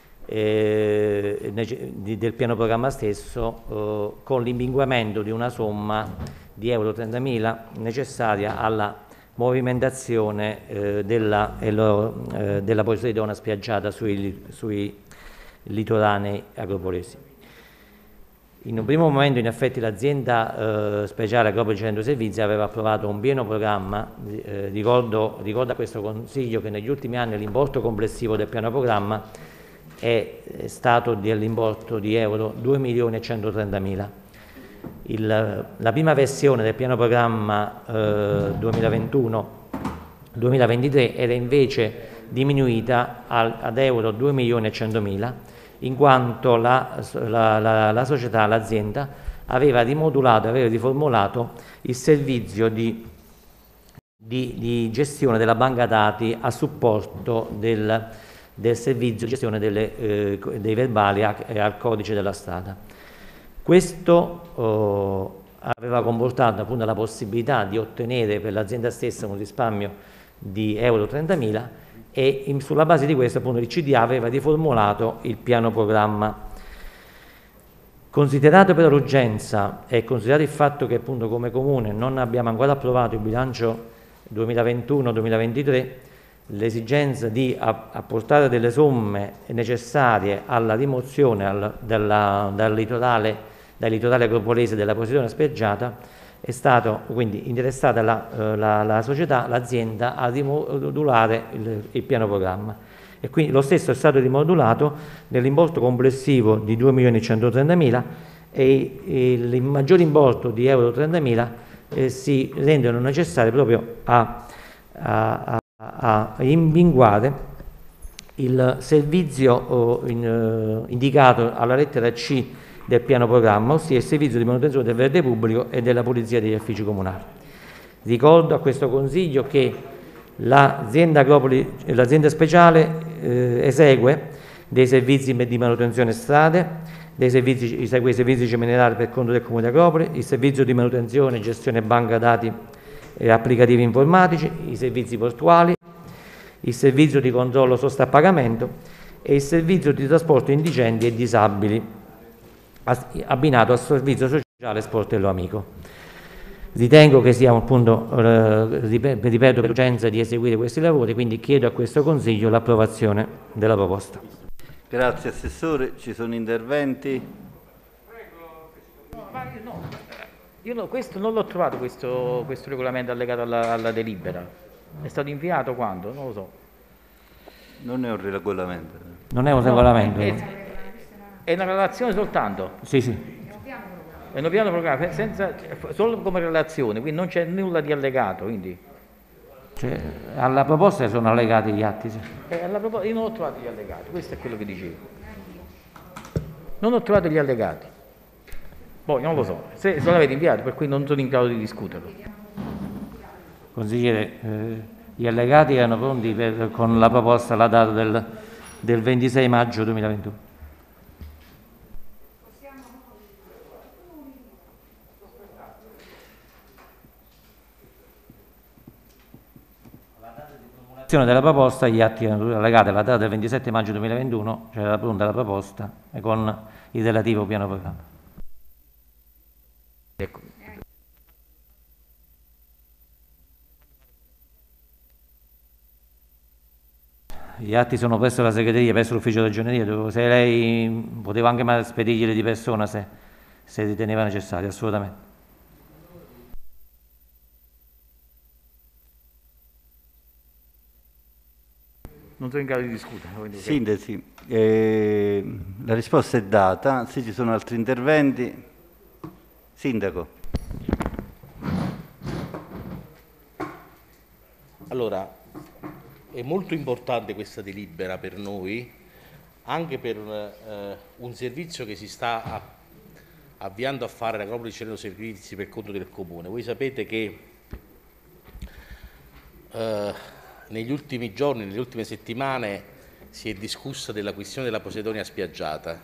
del piano programma stesso con l'impinguamento di una somma di euro 30.000 necessaria alla movimentazione della Poseidona spiaggiata sui litoranei agropolesi. In un primo momento, in effetti, l'azienda speciale Agropoli Cilento Servizi aveva approvato un pieno programma. Ricordo a questo Consiglio che negli ultimi anni l'importo complessivo del piano programma è stato dell'importo di euro 2.130.000. La prima versione del piano programma 2021-2023 era invece diminuita ad euro 2.100.000, in quanto la società, l'azienda, aveva riformulato il servizio di gestione della banca dati a supporto del servizio di gestione dei verbali al codice della strada. Questo aveva comportato appunto la possibilità di ottenere per l'azienda stessa un risparmio di euro 30.000 e sulla base di questo appunto il CDA aveva riformulato il piano programma. Considerato però l'urgenza e considerato il fatto che appunto come Comune non abbiamo ancora approvato il bilancio 2021-2023, l'esigenza di apportare delle somme necessarie alla rimozione dai litorali agropolesi della Poseidona spiaggiata, è stato quindi interessata la società, l'azienda, a rimodulare il piano programma, e quindi lo stesso è stato rimodulato nell'importo complessivo di 2.130.000 e il maggior importo di euro 30.000 si rendono necessari proprio a rimpinguare il servizio indicato alla lettera C del piano programma, ossia il servizio di manutenzione del verde pubblico e della pulizia degli uffici comunali. Ricordo a questo Consiglio che l'azienda speciale esegue dei servizi di manutenzione strade, esegue i servizi cementari per conto del Comune di Agropoli, il servizio di manutenzione e gestione banca dati e applicativi informatici, i servizi portuali, il servizio di controllo sosta a pagamento e il servizio di trasporto indigenti e disabili abbinato al servizio sociale Sportello Amico. Ritengo che sia appunto, ripeto, per l'urgenza di eseguire questi lavori, quindi chiedo a questo Consiglio l'approvazione della proposta. Grazie Assessore, ci sono interventi? Questo non l'ho trovato, questo regolamento allegato alla delibera. È stato inviato quando? Non lo so. Non è un regolamento. Non è un regolamento. È una relazione soltanto? Sì. È un piano programma, solo come relazione, quindi non c'è nulla di allegato. Quindi. Cioè, alla proposta sono allegati gli atti. Sì. Io non ho trovato gli allegati, questo è quello che dicevo. Non ho trovato gli allegati. Poi non lo so, se l'avete inviato, per cui non sono in grado di discuterlo. Consigliere, gli allegati erano pronti con la proposta alla data del 26 maggio 2021. Della proposta, gli atti erano allegati alla data del 27 maggio 2021, c'era pronta la proposta e con il relativo piano programma. Ecco. Gli atti sono presso la segreteria, presso l'ufficio ragioneria, se lei poteva anche spedirglieli di persona se se riteneva necessario, assolutamente. Non sono in grado di discutere. Sintesi, la risposta è data, se ci sono altri interventi. Sindaco. Allora, è molto importante questa delibera per noi, anche per un servizio che si sta avviando a fare l'Agropoli Celeno Servizi per conto del Comune. Voi sapete che negli ultimi giorni, nelle ultime settimane, si è discussa della questione della posidonia spiaggiata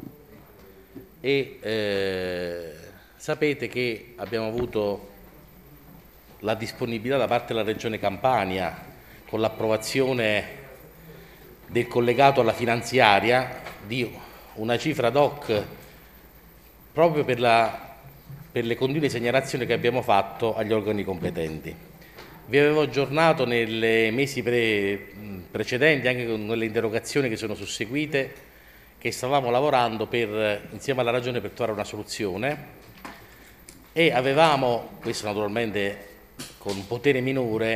e sapete che abbiamo avuto la disponibilità da parte della Regione Campania con l'approvazione del collegato alla finanziaria di una cifra ad hoc proprio per le continue segnalazioni che abbiamo fatto agli organi competenti. Vi avevo aggiornato nei mesi precedenti, anche con le interrogazioni che sono susseguite, che stavamo lavorando insieme alla Regione per trovare una soluzione e avevamo, questo naturalmente con un potere minore,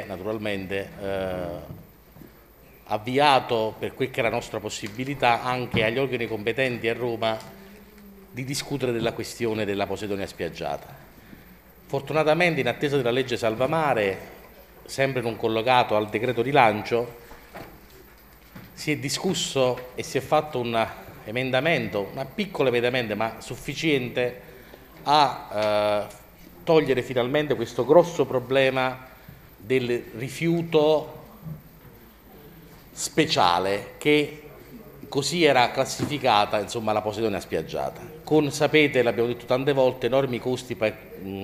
avviato per quel che era la nostra possibilità anche agli organi competenti a Roma di discutere della questione della posidonia spiaggiata. Fortunatamente, in attesa della legge Salvamare, sempre in un collegato al decreto rilancio, si è discusso e si è fatto un emendamento, un piccolo emendamento ma sufficiente a togliere finalmente questo grosso problema del rifiuto speciale, che così era classificata, insomma, la posidonia spiaggiata, con, sapete, l'abbiamo detto tante volte, enormi costi per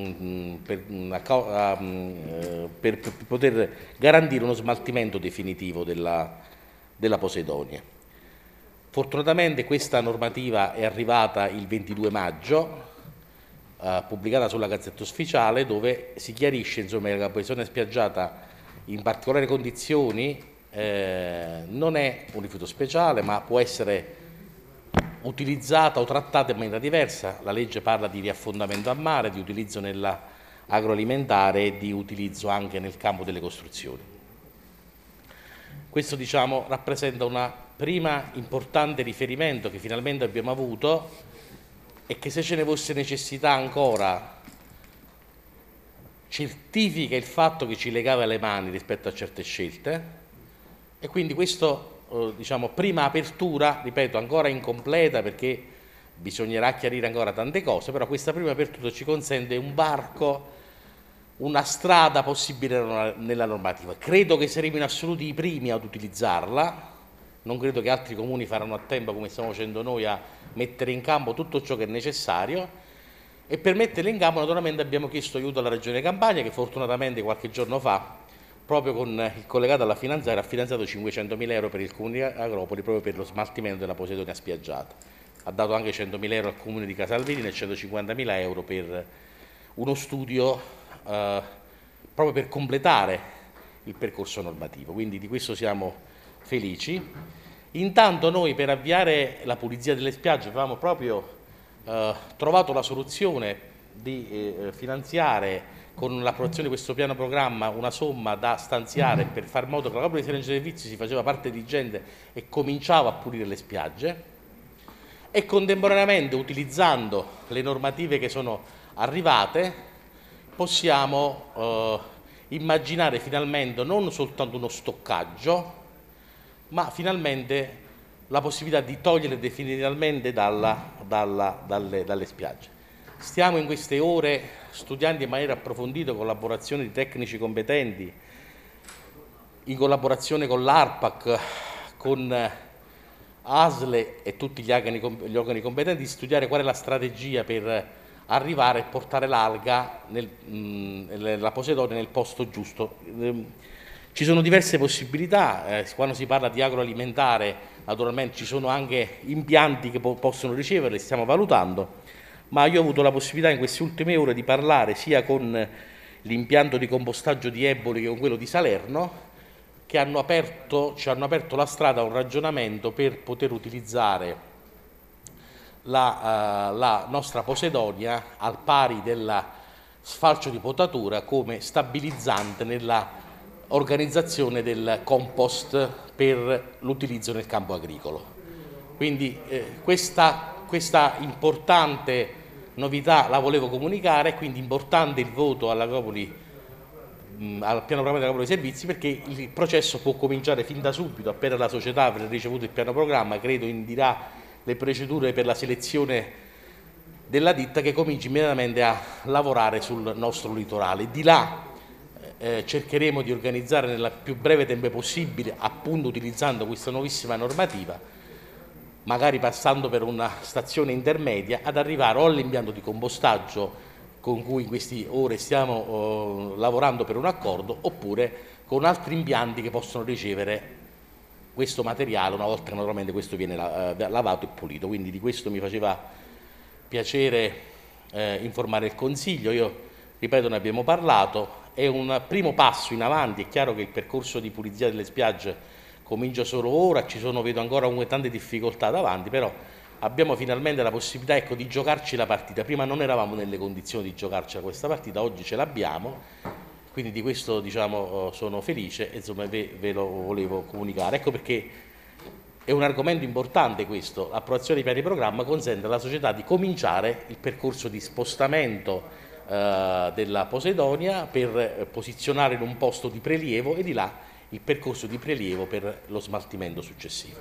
poter garantire uno smaltimento definitivo della posidonia. Fortunatamente questa normativa è arrivata il 22 maggio, pubblicata sulla Gazzetta Ufficiale, dove si chiarisce, insomma, che la posidonia spiaggiata in particolari condizioni non è un rifiuto speciale, ma può essere utilizzata o trattata in maniera diversa. La legge parla di riaffondamento a mare, di utilizzo nell'agroalimentare e di utilizzo anche nel campo delle costruzioni. Questo, diciamo, rappresenta una prima importante riferimento che finalmente abbiamo avuto e che, se ce ne fosse necessità ancora, certifica il fatto che ci legava le mani rispetto a certe scelte. E quindi questo, diciamo, prima apertura, ripeto, ancora incompleta perché bisognerà chiarire ancora tante cose, però questa prima apertura ci consente un varco, una strada possibile nella normativa. Credo che saremo in assoluto i primi ad utilizzarla, non credo che altri comuni faranno a tempo, come stiamo facendo noi, a mettere in campo tutto ciò che è necessario, e per metterla in campo naturalmente abbiamo chiesto aiuto alla Regione Campania, che fortunatamente qualche giorno fa, proprio con il collegato alla finanziaria, ha finanziato 500.000 euro per il Comune di Agropoli proprio per lo smaltimento della posidonia spiaggiata. Ha dato anche 100.000 euro al Comune di Casalverini e 150.000 euro per uno studio proprio per completare il percorso normativo. Quindi di questo siamo felici. Intanto noi, per avviare la pulizia delle spiagge, avevamo proprio trovato la soluzione di finanziare con l'approvazione di questo piano programma una somma da stanziare per far modo che l'Agropoli Celeno Servizi si faceva parte diligente e cominciava a pulire le spiagge, e contemporaneamente, utilizzando le normative che sono arrivate, possiamo immaginare finalmente non soltanto uno stoccaggio, ma finalmente la possibilità di togliere definitivamente dalle spiagge. Stiamo in queste ore studiando in maniera approfondita, in collaborazione di tecnici competenti, in collaborazione con l'ARPAC, con ASLE e tutti gli organi competenti, di studiare qual è la strategia per arrivare a portare l'alga, la posidonia, nel posto giusto. Ci sono diverse possibilità, quando si parla di agroalimentare naturalmente ci sono anche impianti che possono riceverle, stiamo valutando, ma io ho avuto la possibilità in queste ultime ore di parlare sia con l'impianto di compostaggio di Eboli che con quello di Salerno, che ci hanno aperto la strada a un ragionamento per poter utilizzare la nostra Posidonia al pari della sfalcio di potatura come stabilizzante nella organizzazione del compost per l'utilizzo nel campo agricolo. Quindi questa importante novità la volevo comunicare, quindi importante il voto all'Agropoli, al piano programma dell'Agropoli Servizi, perché il processo può cominciare fin da subito. Appena la società avrà ricevuto il piano programma, credo indirà le procedure per la selezione della ditta, che cominci immediatamente a lavorare sul nostro litorale. Di là cercheremo di organizzare nel più breve tempo possibile, appunto utilizzando questa nuovissima normativa, magari passando per una stazione intermedia, ad arrivare o all'impianto di compostaggio con cui in queste ore stiamo lavorando per un accordo, oppure con altri impianti che possono ricevere questo materiale una volta che naturalmente questo viene lavato e pulito. Quindi di questo mi faceva piacere informare il Consiglio. Io ripeto, ne abbiamo parlato, è un primo passo in avanti. È chiaro che il percorso di pulizia delle spiagge comincia solo ora, vedo ancora tante difficoltà davanti, però abbiamo finalmente la possibilità, ecco, di giocarci la partita. Prima non eravamo nelle condizioni di giocarci questa partita, oggi ce l'abbiamo, quindi di questo, diciamo, sono felice e insomma ve lo volevo comunicare. Ecco perché è un argomento importante questo. L'approvazione dei piani programma consente alla società di cominciare il percorso di spostamento della Posidonia per posizionare in un posto di prelievo e di là il percorso di prelievo per lo smaltimento successivo.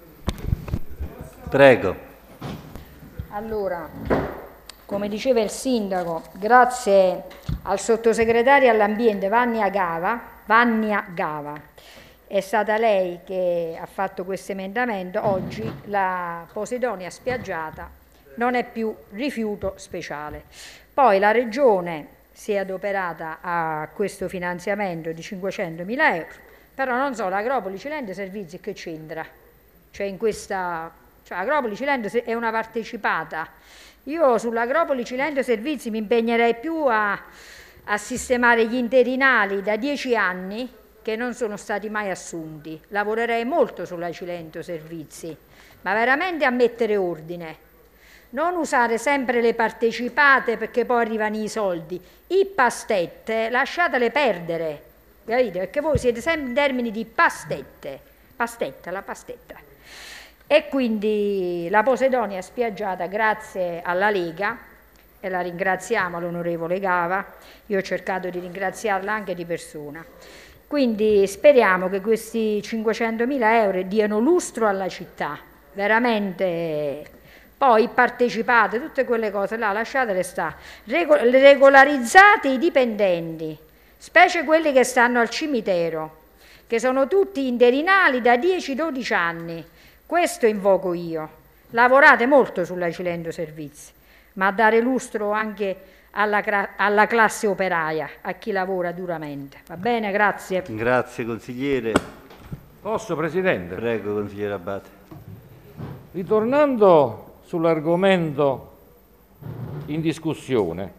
Prego. Allora, come diceva il sindaco, grazie al sottosegretario all'ambiente Vannia Gava, è stata lei che ha fatto questo emendamento. Oggi la Posidonia spiaggiata non è più rifiuto speciale. Poi la Regione si è adoperata a questo finanziamento di 500.000 euro, però non so, l'Agropoli Cilento Servizi che c'entra? Cioè in questa... Agropoli Cilento è una partecipata. Io sull'Agropoli Cilento Servizi mi impegnerei più a sistemare gli interinali da 10 anni che non sono stati mai assunti. Lavorerei molto sulla Cilento Servizi, ma veramente a mettere ordine. Non usare sempre le partecipate perché poi arrivano i soldi. I pastette lasciatele perdere, capite? Perché voi siete sempre in termini di pastette. La pastetta. E quindi la Posidonia spiaggiata grazie alla Lega, e la ringraziamo l'onorevole Gava, io ho cercato di ringraziarla anche di persona. Quindi speriamo che questi 500.000 euro diano lustro alla città, veramente. Poi partecipate, tutte quelle cose là, lasciatele stare. Regolarizzate i dipendenti, specie quelli che stanno al cimitero, che sono tutti interinali da 10-12 anni. Questo invoco io. Lavorate molto sulla Cilento Servizi, ma dare lustro anche alla classe operaia, a chi lavora duramente. Va bene, grazie. Grazie consigliere. Posso, Presidente? Prego, consigliere Abate. Ritornando sull'argomento in discussione,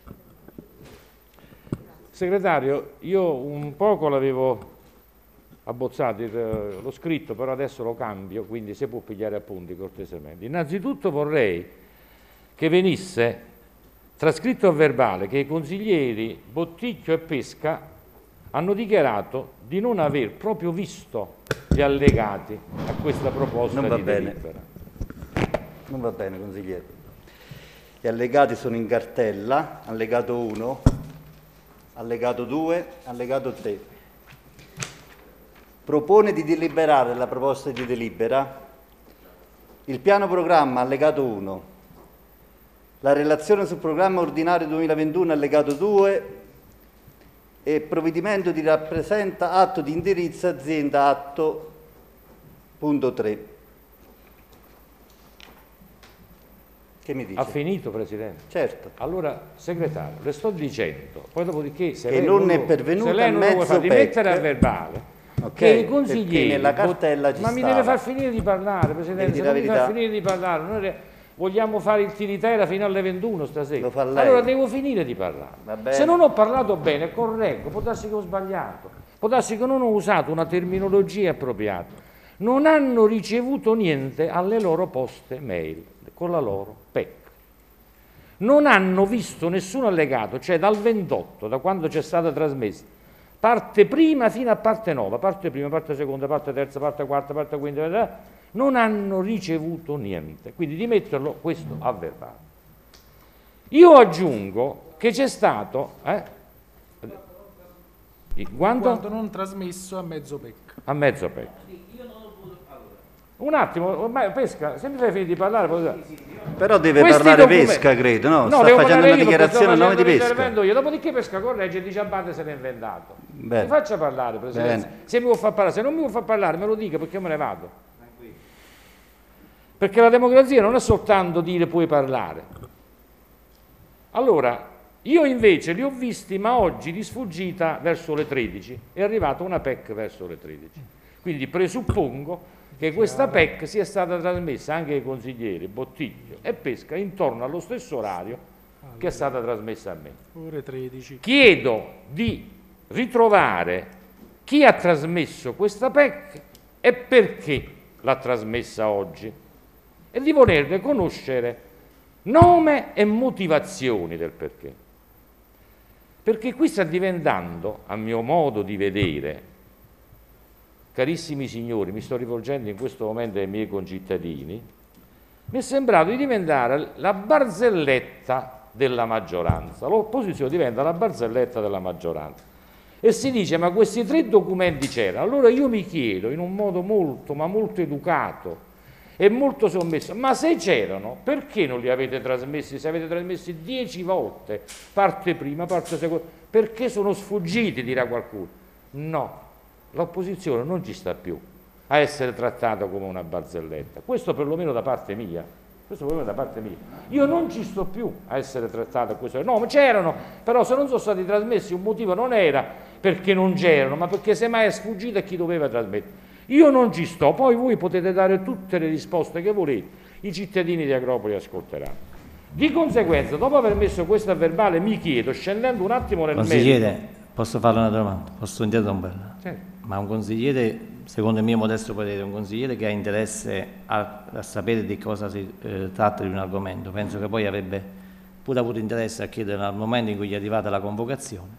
segretario, io un poco l'avevo abbozzato, l'ho scritto, però adesso lo cambio, quindi se può pigliare appunti cortesemente. Innanzitutto vorrei che venisse trascritto a verbale che i consiglieri Botticchio e Pesca hanno dichiarato di non aver proprio visto gli allegati a questa proposta di delibera. Non va bene, consigliere. Gli allegati sono in cartella, allegato 1, allegato 2, allegato 3. Propone di deliberare la proposta di delibera il piano programma allegato 1, la relazione sul programma ordinario 2021 allegato 2 e provvedimento di rappresenta atto di indirizzo azienda atto punto 3. Che mi dice? Ha finito, Presidente? Certo. Allora, segretario, le sto dicendo, poi dopodiché se che lei non è pervenuta se lei non lo vuole far rimettere a verbale, che i consiglieri nella cartella ci ma mi deve far finire di parlare, Presidente, se non mi fa finire di parlare, noi vogliamo fare il tiritera fino alle 21 stasera. Lo fa lei. Allora devo finire di parlare. Se non ho parlato bene, correggo, può darsi che ho sbagliato, può darsi che non ho usato una terminologia appropriata. Non hanno ricevuto niente alle loro poste mail. con la loro PEC. Non hanno visto nessun allegato, cioè dal 28, da quando c'è stata trasmessa, parte prima fino a parte 9, parte prima, parte seconda, parte terza, parte quarta, parte quinta, non hanno ricevuto niente. Quindi di metterlo questo a verbale. Io aggiungo che c'è stato... Quanto non trasmesso a mezzo PEC. A mezzo PEC. Un attimo, ormai Pesca, se mi fai finire di parlare... Però deve parlare Pesca, credo, no? Sta facendo una dichiarazione a nome di Pesca. Io. Dopodiché Pesca corregge e dice a bande se l'è inventato. Bene. Mi faccia parlare, Presidente. Bene. Se mi vuol far parlare, se non mi vuol far parlare me lo dica perché io me ne vado. Perché la democrazia non è soltanto dire puoi parlare. Allora, io invece li ho visti, ma oggi di sfuggita verso le 13 è arrivata una PEC verso le 13. Quindi presuppongo che questa PEC sia stata trasmessa anche ai consiglieri Bottiglio e Pesca intorno allo stesso orario che è stata trasmessa a me. Ore 13. Chiedo di ritrovare chi ha trasmesso questa PEC e perché l'ha trasmessa oggi e di volerne conoscere nome e motivazioni del perché. Perché qui sta diventando, a mio modo di vedere, carissimi signori, mi sto rivolgendo in questo momento ai miei concittadini, mi è sembrato di diventare la barzelletta della maggioranza. L'opposizione diventa la barzelletta della maggioranza. E si dice, ma questi 3 documenti c'erano. Allora io mi chiedo, in un modo molto, ma molto educato e molto sommesso, ma se c'erano, perché non li avete trasmessi? Se avete trasmessi 10 volte, parte prima, parte seconda, perché sono sfuggiti, dirà qualcuno. No. L'opposizione non ci sta più a essere trattata come una barzelletta, questo perlomeno da parte mia, io non ci sto più a essere trattata questo, no, ma c'erano, però se non sono stati trasmessi un motivo non era perché non c'erano, ma perché semmai è sfuggito a chi doveva trasmettere. Io non ci sto, poi voi potete dare tutte le risposte che volete, i cittadini di Agropoli ascolteranno. Di conseguenza, dopo aver messo questo a verbale, mi chiedo, scendendo un attimo nel Consigliere, posso farle una domanda? Posso interromperla? Certo. Ma un consigliere, secondo il mio modesto parere, un consigliere che ha interesse a sapere di cosa si tratta di un argomento, penso che poi avrebbe pure avuto interesse a chiedere al momento in cui gli è arrivata la convocazione,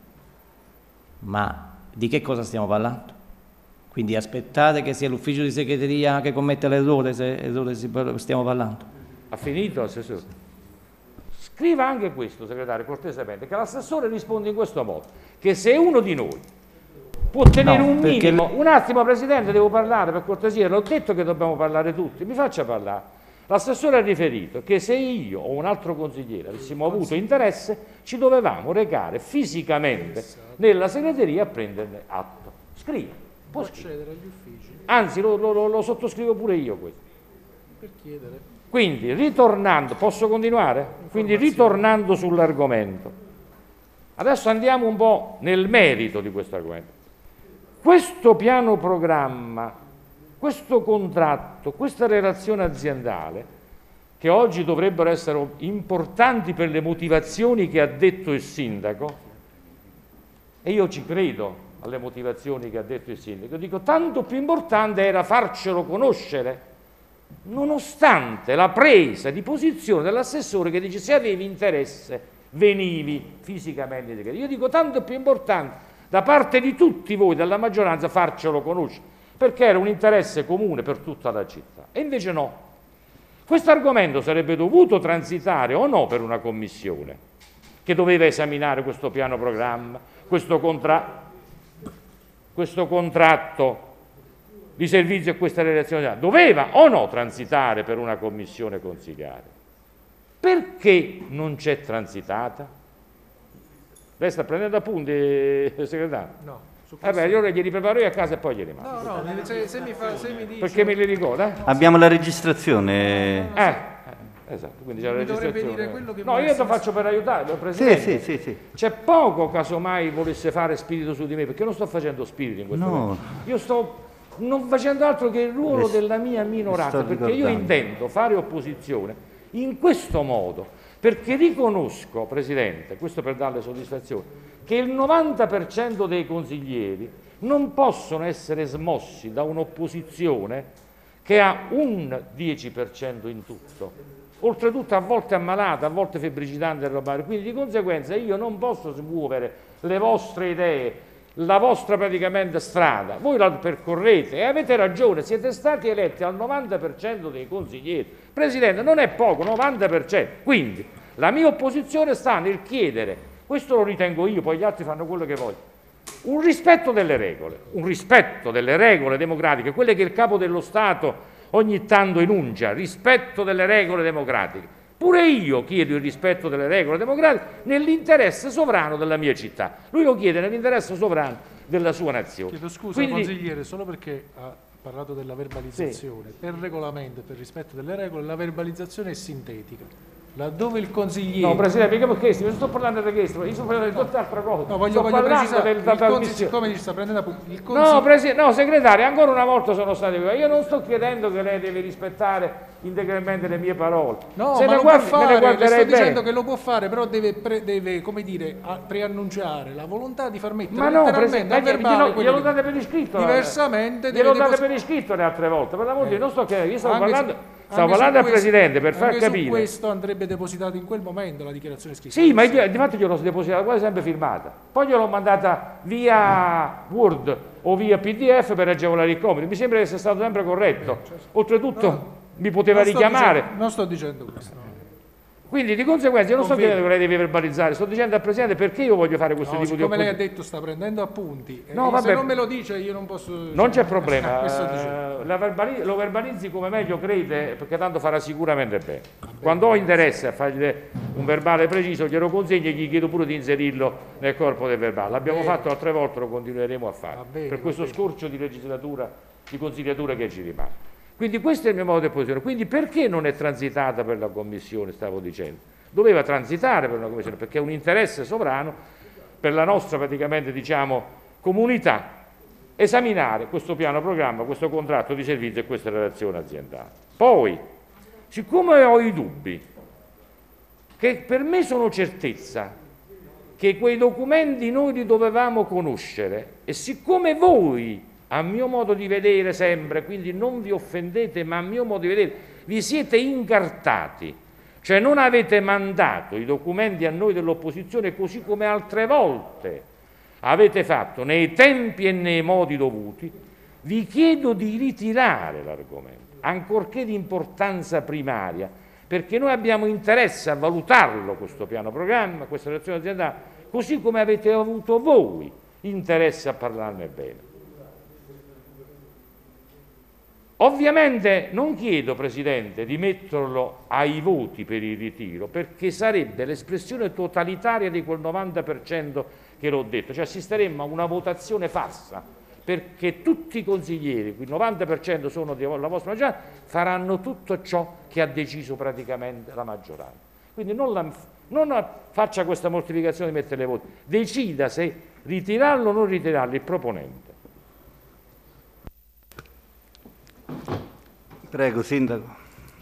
ma di che cosa stiamo parlando? Quindi aspettare che sia l'ufficio di segreteria che commetta l'errore, se errore stiamo parlando. Ha finito, Assessore? Scriva anche questo, segretario, cortesemente, che l'assessore risponde in questo modo, che se uno di noi può tenere un minimo... Un attimo, Presidente, devo parlare, per cortesia, l'ho detto che dobbiamo parlare tutti, mi faccia parlare. L'assessore ha riferito che se io o un altro consigliere avessimo avuto interesse, ci dovevamo recare fisicamente nella segreteria a prenderne atto. Scriva. Può accedere agli uffici. Anzi, lo sottoscrivo pure io questo. Per chiedere. Quindi, ritornando, posso continuare? Quindi, ritornando sull'argomento. Adesso andiamo un po' nel merito di questo argomento. Questo piano programma, questo contratto, questa relazione aziendale, che oggi dovrebbero essere importanti per le motivazioni che ha detto il sindaco, e io ci credo alle motivazioni che ha detto il sindaco, dico tanto più importante era farcelo conoscere, nonostante la presa di posizione dell'assessore che dice se avevi interesse venivi fisicamente. Io dico tanto più importante da parte di tutti voi della maggioranza farcelo conoscere, perché era un interesse comune per tutta la città, e invece no. Questo argomento sarebbe dovuto transitare o no per una commissione che doveva esaminare questo piano programma, questo contratto di servizio e questa relazione, doveva o no transitare per una commissione consiliare? Perché non c'è transitata? Lei sta prendendo appunti, segretario? No. Allora glieli preparo io a casa e poi glieli mando. No, se mi dice... Perché me li ricorda? Abbiamo la registrazione. Esatto, quindi c'è la mi dovrebbe registrazione. dire quello che No, può io lo essere... faccio per aiutare, Presidente. Sì. C'è poco, casomai volesse fare spirito su di me, perché io non sto facendo spirito in questo momento. Io sto non facendo altro che il ruolo della mia minoranza, perché io intendo fare opposizione in questo modo, perché riconosco, Presidente, questo per darle soddisfazione, che il 90% dei consiglieri non possono essere smossi da un'opposizione che ha un 10% in tutto. oltretutto a volte ammalata, a volte febbricitante e roba, quindi di conseguenza io non posso smuovere le vostre idee, la vostra praticamente strada, voi la percorrete e avete ragione, siete stati eletti al 90% dei consiglieri. Presidente, non è poco, 90%, quindi la mia opposizione sta nel chiedere, questo lo ritengo io, poi gli altri fanno quello che vogliono, un rispetto delle regole democratiche, quelle che il Capo dello Stato ogni tanto enuncia, rispetto delle regole democratiche. Pure io chiedo il rispetto delle regole democratiche nell'interesse sovrano della mia città. Lui lo chiede nell'interesse sovrano della sua nazione. Chiedo scusa, quindi, consigliere, solo perché ha parlato della verbalizzazione. Sì. Per regolamento e per rispetto delle regole la verbalizzazione è sintetica. Laddove il consigliere... No, Presidente, perché io sto parlando del registro, io sto parlando di tutt'altra cosa. No, voglio precisare, siccome ci sta prendendo appunto... No, segretario, ancora una volta sono stato io non sto chiedendo che lei deve rispettare integralmente le mie parole. No, se ma lo può fare, le sto dicendo che lo può fare, però deve come dire, preannunciare la volontà di far mettere letteralmente a verbale glielo date per iscritto. Diversamente... Glielo date per iscritto le altre volte, per l'amor di Dio, non sto chiedendo, io stavo parlando... Stavo parlando al Presidente per far capire. Su questo andrebbe depositato in quel momento la dichiarazione scritta. Sì, ma di fatto gliel'ho depositata quasi sempre firmata. Poi gliel'ho mandata via Word o via PDF per agevolare il compito. Mi sembra di essere stato sempre corretto. Oltretutto mi poteva richiamare. Non sto dicendo questo. Quindi di conseguenza io non sto chiedendo che lei deve verbalizzare, sto dicendo al Presidente perché io voglio fare questo tipo di come lei ha detto sta prendendo appunti, no, vabbè, se non me lo dice io non posso... Non c'è problema, lo verbalizzi come meglio crede, perché tanto farà sicuramente bene. Quando ho interesse a fargli un verbale preciso glielo consegno e gli chiedo pure di inserirlo nel corpo del verbale. L'abbiamo fatto altre volte, lo continueremo a fare, per questo scorcio di legislatura, di consigliatura che ci rimane. Quindi questo è il mio modo di posizione. Quindi perché non è transitata per la Commissione, stavo dicendo? Doveva transitare per una Commissione, perché è un interesse sovrano per la nostra praticamente, diciamo, comunità, esaminare questo piano programma, questo contratto di servizio e questa relazione aziendale. Poi, siccome ho i dubbi, che per me sono certezza, che quei documenti noi li dovevamo conoscere e siccome voi, a mio modo di vedere sempre, quindi non vi offendete, ma a mio modo di vedere, vi siete incartati, cioè non avete mandato i documenti a noi dell'opposizione così come altre volte avete fatto nei tempi e nei modi dovuti, vi chiedo di ritirare l'argomento, ancorché di importanza primaria, perché noi abbiamo interesse a valutarlo questo piano programma, questa relazione aziendale, così come avete avuto voi interesse a parlarne bene. Ovviamente non chiedo, Presidente, di metterlo ai voti per il ritiro, perché sarebbe l'espressione totalitaria di quel 90% che l'ho detto, cioè assisteremmo a una votazione farsa, perché tutti i consiglieri, il 90% sono della vostra maggioranza, faranno tutto ciò che ha deciso praticamente la maggioranza. Quindi non faccia questa mortificazione di mettere le voti, decida se ritirarlo o non ritirarlo il proponente. Prego, Sindaco.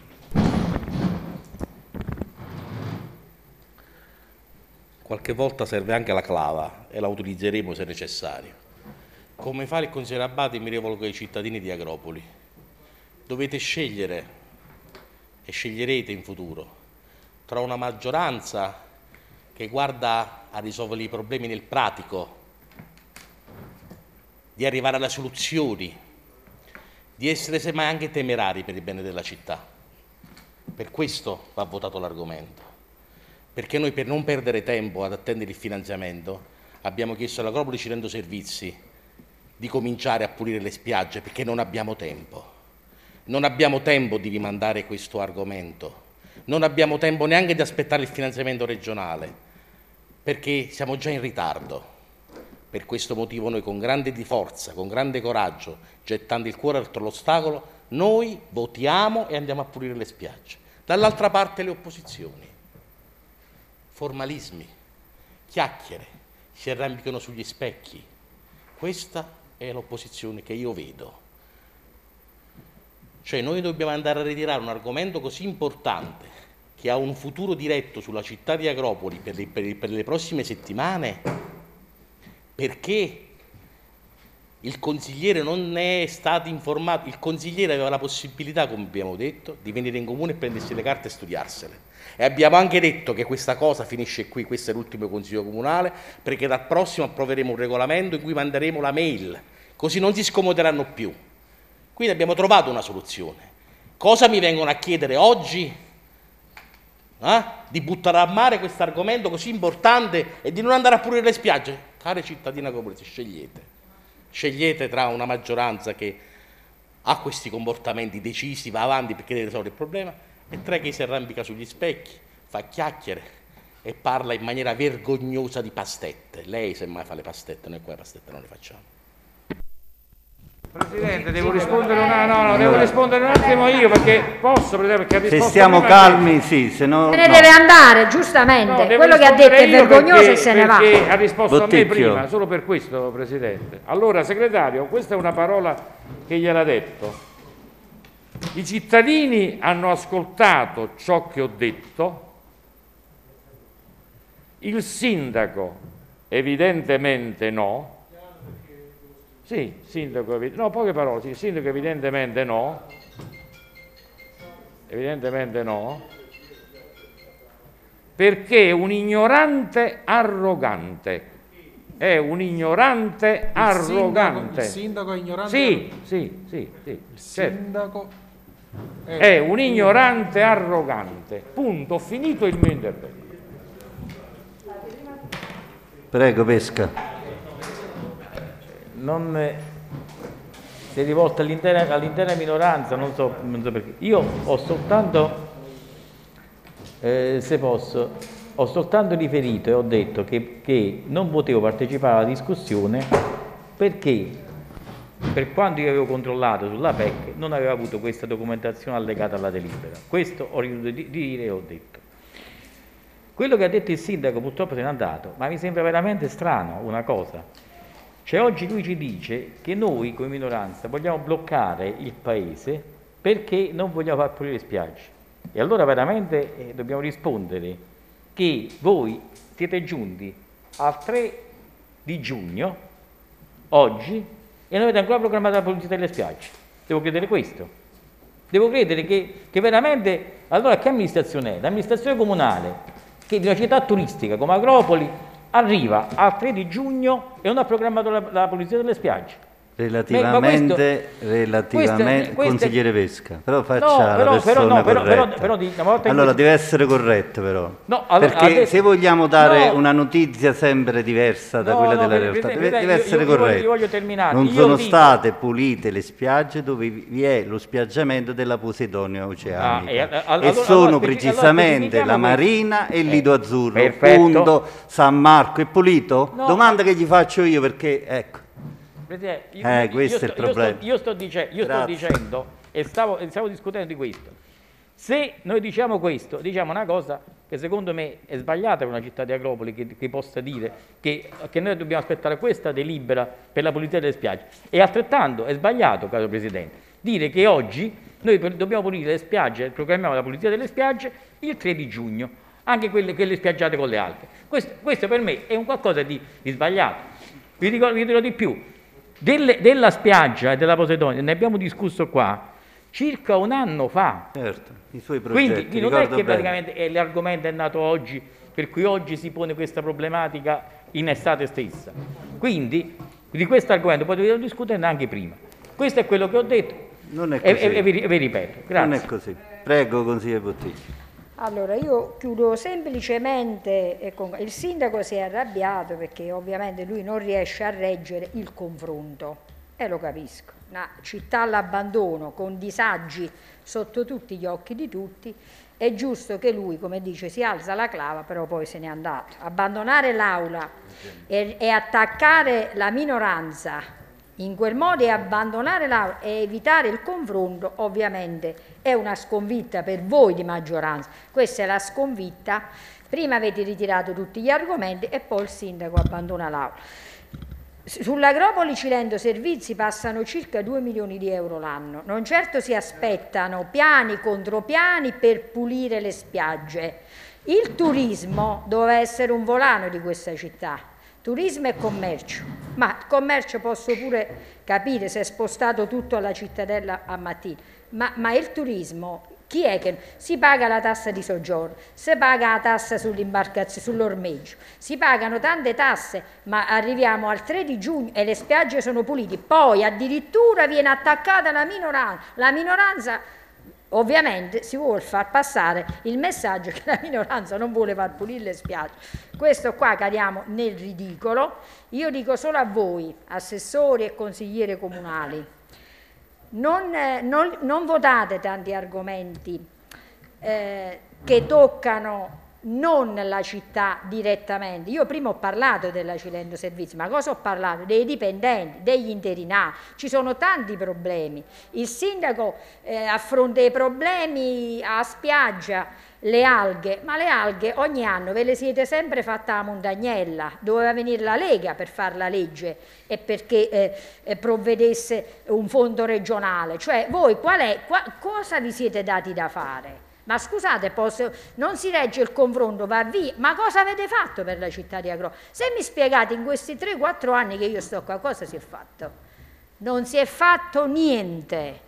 Qualche volta serve anche la clava e la utilizzeremo se necessario. Come fa il consigliere Abbate, mi rivolgo ai cittadini di Agropoli. Dovete scegliere e sceglierete in futuro tra una maggioranza che guarda a risolvere i problemi nel pratico, di arrivare alle soluzioni, di essere semmai anche temerari per il bene della città. Per questo va votato l'argomento, perché noi per non perdere tempo ad attendere il finanziamento abbiamo chiesto all'Agropoli Cilento Servizi di cominciare a pulire le spiagge, perché non abbiamo tempo. Non abbiamo tempo di rimandare questo argomento, non abbiamo tempo neanche di aspettare il finanziamento regionale, perché siamo già in ritardo. Per questo motivo noi con grande forza, con grande coraggio, gettando il cuore oltre l'ostacolo, noi votiamo e andiamo a pulire le spiagge. Dall'altra parte le opposizioni, formalismi, chiacchiere, si arrampicano sugli specchi. Questa è l'opposizione che io vedo. Cioè noi dobbiamo andare a ritirare un argomento così importante, che ha un futuro diretto sulla città di Agropoli per le prossime settimane, perché il consigliere non è stato informato, il consigliere aveva la possibilità, come abbiamo detto, di venire in comune e prendersi le carte e studiarsele. E abbiamo anche detto che questa cosa finisce qui, questo è l'ultimo consiglio comunale, perché dal prossimo approveremo un regolamento in cui manderemo la mail, così non si scomoderanno più. Quindi abbiamo trovato una soluzione. Cosa mi vengono a chiedere oggi? Di buttare a mare questo argomento così importante e di non andare a pulire le spiagge? Care cittadine comunesi, scegliete. Scegliete tra una maggioranza che ha questi comportamenti decisi, va avanti perché deve risolvere il problema, e tra chi si arrampica sugli specchi, fa chiacchiere e parla in maniera vergognosa di pastette. Lei semmai fa le pastette, noi qua le pastette non le facciamo. Presidente, devo rispondere devo rispondere un attimo io, perché posso, perché ha risposto. Se stiamo calmi, sì, se no... Se ne deve andare, giustamente. Quello che ha detto è vergognoso e se ne va. Perché ha risposto a me prima, solo per questo, Presidente. Allora, segretario, questa è una parola che gliel'ha detto. I cittadini hanno ascoltato ciò che ho detto, il sindaco evidentemente no. Sì, sindaco, no, poche parole, sì, sindaco evidentemente no, perché è un ignorante arrogante, Il sindaco è ignorante? Sì, Il certo. sindaco è un ignorante arrogante, punto, finito il mio intervento. Prego, Pesca. Si è rivolta all'intera minoranza, non so perché. Io ho soltanto, se posso, ho soltanto riferito e ho detto che non potevo partecipare alla discussione perché, per quanto io avevo controllato sulla PEC, non avevo avuto questa documentazione allegata alla delibera. Questo ho ritenuto di dire e ho detto. Quello che ha detto il sindaco purtroppo se n'è andato, ma mi sembra veramente strano una cosa. Cioè oggi lui ci dice che noi come minoranza vogliamo bloccare il paese perché non vogliamo far pulire le spiagge. E allora veramente dobbiamo rispondere che voi siete giunti al 3 di giugno, oggi, e non avete ancora programmato la pulizia delle spiagge. Devo credere questo. Devo credere che veramente, allora che amministrazione è? L'amministrazione comunale, che di una città turistica come Agropoli, arriva al 3 di giugno e non ha programmato la pulizia delle spiagge. Relativamente, consigliere Pesca, però faccia la persona corretta. Allora deve essere corretto però, perché se vogliamo dare una notizia sempre diversa da quella della realtà, deve essere corretto. Non sono state pulite le spiagge dove vi è lo spiaggiamento della Posidonia oceanica e sono precisamente la Marina e il Lido Azzurro, punto. San Marco è pulito? Domanda che gli faccio io, perché ecco. Questo è il problema. Io sto dicendo e stavo discutendo di questo. Se noi diciamo questo, diciamo una cosa che secondo me è sbagliata per una città di Agropoli che possa dire che noi dobbiamo aspettare questa delibera per la pulizia delle spiagge. E altrettanto è sbagliato, caro Presidente, dire che oggi noi dobbiamo pulire le spiagge, programmiamo la pulizia delle spiagge il 3 di giugno, anche quelle spiaggiate con le alghe. Questo per me è un qualcosa di sbagliato. Vi dirò di più. Della spiaggia e della Posidonia ne abbiamo discusso qua circa un anno fa. Certo, i suoi progetti. Quindi non è che praticamente l'argomento è nato oggi, per cui oggi si pone questa problematica in estate stessa. Quindi di questo argomento potevamo discuterne anche prima. Questo è quello che ho detto. Non è così. E vi ripeto. Grazie. Non è così. Prego, consigliere Botticci. Allora, io chiudo semplicemente, il sindaco si è arrabbiato perché ovviamente lui non riesce a reggere il confronto, e lo capisco. Una città all'abbandono, con disagi sotto tutti gli occhi di tutti, è giusto che lui, come dice, si alza la clava, però poi se n'è andato. Abbandonare l'aula e attaccare la minoranza in quel modo e abbandonare l'aula e evitare il confronto ovviamente è una sconfitta per voi di maggioranza. Questa è la sconfitta. Prima avete ritirato tutti gli argomenti e poi il sindaco abbandona l'aula. Sull'Agropoli Cilento Servizi passano circa 2 milioni di euro l'anno. Non certo si aspettano piani contropiani per pulire le spiagge. Il turismo doveva essere un volano di questa città. turismo e commercio, ma il commercio posso pure capire se è spostato tutto alla cittadella a Mattina, ma il turismo, chi è che si paga la tassa di soggiorno, si paga la tassa sull'imbarcazione, sull'ormeggio, si pagano tante tasse, ma arriviamo al 3 di giugno e le spiagge sono pulite, poi addirittura viene attaccata la minoranza ovviamente si vuole far passare il messaggio che la minoranza non vuole far pulire le spiagge. Questo qua cadiamo nel ridicolo. Io dico solo a voi, assessori e consiglieri comunali, non votate tanti argomenti che toccano non la città direttamente. Io prima ho parlato della Cilento Servizi, ma cosa ho parlato? Dei dipendenti, degli interinali, ci sono tanti problemi. Il sindaco affronta i problemi a spiaggia, le alghe, ma le alghe ogni anno ve le siete sempre fatta a Montagnella, doveva venire la Lega per fare la legge e perché provvedesse un fondo regionale, cioè voi cosa vi siete dati da fare? Ma scusate, non si regge il confronto, va via, ma cosa avete fatto per la città di Agro? Se mi spiegate in questi 3-4 anni che io sto qua, cosa si è fatto? Non si è fatto niente,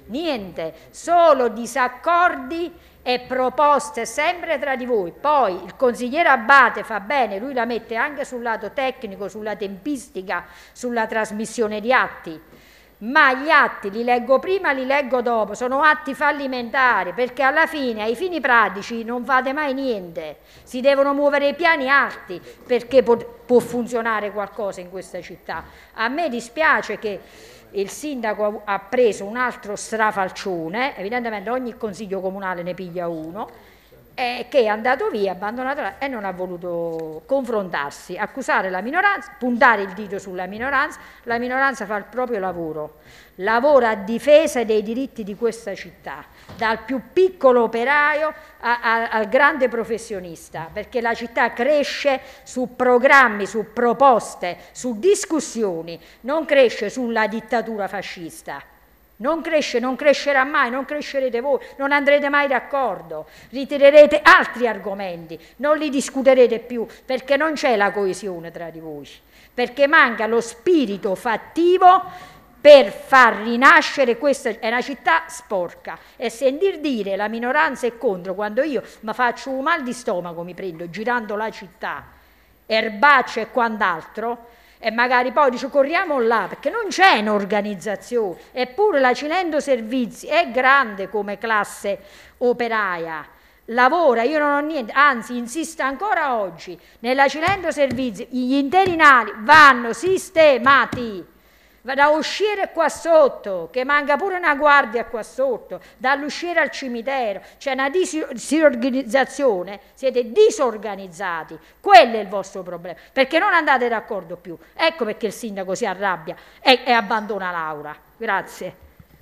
solo disaccordi e proposte sempre tra di voi. Poi il consigliere Abate fa bene, lui la mette anche sul lato tecnico, sulla tempistica, sulla trasmissione di atti. Ma gli atti li leggo prima, li leggo dopo, sono atti fallimentari, perché alla fine, ai fini pratici, non fate mai niente. Si devono muovere i piani alti perché può funzionare qualcosa in questa città. A me dispiace che il sindaco ha preso un altro strafalcione, evidentemente ogni consiglio comunale ne piglia uno, che è andato via, abbandonato e non ha voluto confrontarsi, accusare la minoranza, puntare il dito sulla minoranza. La minoranza fa il proprio lavoro, lavora a difesa dei diritti di questa città, dal più piccolo operaio al grande professionista, perché la città cresce su programmi, su proposte, su discussioni, non cresce sulla dittatura fascista. Non cresce, non crescerà mai, non crescerete voi, non andrete mai d'accordo, ritirerete altri argomenti, non li discuterete più, perché non c'è la coesione tra di voi, perché manca lo spirito fattivo per far rinascere questa. È una città sporca, e sentir dire la minoranza è contro, quando io mi faccio un mal di stomaco, mi prendo girando la città, erbacce e quant'altro, e magari poi dice corriamo là, perché non c'è un'organizzazione. Eppure la Cilento Servizi è grande come classe operaia, lavora, io non ho niente, anzi insisto ancora oggi, nella Cilento Servizi gli interinali vanno sistemati, da uscire qua sotto, che manca pure una guardia qua sotto, dall'uscire al cimitero, c'è una disorganizzazione, siete disorganizzati, quello è il vostro problema, perché non andate d'accordo più. Ecco perché il sindaco si arrabbia e abbandona Laura. Grazie.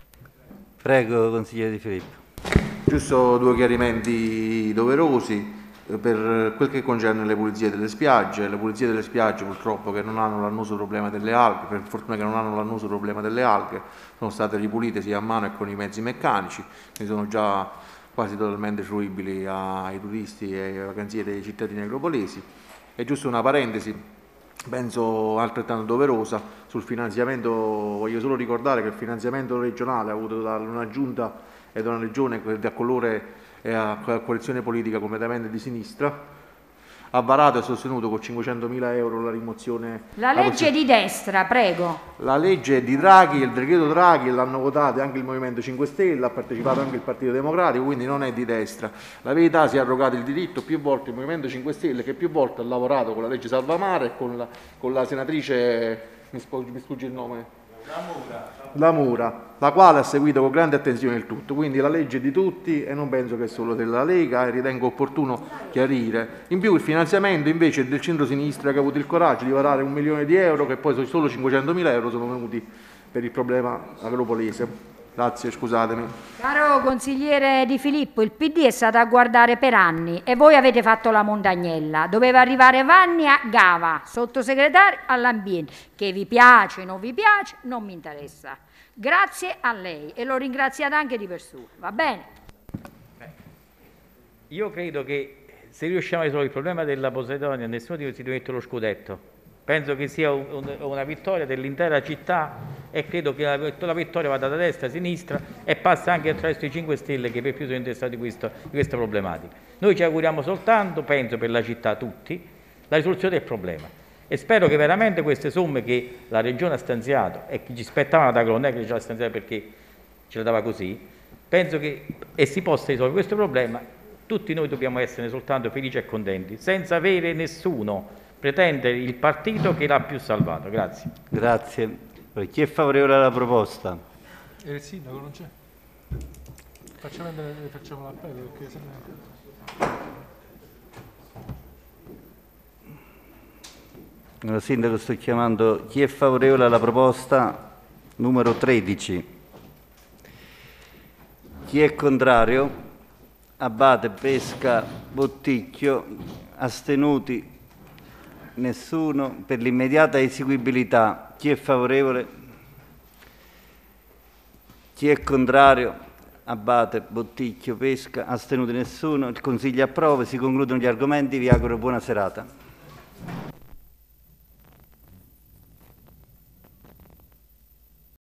Prego, consigliere Di Filippo. Giusto due chiarimenti doverosi. Per quel che concerne le pulizie delle spiagge purtroppo che non hanno l'annoso problema delle alghe, per fortuna che non hanno l'annoso problema delle alghe, sono state ripulite sia a mano che con i mezzi meccanici, quindi sono già quasi totalmente fruibili ai turisti e alle vacanze dei cittadini agropolesi. E giusto una parentesi, penso altrettanto doverosa, sul finanziamento. Voglio solo ricordare che il finanziamento regionale avuto da una giunta e da una regione da colore e a coalizione politica completamente di sinistra, ha varato e sostenuto con 500.000 euro la rimozione. La legge di destra, prego. La legge di Draghi, il decreto Draghi, l'hanno votato anche il Movimento 5 Stelle, ha partecipato anche il Partito Democratico, quindi non è di destra. La verità, si è arrogato il diritto più volte il Movimento 5 Stelle, che più volte ha lavorato con la legge Salvamare e con la senatrice, mi sfugge il nome, La Mura, la quale ha seguito con grande attenzione il tutto. Quindi la legge è di tutti e non penso che è solo della Lega, e ritengo opportuno chiarire. In più il finanziamento invece è del centro-sinistra, che ha avuto il coraggio di varare 1 milione di euro, che poi solo 500.000 euro sono venuti per il problema agropolese. Grazie, scusatemi. Caro consigliere Di Filippo, il PD è stato a guardare per anni e voi avete fatto la montagnella. Doveva arrivare Vanni a Gava, sottosegretario all'ambiente. Che vi piace, non vi piace, non mi interessa. Grazie a lei e l'ho ringraziata anche di persona. Va bene? Io credo che se riusciamo a risolvere il problema della Posidonia, nessuno di noi si deve mettere lo scudetto. Penso che sia una vittoria dell'intera città e credo che la vittoria vada da destra a sinistra e passa anche attraverso i 5 Stelle che per più sono interessati di queste problematiche. Noi ci auguriamo soltanto, penso per la città tutti, la risoluzione del problema e spero che veramente queste somme che la Regione ha stanziato e che ci spettavano da non è che ce l'ha stanziato perché ce la dava così, penso che si possa risolvere questo problema. Tutti noi dobbiamo essere soltanto felici e contenti, senza avere nessuno pretendere il partito che l'ha più salvato. Grazie. Grazie. Chi è favorevole alla proposta? Il sindaco non c'è. Facciamo l'appello perché se no... Allora, sindaco, sto chiamando chi è favorevole alla proposta numero 13. Chi è contrario? Abate, Pesca, Botticchio, astenuti? Nessuno. Per l'immediata eseguibilità, chi è favorevole? Chi è contrario? Abate, Botticchio, Pesca, astenuti nessuno. Il Consiglio approva, si concludono gli argomenti, vi auguro buona serata.